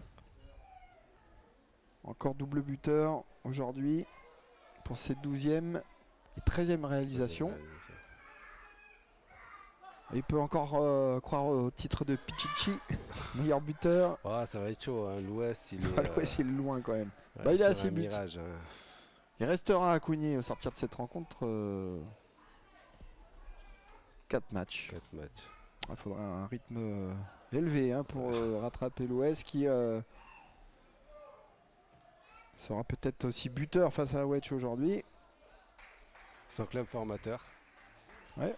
Encore double buteur aujourd'hui pour ses 12e et 13e réalisations. Et il peut encore croire au titre de Pichichi, meilleur buteur. Ça va être chaud, hein. L'Ouest il est loin quand même. Il a 6 buts. Mirage, hein. Il restera à Cougnier au sortir de cette rencontre 4 matchs. Il faudra un rythme élevé pour rattraper l'Ouest qui sera peut-être aussi buteur face à Wedge aujourd'hui. Son club formateur. Ouais.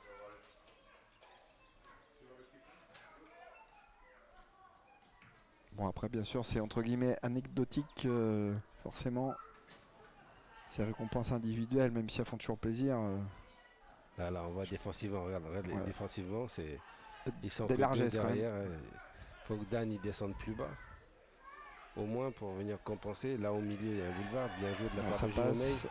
Bon, après, bien sûr, c'est entre guillemets anecdotique, forcément. Ces récompenses individuelles, même si elles font toujours plaisir. Là, on voit défensivement, regarde défensivement, ils sont des largesses derrière. Il faut que Dan il descende plus bas. Au moins pour venir compenser. Là, au milieu, il y a un boulevard, bien joué de la part de passe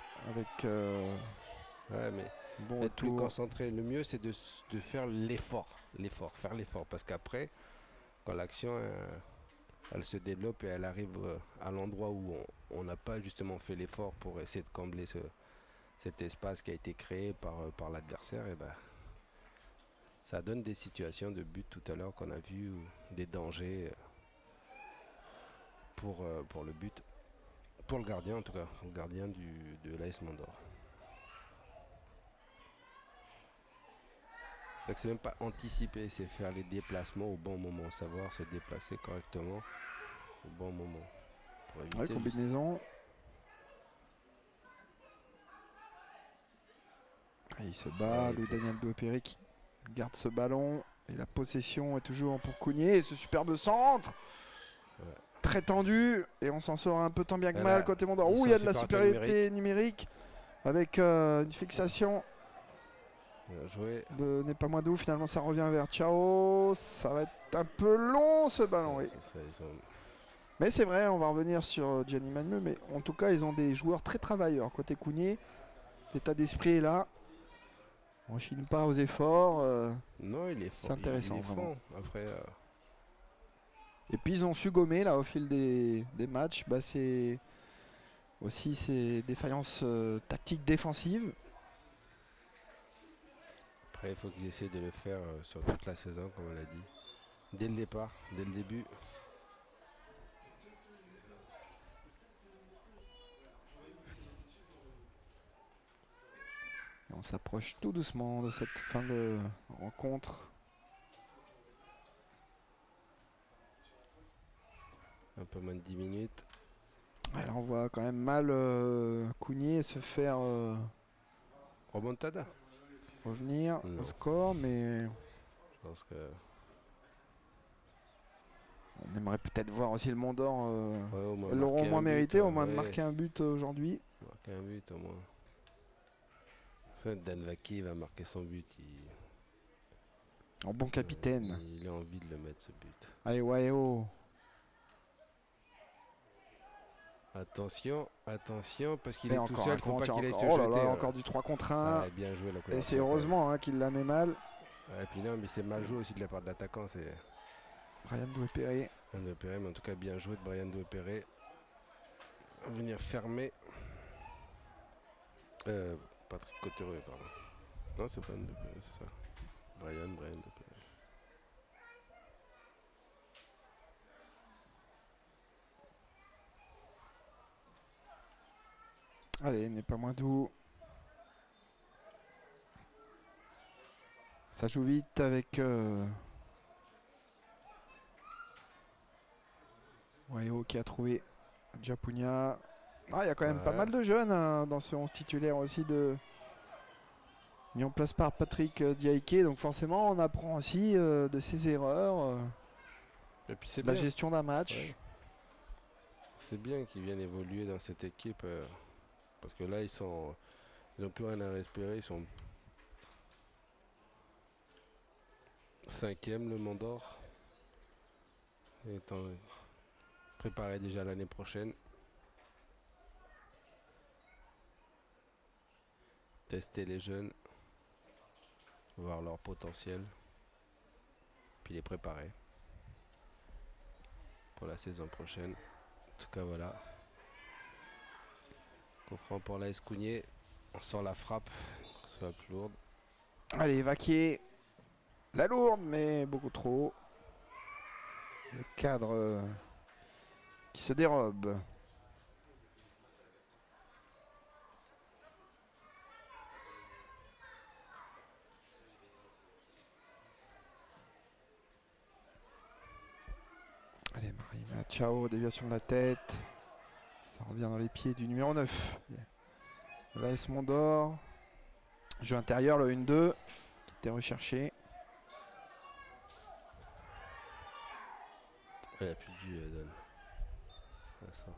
avec mais être plus concentré. Le mieux, c'est de faire l'effort. Faire l'effort. Parce qu'après, quand l'action... elle se développe et elle arrive à l'endroit où on n'a pas justement fait l'effort pour essayer de combler cet espace qui a été créé par l'adversaire. Et ça donne des situations de but tout à l'heure qu'on a vu, des dangers pour le but, pour le gardien en tout cas, le gardien de l'AS Mandor. Donc c'est même pas anticiper, c'est faire les déplacements au bon moment, savoir se déplacer correctement au bon moment. Combinaison. Il se bat, le Daniel Douepéré qui garde ce ballon. Et la possession est toujours pour Cougnier. Et ce superbe centre. Ouais. Très tendu. Et on s'en sort un peu tant bien que mal côté Mondor. Ils Ouh, il y a sont de la supérieurs supériorité numérique. Avec une fixation Bien joué. de n'est pas moins d'où. Finalement, ça revient vers Ciao. Ça va être un peu long ce ballon. Ouais, Oui. c'est ça, ils ont- Mais c'est vrai, on va revenir sur Gianni Magneux. Mais en tout cas, ils ont des joueurs très travailleurs. Côté Cougnier, l'état d'esprit est là. On ne chine pas aux efforts. Non, il est fort. C'est intéressant, Il est vraiment. franc. Après, Et puis ils ont su gommer là au fil des matchs. Bah, c'est aussi ces défaillances tactiques défensives. après, il faut qu'ils essaient de le faire sur toute la saison, comme on l'a dit. Dès le départ, dès le début. Et on s'approche tout doucement de cette fin de rencontre. Un peu moins de 10 minutes. Alors on voit quand même mal Cougnier se faire Remontada. revenir Non. au score, mais Je pense que. on aimerait peut-être voir aussi le Mont d'Or. Ouais, au moins Ils l'auront au marquer moins un but, mérité, au moins de ouais. marquer un but aujourd'hui. Marquer un but au moins. En fait, Dan Vaki va marquer son but. En bon capitaine. Il a envie de le mettre ce but. Allez, ouais, oh. Attention, attention, parce qu'il Et est tout encore seul, un il faut pas contre, qu'il aille se oh là jeter. là, encore du 3 contre 1. Ouais, bien joué, la Et c'est heureusement qu'il la met mal. Et puis non, mais c'est mal joué aussi de la part de l'attaquant. C'est Brian Douepéré. Brian Douepéré, mais en tout cas bien joué de Brian Douepéré. Venir fermer. Patrick Cottereux, pardon. Non, c'est pas Douepéré, c'est ça. Brian Douepéré. Allez, n'est pas moins doux. Ça joue vite avec Wayo qui a trouvé Djapounia. Ah, il y a quand même pas Ouais. mal de jeunes hein, dans ce 11 titulaire aussi mis en place par Patrick Diaike. Donc forcément, on apprend aussi de ses erreurs, Et puis c'est de la bien. gestion d'un match. Ouais. C'est bien qu'ils viennent évoluer dans cette équipe. Parce que là, ils n'ont plus rien à respirer. Ils sont 5e, le Mont d'Or. Étant préparé déjà l'année prochaine. Tester les jeunes. Voir leur potentiel. Puis les préparer. Pour la saison prochaine. En tout cas, voilà. Coup franc pour l'AS Cougnier. On sent la frappe. Soit plus lourde. Allez, Vaquier. La lourde, mais beaucoup trop. Le cadre qui se dérobe. Allez, Marina, ciao, déviation de la tête. Ça revient dans les pieds du numéro 9. L'AS Mont d'Or. Jeu intérieur, le 1-2, qui était recherché. Elle a plus de jus, elle donne. Ah, ça.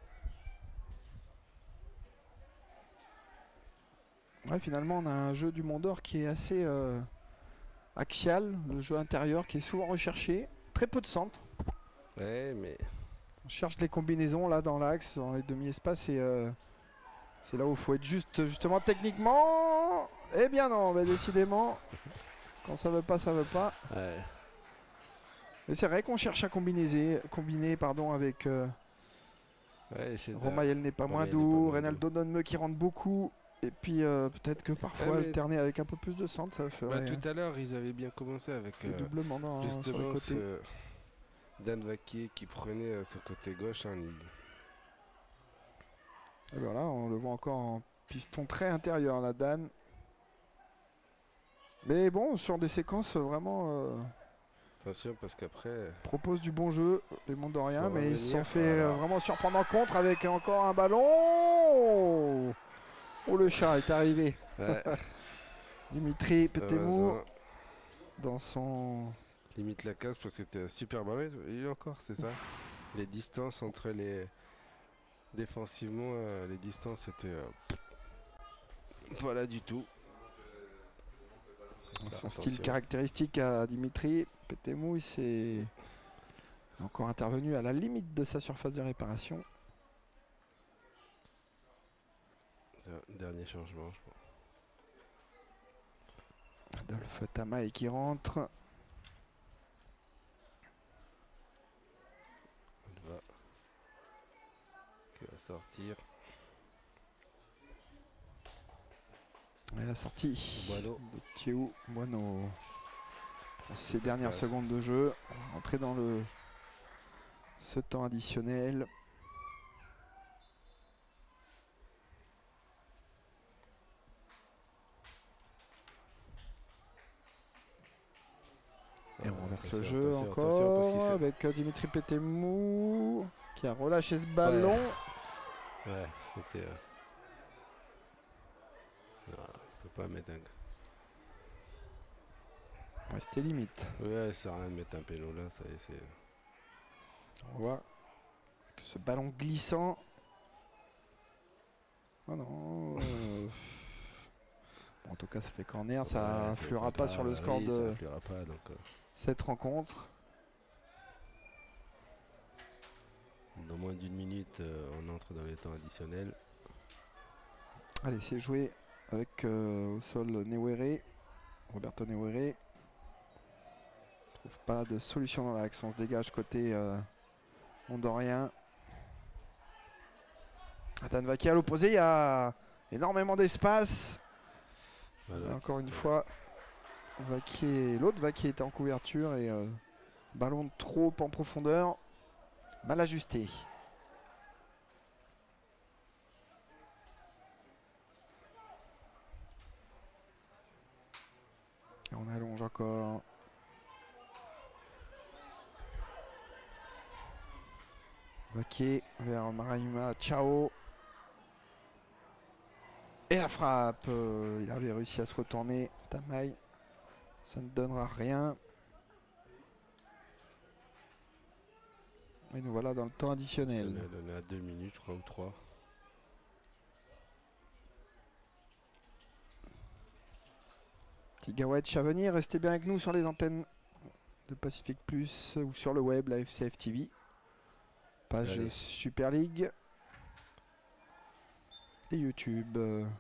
Ouais, finalement, on a un jeu du Mont d'Or qui est assez axial. Le jeu intérieur qui est souvent recherché. Très peu de centres. Ouais, mais On cherche les combinaisons là dans l'axe, dans les demi-espaces. Et c'est là où il faut être justement techniquement. Eh bien non, bah, décidément. Quand ça veut pas, ça veut pas. ouais. Mais c'est vrai qu'on cherche à combiner avec Ouais, c'est Romaïel n'est pas moins Romaïel n'est pas doux. moins Reynaldo Donme qui rentre beaucoup. Et puis peut-être que parfois Ouais, mais- alterner avec un peu plus de centre, ça Bah, ferait tout à l'heure, ils avaient bien commencé avec des doublements sur les justement côtés. Dan Vaquier qui prenait ce côté gauche. Hein, Et voilà, on le voit encore en piston très intérieur, la Dan. Mais bon, sur des séquences vraiment attention parce qu'après, propose du bon jeu, les Mondoriens, Faut mais ils se sont revenir, fait voilà. vraiment surprendre en contre avec encore un ballon. Oh, le chat est arrivé. ouais, Dimitri Petemou Heureusement. dans son... Limite la casse parce que c'était un super ballon. Il est encore, c'est ça. Les distances entre les... Défensivement, les distances c'était pas là du tout. Son Attention. style caractéristique à Dimitri Petemou, il s'est encore intervenu à la limite de sa surface de réparation. Dernier changement, je pense. Adolphe Tamaï qui rentre. Qui va sortir. Et la sortie Bueno. de Thieu Bueno. Dans ces Ça dernières passe. secondes de jeu, entrer dans ce temps additionnel. Et on renverse le jeu attention, encore parce qu'il s'est- avec Dimitri Petemou qui a relâché ce ballon. Ouais, c'était. Non, on peut pas mettre un. Ouais, c'était limite. Ouais, ça sert à rien de mettre un péno là, ça y est, c'est. On voit que ce ballon glissant. Oh non. Bon, en tout cas, ça fait corner. Ça Ouais, influera ça pas sur le score oui, ça de influera pas, donc, cette rencontre. dans moins d'une minute, on entre dans les temps additionnels. Allez, c'est joué avec au sol Newere, Roberto Newere. Trouve pas de solution dans l'axe. On se dégage côté ondorien. Dan Vaquier à l'opposé, il y a énormément d'espace. Voilà. Et encore une fois, l'autre Vaquier était en couverture et ballon trop en profondeur, mal ajusté. Et on allonge encore. Vaquier vers Maranima, ciao. Et la frappe, il avait réussi à se retourner, Tamaï. Ça ne donnera rien. Et nous voilà dans le temps additionnel. On est à 2 minutes, je crois, ou 3. Tigawetch à venir, restez bien avec nous sur les antennes de Pacific Plus ou sur le web, la FCF TV. Page Allez. Super League et YouTube.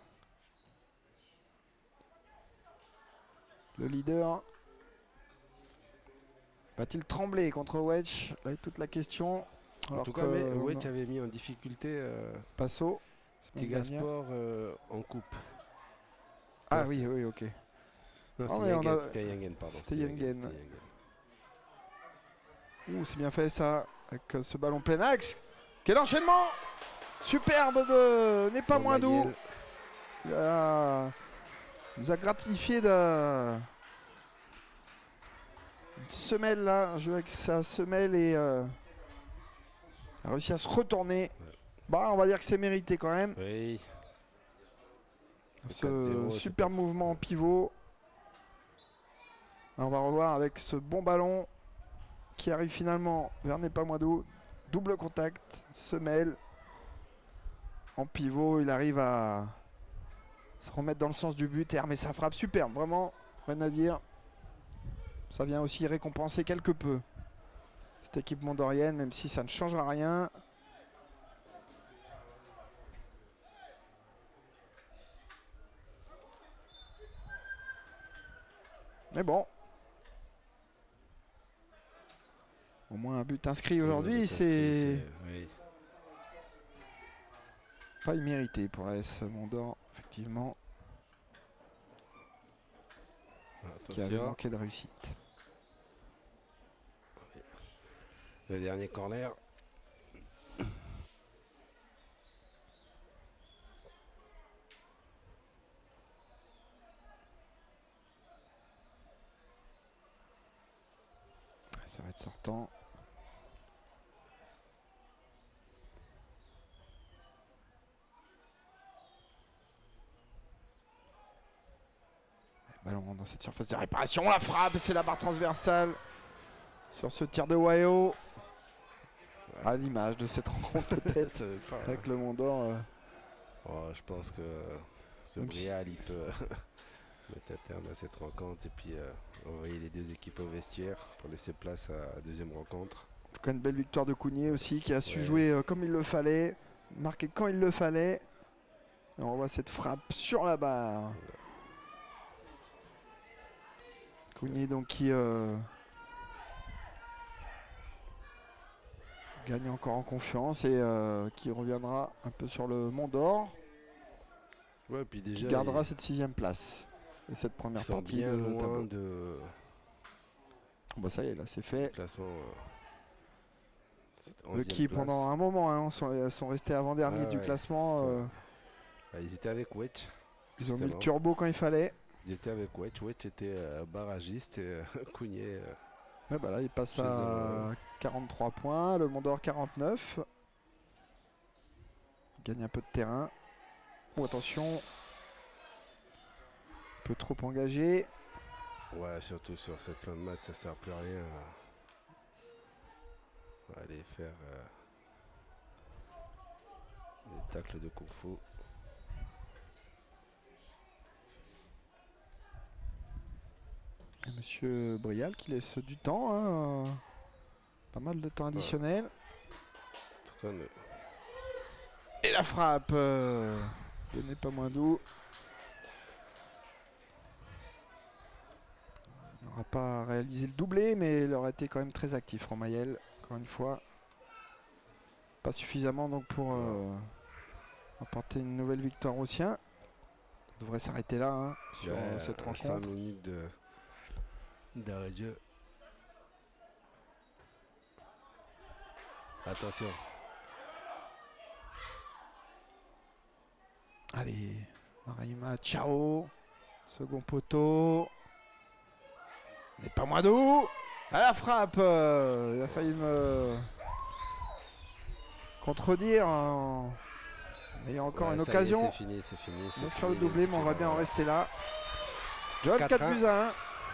Le leader va-t-il trembler contre Wedge? Là est toute la question. En Alors tout cas, que Wedge avait mis en difficulté Passo, semaine dernière. Tigasport en coupe. Ah Ouais, oui, c'est- oui, ok. Non, Ah c'est ouais, on Yengen, a- c'était Yengen, pardon. c'était Yengen. Ouh, c'est bien fait ça, avec ce ballon plein axe. Quel enchaînement! Superbe de n'est pas moins doux. Il nous a gratifié de une semelle là, un jeu avec sa semelle et a réussi à se retourner. Bah, on va dire que c'est mérité quand même. Oui. Ce 4-0, super mouvement en pivot. On va revoir avec ce bon ballon qui arrive finalement vers Nepamoidou. Double contact, semelle. En pivot, il arrive à se remettre dans le sens du but et armer sa frappe. Superbe, vraiment, rien à dire. Ça vient aussi récompenser quelque peu cette équipe mondorienne, même si ça ne changera rien. Mais bon. Au moins un but inscrit aujourd'hui, c'est Oui. pas immérité pour la S Mondor, effectivement, qui avait Attention. manqué de réussite. Le dernier corner. Ça va être sortant. ballon dans cette surface de réparation. La frappe, c'est la barre transversale sur ce tir de Wayo. À l'image de cette rencontre peut-être avec le Mont d'Or. Je pense que ce Brial, il peut mettre à terme à cette rencontre et puis envoyer les deux équipes au vestiaire pour laisser place à la deuxième rencontre. En tout cas, une belle victoire de Cougnier aussi qui a su jouer comme il le fallait, marquer quand il le fallait. Et on voit cette frappe sur la barre. Cougnier donc qui gagne encore en confiance et qui reviendra un peu sur le Mont d'Or. Ouais, puis déjà, qui gardera cette 6e place et cette première partie bien de loin tableau. de... Bon, ça y est, là c'est fait. Classement, Eux qui pendant un moment sont restés avant-dernier du classement. Ils étaient avec Wedge. Ils ont mis le turbo quand il fallait. Ils étaient avec Wedge. Wedge était barragiste et Cougnier. Ouais, bah là il passe à 43 points, le Mont d'Or 49. Il gagne un peu de terrain. Oh, attention. Un peu trop engagé. Ouais, surtout sur cette fin de match, ça sert plus à rien. On va aller faire des tacles de kung-fu. Monsieur Brial qui laisse du temps, hein, pas mal de temps additionnel. Et la frappe n'est pas moins doux. Il n'aura pas réalisé le doublé, mais il aurait été quand même très actif, Romayel, encore une fois. Pas suffisamment donc pour apporter une nouvelle victoire aux siens. Ça devrait s'arrêter là hein, sur cette rencontre. 5 minutes d'arrêt de jeu. Attention. Allez, Marima, ciao. Second poteau. N'est pas moins doux. À la frappe. Il a failli me contredire en ayant encore une occasion. C'est fini, c'est fini. On sera le doublé, mais on va bien en rester là. John, 4-1.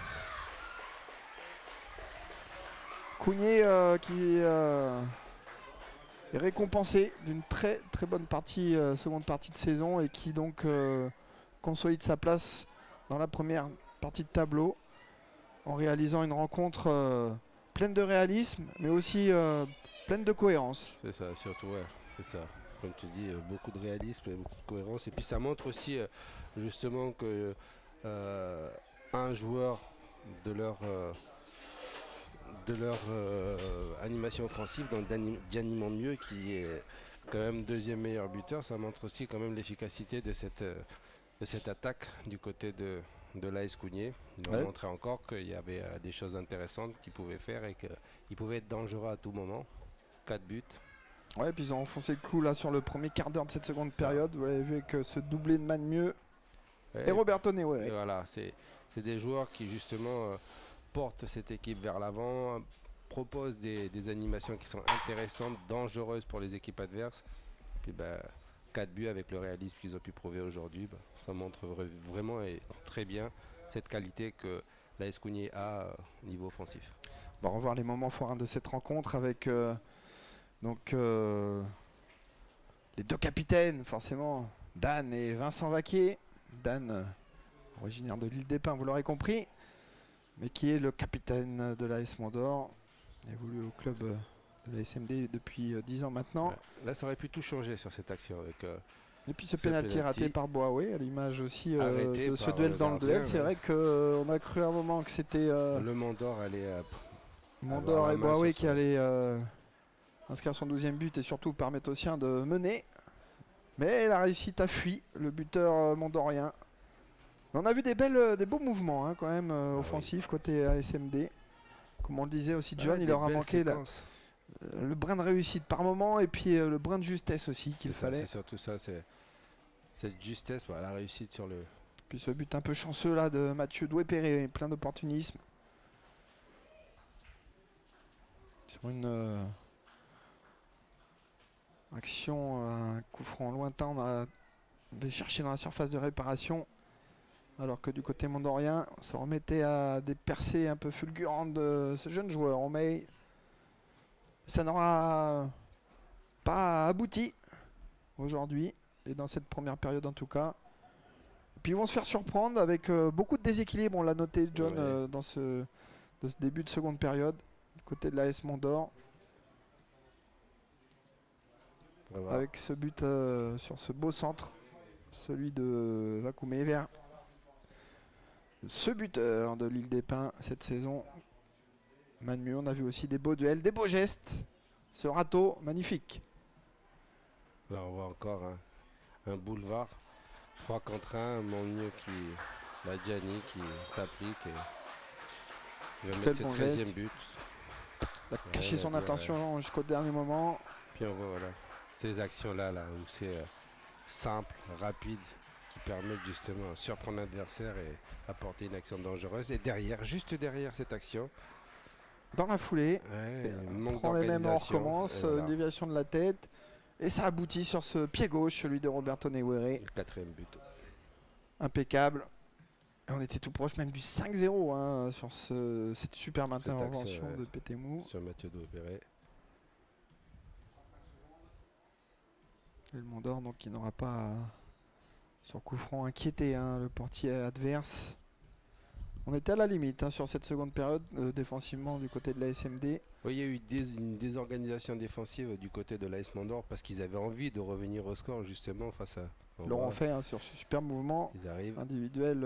Cougnier qui est récompensé d'une très très bonne partie, seconde partie de saison et qui donc consolide sa place dans la première partie de tableau en réalisant une rencontre pleine de réalisme mais aussi pleine de cohérence. C'est ça, surtout, ouais, c'est ça. Comme tu dis, beaucoup de réalisme et beaucoup de cohérence. Et puis ça montre aussi justement que un joueur de leur animation offensive, dans Gianni Monmieux qui est quand même deuxième meilleur buteur, ça montre aussi quand même l'efficacité de cette attaque du côté de l'AS Cougnier. Il a montré encore qu'il y avait des choses intéressantes qu'ils pouvaient faire et qu'ils pouvaient être dangereux à tout moment. 4 buts. Ouais, puis ils ont enfoncé le clou là sur le premier quart d'heure de cette seconde période. Vous l'avez vu avec ce doublé de Monmieux et Roberto Ney. Et voilà, c'est des joueurs qui justement portent cette équipe vers l'avant, proposent des animations qui sont intéressantes, dangereuses pour les équipes adverses. Puis 4 buts avec le réalisme qu'ils ont pu prouver aujourd'hui, ça montre vraiment et très bien cette qualité que l'AS Cougnier a au niveau offensif. On va revoir les moments forts de cette rencontre avec donc les deux capitaines forcément, Dan et Vincent Vaquier. Dan, originaire de l'île des Pins, vous l'aurez compris, mais qui est le capitaine de l'AS Mont d'Or. Il évolue au club de la SMD depuis 10 ans maintenant. Ouais. Là, ça aurait pu tout changer sur cette action. Avec, et puis ce pénalty raté par Boaoué, à l'image aussi de ce duel dans le duel. C'est vrai qu'on a cru à un moment que c'était le Mont d'Or allait... Mont d'Or et Boaoué qui allaient inscrire son 12e but et surtout permettre aux siens de mener. Mais la réussite a fui le buteur mondorien. On a vu des beaux mouvements hein, quand même offensifs côté ASMD. Comme on le disait aussi, John, il leur a manqué le brin de réussite par moment et puis le brin de justesse aussi qu'il fallait. C'est surtout ça, c'est cette justesse, la réussite sur le... Puis ce but un peu chanceux là de Mathieu Doué-Perret, plein d'opportunisme. Sur une action, un coup franc lointain, on a cherché dans la surface de réparation Alors que du côté mondorien, on se remettait à des percées un peu fulgurantes de ce jeune joueur, Romey. Ça n'aura pas abouti aujourd'hui, et dans cette première période en tout cas. Et puis ils vont se faire surprendre avec beaucoup de déséquilibre, on l'a noté John, dans ce début de seconde période, du côté de l'AS Mondor. Avec ce but sur ce beau centre, celui de Vakoumé vers ce buteur de l'Île des Pins cette saison. Manu, on a vu aussi des beaux duels, des beaux gestes. Ce râteau magnifique. Là on voit encore un boulevard 3 contre 1, Monmieux la Gianni qui s'applique et il va mettre ce 13e but. Il a caché son attention jusqu'au dernier moment. Puis on voit voilà, ces actions là où c'est simple, rapide, qui permettent justement de surprendre l'adversaire et apporter une action dangereuse. Et derrière, juste derrière cette action, dans la foulée, on prend les mêmes, on recommence, une déviation de la tête. Et ça aboutit sur ce pied gauche, celui de Roberto Neuere. Le 4e but. Impeccable. Et on était tout proche même du 5-0 sur cette superbe intervention de Pétémou. Sur Mathieu Daubéret. Et le Mondor donc qui n'aura pas sur coup franc inquiété le portier adverse. On était à la limite sur cette seconde période défensivement du côté de la SMD. Oui, il y a eu une désorganisation défensive du côté de l'AS Mondor parce qu'ils avaient envie de revenir au score justement face à... Ils l'auront fait sur ce super mouvement individuel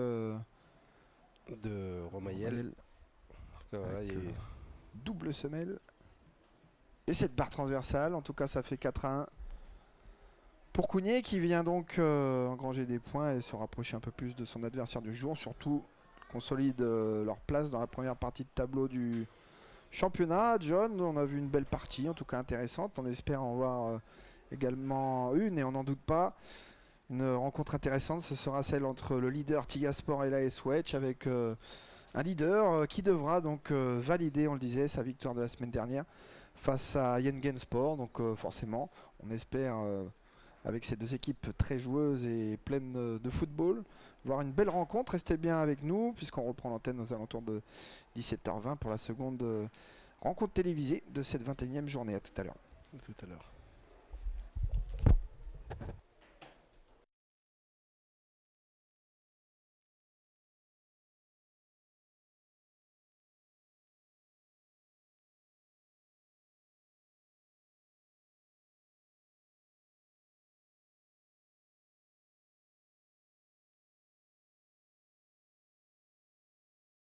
de Romayel. Voilà, double semelle. Et cette barre transversale, en tout cas ça fait 4-1. Pour Cougnier qui vient donc engranger des points et se rapprocher un peu plus de son adversaire du jour, surtout consolide leur place dans la première partie de tableau du championnat. John, on a vu une belle partie, en tout cas intéressante. On espère en voir également une, et on n'en doute pas. Une rencontre intéressante, ce sera celle entre le leader Tigasport et l'AS Wedge, avec un leader qui devra donc valider, on le disait, sa victoire de la semaine dernière face à Yengensport. Donc forcément, on espère, avec ces deux équipes très joueuses et pleines de football, voir une belle rencontre. Restez bien avec nous puisqu'on reprend l'antenne aux alentours de 17h20 pour la seconde rencontre télévisée de cette 21e journée. À tout à l'heure. À tout à l'heure.